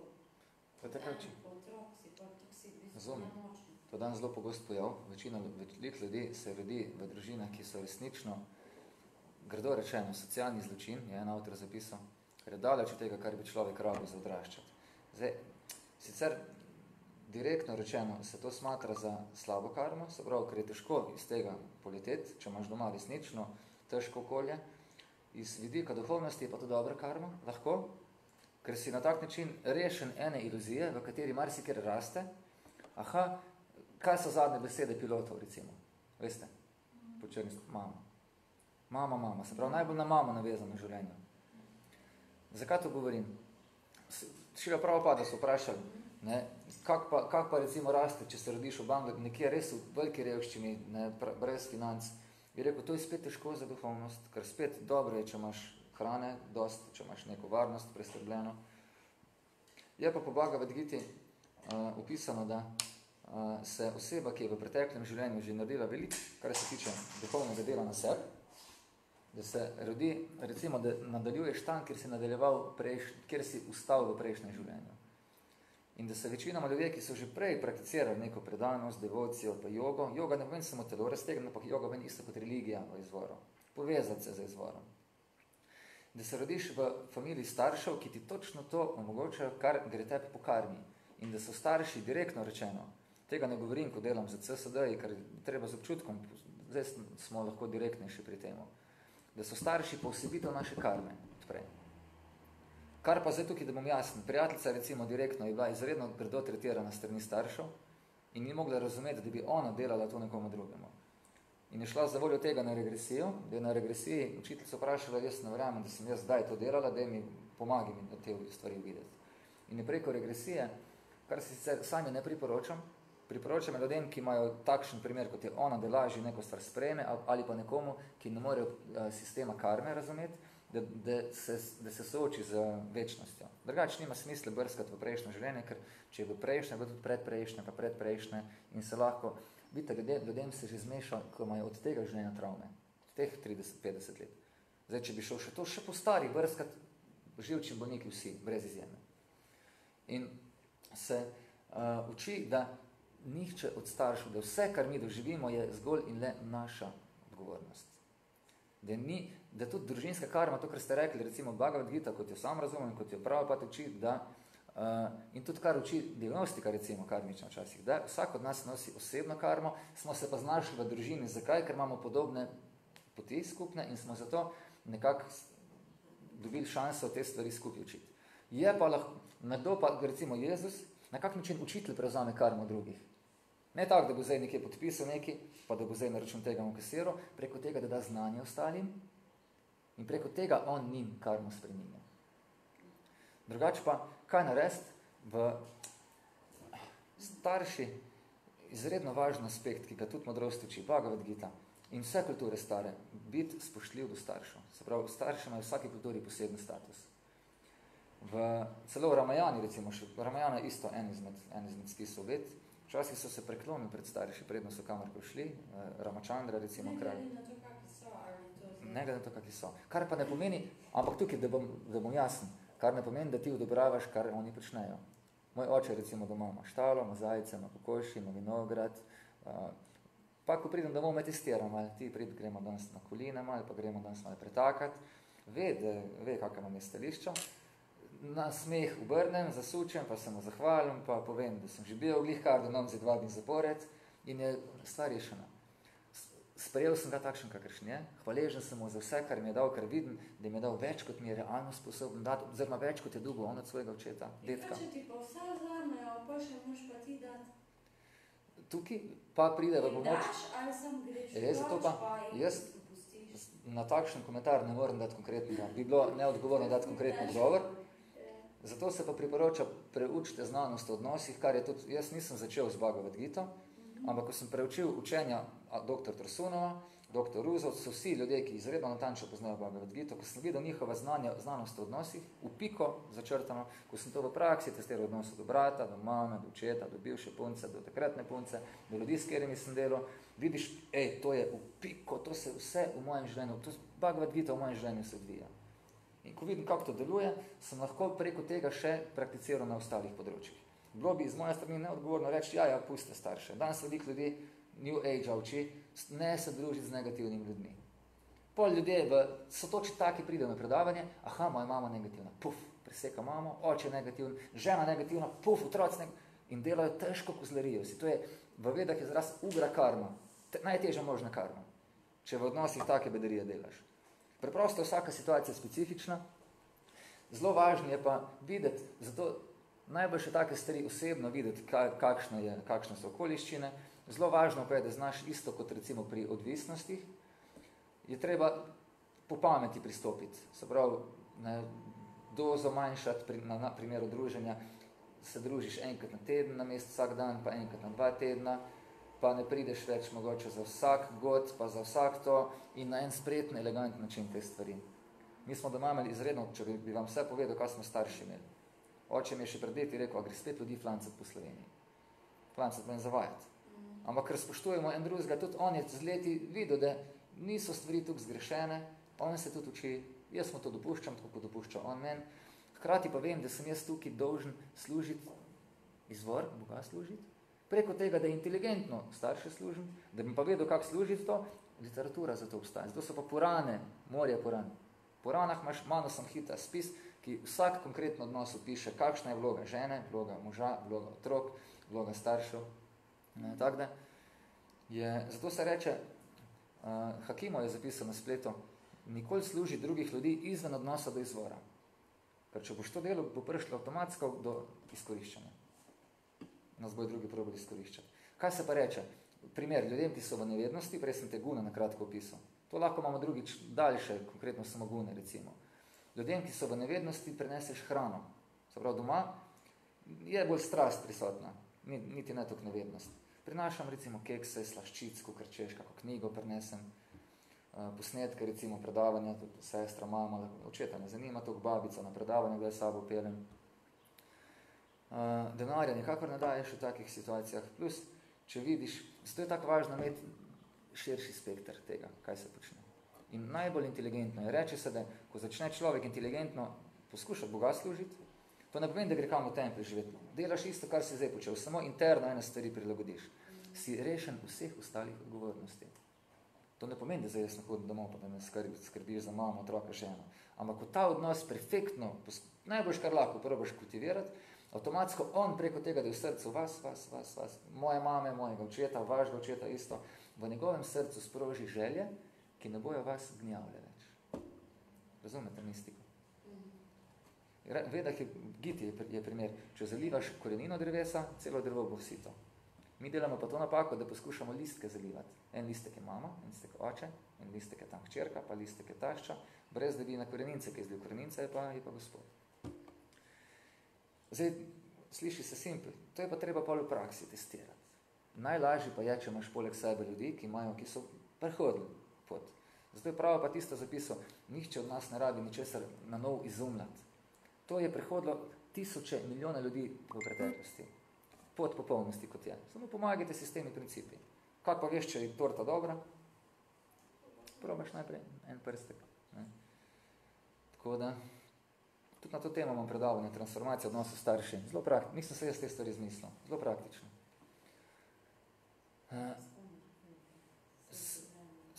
otrok si, pa tako si v bistvu nemočen. To dan zelo pogost pojav. Večina ljudi se rodi v družinah, ki so resnično, grdo rečeno, socialni zločin, je en avtor zapisal, ker je daleč od tega, kar bi človek rabil za odraščati. Zdaj, sicer direktno rečeno se to smatra za slabo karmo, se pravi, ker je težko iz tega poleteti, če imaš doma resnično težko okolje. Iz vidika duhovnosti je pa to dobra karma, lahko, ker si na tak način rešen ene iluzije, v kateri marsikjer raste. Aha, kaj so zadnje besede pilotov, recimo? Veste? Po črnistu, mama. Mama. Se pravi, najbolj na mamo navezano v življenju. Zakaj to govorim? Šila Prabhupada so vprašali, ne, kak pa recimo raste, če se rodiš v Bangladešu, nekje res v veliki revščini, ne, brez financ. Bi rekel, to je spet težko za duhovnost, ker spet dobro je, če imaš hrane, dost, če imaš neko varnost preskrbljeno. Je pa po Bhagavad Giti opisano, da se oseba, ki je v preteklem življenju že naredila veliko, kar se tiče duhovnega dela na sebi, da se rodi, recimo, da nadaljuješ tam, kjer si nadaljeval, kjer si ustal v prejšnjem življenju. In da se večinoma ljudje, ki so že prej prakticirali neko predanost, devocijo, pa jogo, joga ne pomeni samo telo raztegnjeno, ampak joga pomeni isto kot religija v izvoru. Povezati se z izvorom. Da se rodiš v familiji staršev, ki ti točno to omogočajo, kar gre tebi po karmi. In da so starši direktno rečeno, tega ne govorim, ko delam za CSD, ker treba z občutkom, zdaj smo lahko direktnejši pri temu, da so starši pa vsebitev naše karme odprej. Kar pa zdaj tukaj, da bom jasen, prijateljica recimo direktno je bila izredno grdo tretirana strani staršev in ni mogla razumeti, da bi ona delala to nekomu drugemu. In je šla za voljo tega na regresijo, da je na regresiji učiteljica vprašala, jaz ne verjamem, da sem jaz zdaj to delala, da mi pomagi mi te stvari videti. In je preko regresije, kar si sicer sami ne priporočam ljudem, ki imajo takšen primer, kot je ona, da lažje neko stvar sprejme, ali pa nekomu, ki ne more sistema karme razumeti, da se sooči z večnostjo. Drugače nima smisla brskati v prejšnje življenje, ker če je v prejšnje, bo tudi predprejšnje, pa predprejšnje in se lahko, vidite, ljudem se že zmeša, ko imajo od tega življenja travme, od teh 30-50 let. Zdaj, če bi šel še to, še po starih brskati živčni bolniki vsi, brez izjeme. In se uči, da nihče od staršev, da vse, kar mi doživimo, je zgolj in le naša odgovornost. Da tudi družinska karma, to, kar ste rekli, recimo Bhagavad Gita, kot jo sam razumem, kot jo Prabhupada uči, da, in tudi kar uči diagnostika, recimo karmična včasih, da vsak od nas nosi osebno karmo, smo se pa znašli v družini. Zakaj? Ker imamo podobne poti skupne in smo zato nekako dobili šanso te stvari skupaj učiti. Je pa lahko, nekdo pa, recimo Jezus, na kak način učitelj prevzame karmo drugih. Ne tako, da bo zdaj nekje podpisal neki, pa da bo zdaj na račun tega kasiral, preko tega, da da znanje ostalim in preko tega on njim karmo spreminja. Drugače pa, kaj narediti v starši, izredno važen aspekt, ki ga tudi modrost uči, Bhagavad Gita in vse kulture stare, biti spoštljiv do staršev. Se pravi, starši imajo v vsaki kulturi poseben status. Celo v Ramajani, recimo, Ramajana je isto en izmed spisov ved. Včasih so se preklonili pred starši, predno so kamorkoli šli, Ramachandra, recimo, kralj. Ne glede na to, kakvi so. Kar pa ne pomeni, ampak tukaj, da bom jasen, kar ne pomeni, da ti odobravaš, kar oni počnejo. Moj oče, recimo, doma ima štalo, ima zajce, ima kokoši, ima vinograd. Pa, ko pridem domov, me testiram, ali ti gremo danes na koline, ali pa gremo danes malo pretakati. Ve, kakve imam je stališča. na smeh obrnem, zasučem, pa se mu zahvalim, pa povem, da sem že bil glih kar donom za 2 dni zapored in je stvar rešena. Sprejel sem ga takšen, kakršen je, hvaležen sem mu za vse, kar mi je dal, kar vidim, da mi je dal več, kot mi je realno sposoben dati, oziroma več, kot je dobil on od svojega očeta, detka. Če ti pa vse vzamejo, pa še moš pa ti dati. Tukaj pa pride v pomoč. Daš, ali sem greš Zato pa jaz na takšen komentar ne morem dati konkretnega. Bi bilo neodgovorno dati konkretni odgovor. Zato se pa priporoča preučite znanost o odnosih, kar je tudi, jaz nisem začel z Bhagavad Gita, ampak ko sem preučil učenja dr. Tursunova, dr. Ruzov, so vsi ljudje, ki izredno natančno poznajo Bhagavad Gita, ko sem videl njihova znanost o odnosih, v piko začrtano, ko sem to v praksi testiral odnosu do brata, do mame, do očeta, do bivše punce, do takratne punce, do ljudi, s katerimi sem delal, vidiš, to je v piko, to se vse v mojem življenju, to Bhagavad Gita v mojem življenju se odvija. In ko vidim, kako to deluje, sem lahko preko tega še prakticiral na ostalih področjih. Bilo bi iz moje strani neodgovorno reči, ja, puste starše. Danes veliko ljudi New Age uči, ne se družiti z negativnimi ljudmi. Pol ljudje so točno taki, pridejo na predavanje, aha, moja mama negativna, puf, preseka mamo, oče negativna, žena negativna, puf, otroci negativna in delajo težko kozlarijo si. To je v vedah izraz ugra karma, najtežja možna karma, če v odnosih take bedarije delaš. Preprosto vsaka situacija je specifična, zelo važno je pa videti, zato najbolj še take stvari osebno videti, kakšne so okoliščine. Zelo važno pa je, da znaš isto kot recimo pri odvisnostih, je treba po pameti pristopiti. Se pravi, dozo manjšati na primeru druženja, se družiš enkrat na teden, namesto vsak dan, pa enkrat na 2 tedna, pa ne prideš več mogoče za vsak god, pa za vsak to in na en spreten, elegantni način te stvari. Mi smo doma imeli izredno, če bi vam vse povedal, kaj smo starši imeli. Oče mi je še pred leti rekel, a gre spet ljudi flancati po Sloveniji. Flancati pa ne zavajati. Ampak ker spoštujemo en drugega, tudi on je z leti videl, da niso stvari tukaj zgrešene, on se tudi uči, jaz mu to dopuščam, tako kot dopušča on meni. Hkrati pa vem, da sem jaz tukaj dolžen služiti, izvor Boga služiti, preko tega, da je inteligentno starše služim, da bi pa vedel, kako služiti to, literatura za to obstaja. Zato so pa Purane, morje Puran. V Puranah imaš Mano Samhita spis, ki vsak konkretno odnos opiše, kakšna je vloga žene, vloga moža, vloga otrok, vloga staršev. Tako da zato se reče, Hakimo je zapisal na spletu, nikoli služi drugih ljudi izven odnosa do izvora. Ker če boš to delo, bo prišlo avtomatsko do izkoriščanja. Nas bojo drugi probali izkoriščati. Kaj se pa reče? Primer, ljudem, ki so v nevednosti, prej sem te gune na kratko opisal. To lahko imamo drugič daljše, konkretno samo gune, recimo. Ljudem, ki so v nevednosti, preneseš hrano. Se pravi, doma je bolj strast prisotna, niti ne toliko nevednost. Prinašam recimo kekse, slaščic, kukrčeš, kako knjigo prenesem, posnetke, recimo predavanja, tudi sestra, mama, očeta ne zanima, toliko babica na predavanje, da je sabo pelem. Denarja nikakor ne daješ v takih situacijah, plus, če vidiš, zato je tako važno imeti širši spektr tega, kaj se počne. In najbolj inteligentno je, reče se, da ko začne človek inteligentno poskušati Boga služiti, to ne pomeni, da gre kam v templi živeti. Delaš isto, kar si zdaj počel, samo interno ene stvari prilagodiš. Si rešen vseh ostalih odgovornosti. To ne pomeni, da zdaj jaz ne hodim domov, pa da ne skrbiš za mamo, otroka, ženo. Ampak ko ta odnos perfektno, najboljš kar lahko probaš kultivirati, avtomatsko on preko tega, da je v srcu vas, moje mame, mojega očeta, vašega očeta isto, v njegovem srcu sproži želje, ki ne bojo vas gnjavle več. Razumete mistiko? Vedah Giti je primer, če zalivaš korenino drevesa, celo drevo bo sito. Mi delamo pa to napako, da poskušamo listke zalivati. En listek je mama, en listek oče, en listek je tam hčerka, pa listek je tašča, brez da bi na korenince, ki je zdaj koreninca, je pa Gospod. Zdaj, sliši se simpel, to je pa treba pa v praksi testirati. Najlažje pa je, če imaš poleg sebe ljudi, ki so prehodili pot. Zato je pravo pa tisto zapisal, nihče od nas ne rabi ničesar na nov izumljati. To je prehodilo tisoče, milijone ljudi v preteklosti. Pot popolnosti, kot je. Samo pomagajte si s temi principi. Kako pa veš, če je torta dobra? Probaš najprej en prstek. Ne? Tako da, tudi na to temo imam predavanje, transformacija odnosov starši. Zelo praktično. Nisem se jaz te stvari izmislil. Zelo praktično.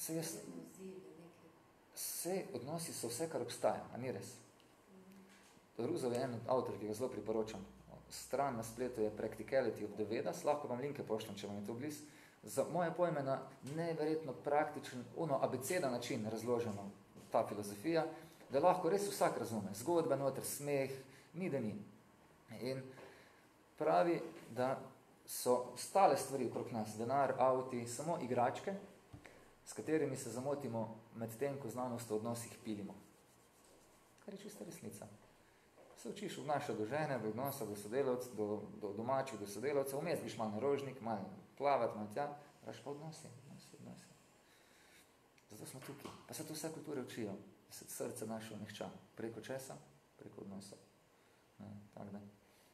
Vse odnosi so vse, kar obstaja, a ni res? Ruzov je en avtor, ki ga zelo priporočam. Stran na spletu je Practicality of the Vedas, lahko vam linke pošljem, če vam je to bliz. Za moje pojme na neverjetno praktičen, abeceda način razloženo ta filozofija, da lahko res vsak razume. Zgodbe noter, smeh, ni da ni. In pravi, da so stale stvari okrog nas, denar, avti, samo igračke, s katerimi se zamotimo med tem, ko znanost v odnosih pilimo. Kar je čista resnica. Se učiš obnašati do žene, do odnosa, do sodelavcev, do domačih, do sodelavcev, vmes biš malo narožnik, malo plavati, malo tja, raš pa odnosi. Zato smo tukaj. Pa se to vse kulture učijo, da se srce naše nihča. Preko česa? Preko odnosov. Tak da.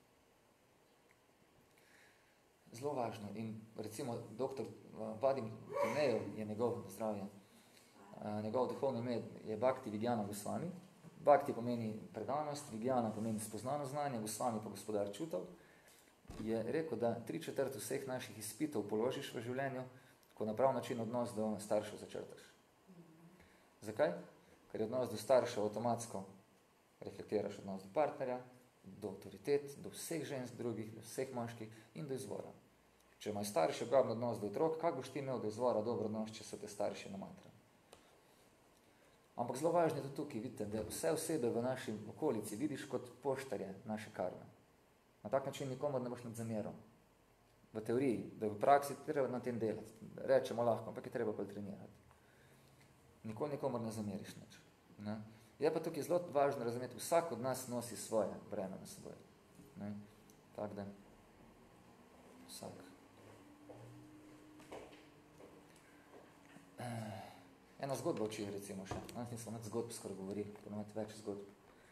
Zelo važno. In recimo doktor Vadim Tinejev je njegov zdravje. Njegov duhovno ime je Bhakti Vigyana Goswami. Bhakti pomeni predanost, Vigyana pomeni spoznano znanje, Goswami pa gospodar čutov. Je rekel, da 3/4 vseh naših izpitov položiš v življenju, ko na prav način odnos do staršev začrtaš. Zakaj? Ker je odnos do staršev avtomatsko reflektiraš odnos do partnerja, do avtoritet, do vseh žensk drugih, do vseh moških in do izvora. Če imaš starši obraben odnos do otrok, kako boš ti imel do izvora dober odnos, če so te starši namatrali? Ampak zelo važno je tudi tukaj, vidite, da vse osebe v naši okolici vidiš kot poštarje naše karme. Na tak način nikomor ne boš nad zamerom. V teoriji, da v praksi treba na tem delati. Rečemo lahko, ampak je treba pa trenirati. Nikoli nikomor ne zameriš nič. Ne? Je pa tukaj zelo važno razumeti, vsak od nas nosi svoje breme na seboj. Ne? Tak da, vsak. Ena zgodba oči, recimo še. Danes nismo nad zgodb skoraj govorili, ponovati več zgodb.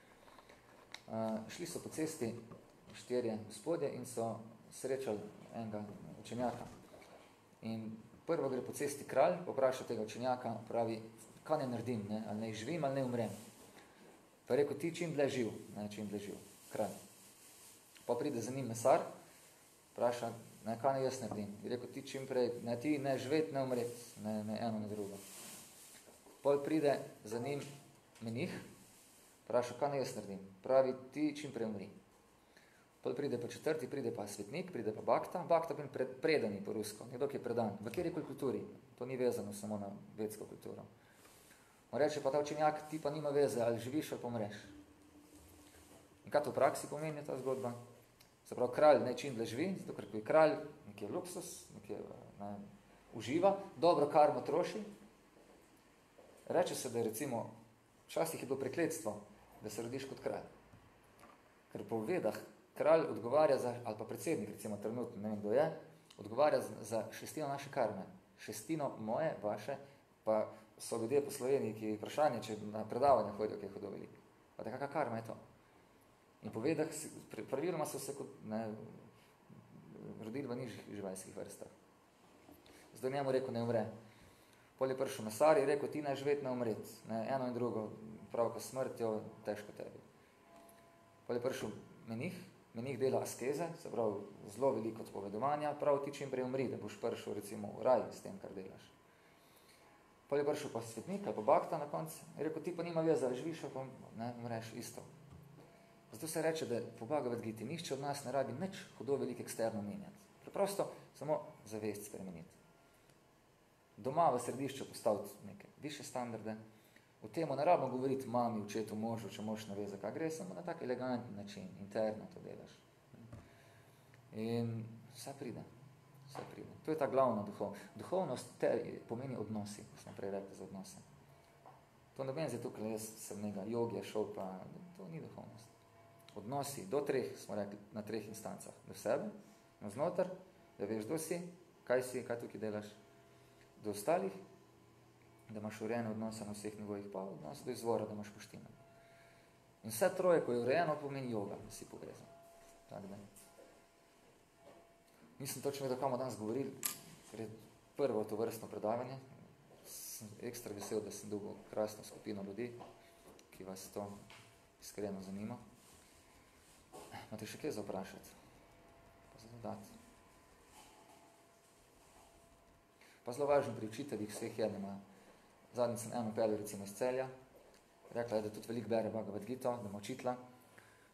Šli so po cesti 4 gospodje in so srečali enega učenjaka. In prvo gre po cesti kralj, popraša tega učenjaka, pravi, kaj ne naredim, ne? Ali ne živim, ali ne umrem. Pa je rekel, ti čim dlje živ, ne, čim dlje živ, kralj. Pa pride za njim mesar, vpraša, ne, kaj ne jaz naredim. Je rekel, ti čim prej, ne, ti ne živeti, ne umreti, ne eno, ne drugo. Pol pride za njim menih, vpraša, kaj ne jaz naredim. Pravi, ti čim prej umri. Pol pride pa 4., pride pa svetnik, pride pa bakta. Bakta pa predani po rusko, nekdo, ki je predan. V kjerikoli kulturi, to ni vezano samo na vedsko kulturo. On reče pa ta učenjak, ti pa nima veze, ali živiš ali pomreš. In kaj to v praksi pomeni ta zgodba? Se pravi, kralj ne čim dlje živi, zato ker je kralj nekje luksus, nekje uživa, dobro karmo troši. Reče se, da je recimo, včasih je bilo prekletstvo, da se rodiš kot kralj. Ker po vedah kralj odgovarja za, ali pa predsednik, recimo trenutno, ne vem kdo je, odgovarja za 1/6 naše karme. 1/6 moje, vaše, pa so ljudje po Sloveniji, ki vprašanje, če na predavanje hodijo, ki je hodo veliko. Pa da kakva karma je to? In po vedah, praviloma so se kot, ne, rodili v nižjih živalskih vrstah. Zdaj njemu rekel, ne umre. Pol je prišel mesar in rekel, ti ne živeti, ne umreti. Ne, eno in drugo, pravko smrtjo, težko tebi. Pol je prišel menih dela askeze, se pravi, zelo veliko odpovedovanja, prav ti čim prej umri, da boš prišel recimo v raj s tem, kar delaš. Pol je prišel pa svetnik, ali pa bakta na koncu, in rekel, ti pa nima veze, ali živiš, pa ne, umreš isto. Zato se reče, da po Bhagavad Giti nihče od nas ne rabi nič hudo veliko eksterno menjati. Preprosto samo zavest spremeniti. Doma v središču postaviti neke više standarde. O temu ne rabimo govoriti mami, očetu, možu, če mož ne ve, za kaj gre, samo na tak elegantni način, interno to delaš. In vse pride. To je ta glavna duhovnost. Duhovnost pomeni odnosi, ko smo prej rekli za odnose. To ne vem, zdaj tukaj jaz sem nekaj jogija šel, pa to ni duhovnost. Odnosi do 3, smo rekli, na 3 instancah. Do sebe, na znotar, da veš, kdo si, kaj tukaj delaš. Do ostalih, da imaš urejene odnose na vseh nivojih, pa odnos do izvora, da imaš poštino. In vse troje, ko je urejeno, pomeni yoga, da si povezan. Tak, da. Nisem točno vedel, kam danes govorili, ker je prvo to vrstno predavanje. Sem ekstra vesel, da sem dobil krasno skupino ljudi, ki vas to iskreno zanima. Imate še kaj za vprašati? Pa za dodati. Pa zelo važno pri učiteljih vseh je, da ima, zadnjič sem eno pelil recimo iz Celja, rekla je, da tudi veliko bere Bhagavad Gita, da ima učitla.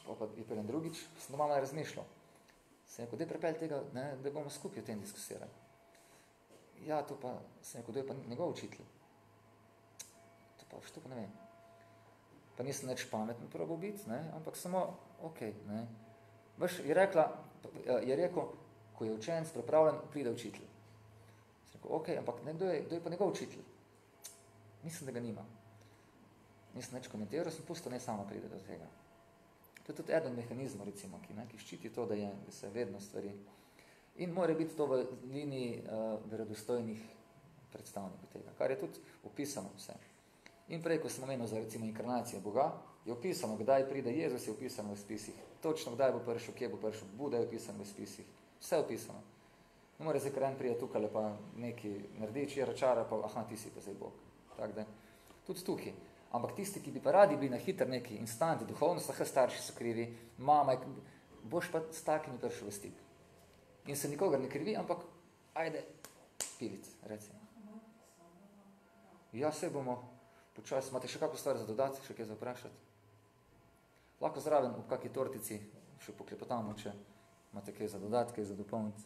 pa je preden drugič, sem doma malo razmišljal. Sem rekel, daj prepelj tega, ne, da bomo skupaj o tem diskusirali. Ja, to pa, sem rekel, da je pa njegov učitelj. To pa ne vem. Pa nisem nič pametno probal biti, ne, ampak samo, ne. Veš, je rekel, ko je učenec pripravljen, pride učitelj. Sem rekel, ampak kdo je pa njegov učitelj? Mislim, da ga nima. Nisem nič komentiral, sem pustil, ne sama pride do tega. To je tudi eden mehanizma, recimo, ki ščiti to, da se vedno stvari. In mora biti to v liniji verodostojnih predstavnikov tega, kar je tudi opisano vse. In prej, ko sem omenil za recimo inkarnacijo Boga, je opisano, kdaj pride Jezus, je opisano v spisih. Točno kdaj bo prišel, kje bo prišel, Buda je opisano v spisih. Vse je opisano. Ne more zdaj, ker en prije tukaj pa neki naredi čara, pa ti si pa zdaj Bog. Tak, da, tudi tukaj. Ampak tisti, ki bi pa radi bili na hiter neki instant, duhovnost, starši so krivi, mama, boš pa s takimi prišel v stik. In se nikogar ne krivi, ampak ajde piliti, recimo. Ja, se bomo počasi. Imate še kakvo stvar za dodati, še kaj za vprašati? Lahko zraven ob kakej tortici še poklepotamo, če imate kaj za dodati, kaj za dopolniti.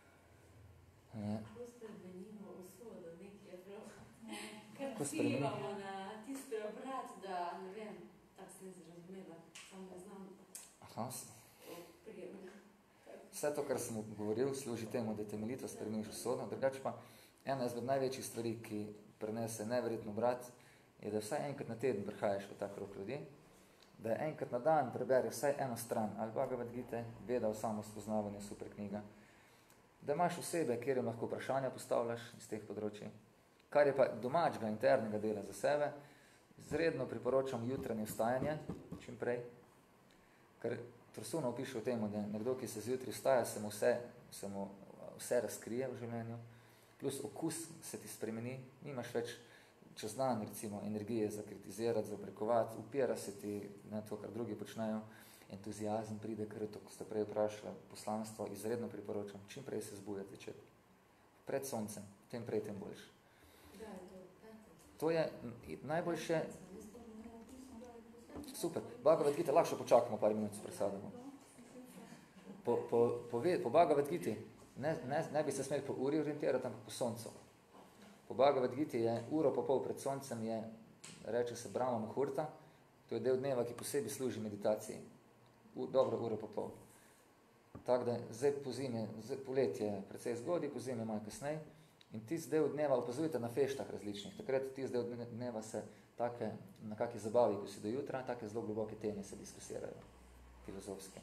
Ko spremenimo usodo nekje vlog, ker vsivamo na tisti preobrat, da, ne vem, tako se ne razumela, samo ne znam. Vse to, kar sem govoril, služi temu, da temeljito spremeniš usodo. Drugače pa ena izmed največjih stvari, ki prenese neverjetno obrat, je, da vsaj enkrat na teden prihajaš v ta krog ljudi, da enkrat na dan prebereš vsaj eno stran, ali Bhagavad Gite, Veda o samospoznavanju, super knjiga, da imaš osebe, kjer jim lahko vprašanja postavljaš iz teh področij, kar je pa domačega, internega dela za sebe, izredno priporočam jutranje vstajanje, čim prej, ker Trsuno piše o tem, da nekdo, ki se zjutraj vstaja, se mu vse razkrije v življenju, plus okus se ti spremeni, nimaš več čez dan, recimo, energije za kritizirati, za oprekovati, upira se ti na to, kar drugi počnejo, entuziazem pride, ker to, ko ste prej vprašali, poslanstvo, izredno priporočam, čim prej se zbujati večer. Pred soncem, tem prej, tem boljše. To je najboljše. Super. Bhagavad Gita, lahko še počakamo par minut, se presadamo. Po Bhagavad Giti ne bi se smeli po uri orientirati, ampak po soncu. Po Bhagavad Giti je uro pa pol pred soncem, reče se Brahma Muhurta, to je del dneva, ki posebej služi meditaciji. Dobro uro pa pol. Tako da zdaj po zimi, poletje je precej zgodaj, po zimi je malo kasnej, in tisti del dneva opazujete na feštah različnih. Takrat tisti del dneva se na kakšni zabavi, ko si do jutra, take zelo globoke teme se diskusirajo, filozofske.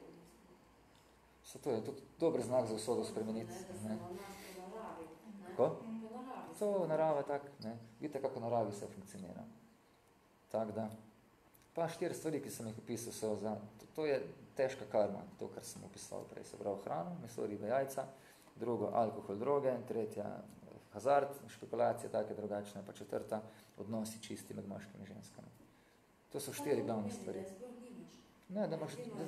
To je tudi dober znak za usodo spremeniti. Kako? To narava tak, ne. Vidite, kako naravi se funkcionira. Tako da. Pa 4 stvari, ki sem jih opisal, to je težka karma, to, kar sem opisal prej. Se pravi hrano, meso, ribe, jajca, drugo alkohol, droge, tretja hazard, špekulacije, take drugačne, pa 4. odnosi čisti med moškimi in ženskami. To so 4 glavne stvari. Ne, da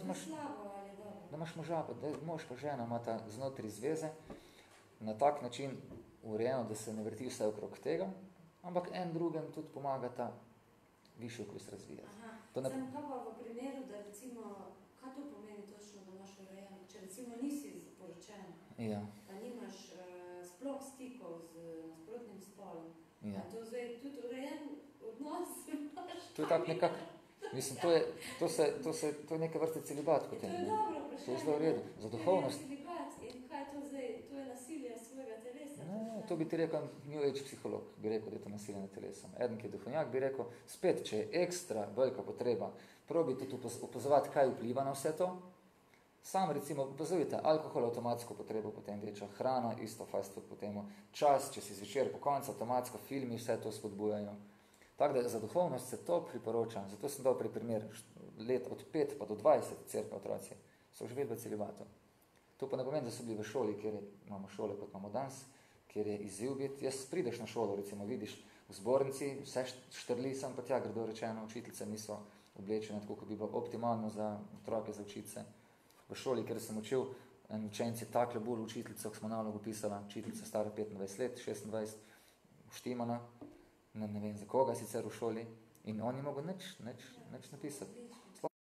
imaš moža, da mož pa žena imata znotraj zveze na tak način urejeno, da se ne vrti vse okrog tega, ampak en drugem tudi pomagata višji okus razvijati. Sem pa v primeru, da recimo, kaj to pomeni točno, da imaš urejeno? Če recimo nisi poročen, pa nimaš sploh stikov z nasprotnim spolom, a to zdaj tudi urejen odnos imaš? To je tako nekako, mislim, to je neka vrsta celibat potem. To je dobro vprašanje. To je zelo v redu. Za duhovnost. In kaj je to zdaj? To je nasilje svojega telesa? Ne, to bi ti rekel New Age psiholog, bi rekel, da je to nasilje nad telesom. Eden, ki je duhovnjak, bi rekel, spet, če je ekstra velika potreba, probi tudi opazovati, kaj vpliva na vse to. Sam recimo opazujete, alkohol avtomatsko potrebo potem veča, hrana, isto fast food potem, čas, če si zvečer po koncu, avtomatsko filmi, vse to spodbujajo. Tako da za duhovnost se to priporočam, zato sem dal primer let od 5 pa do 20 cerkva otroci, so živeli v celibatu. To pa ne pomeni, da so bili v šoli, kjer imamo šole, kot imamo danes, kjer je izziv biti. Jaz prideš na šolo, recimo vidiš v zbornici, vse štrli sem, pa tja grdo rečeno, učiteljice niso oblečene, tako kot bi bilo optimalno za otroke, za učice. V šoli, kjer sem učil, en učenci takle bolj učiteljico, ko smo nalogo pisala, učiteljica stara 25 let, 26, štimana, ne vem za koga sicer v šoli, in on ni mogel nič napisati.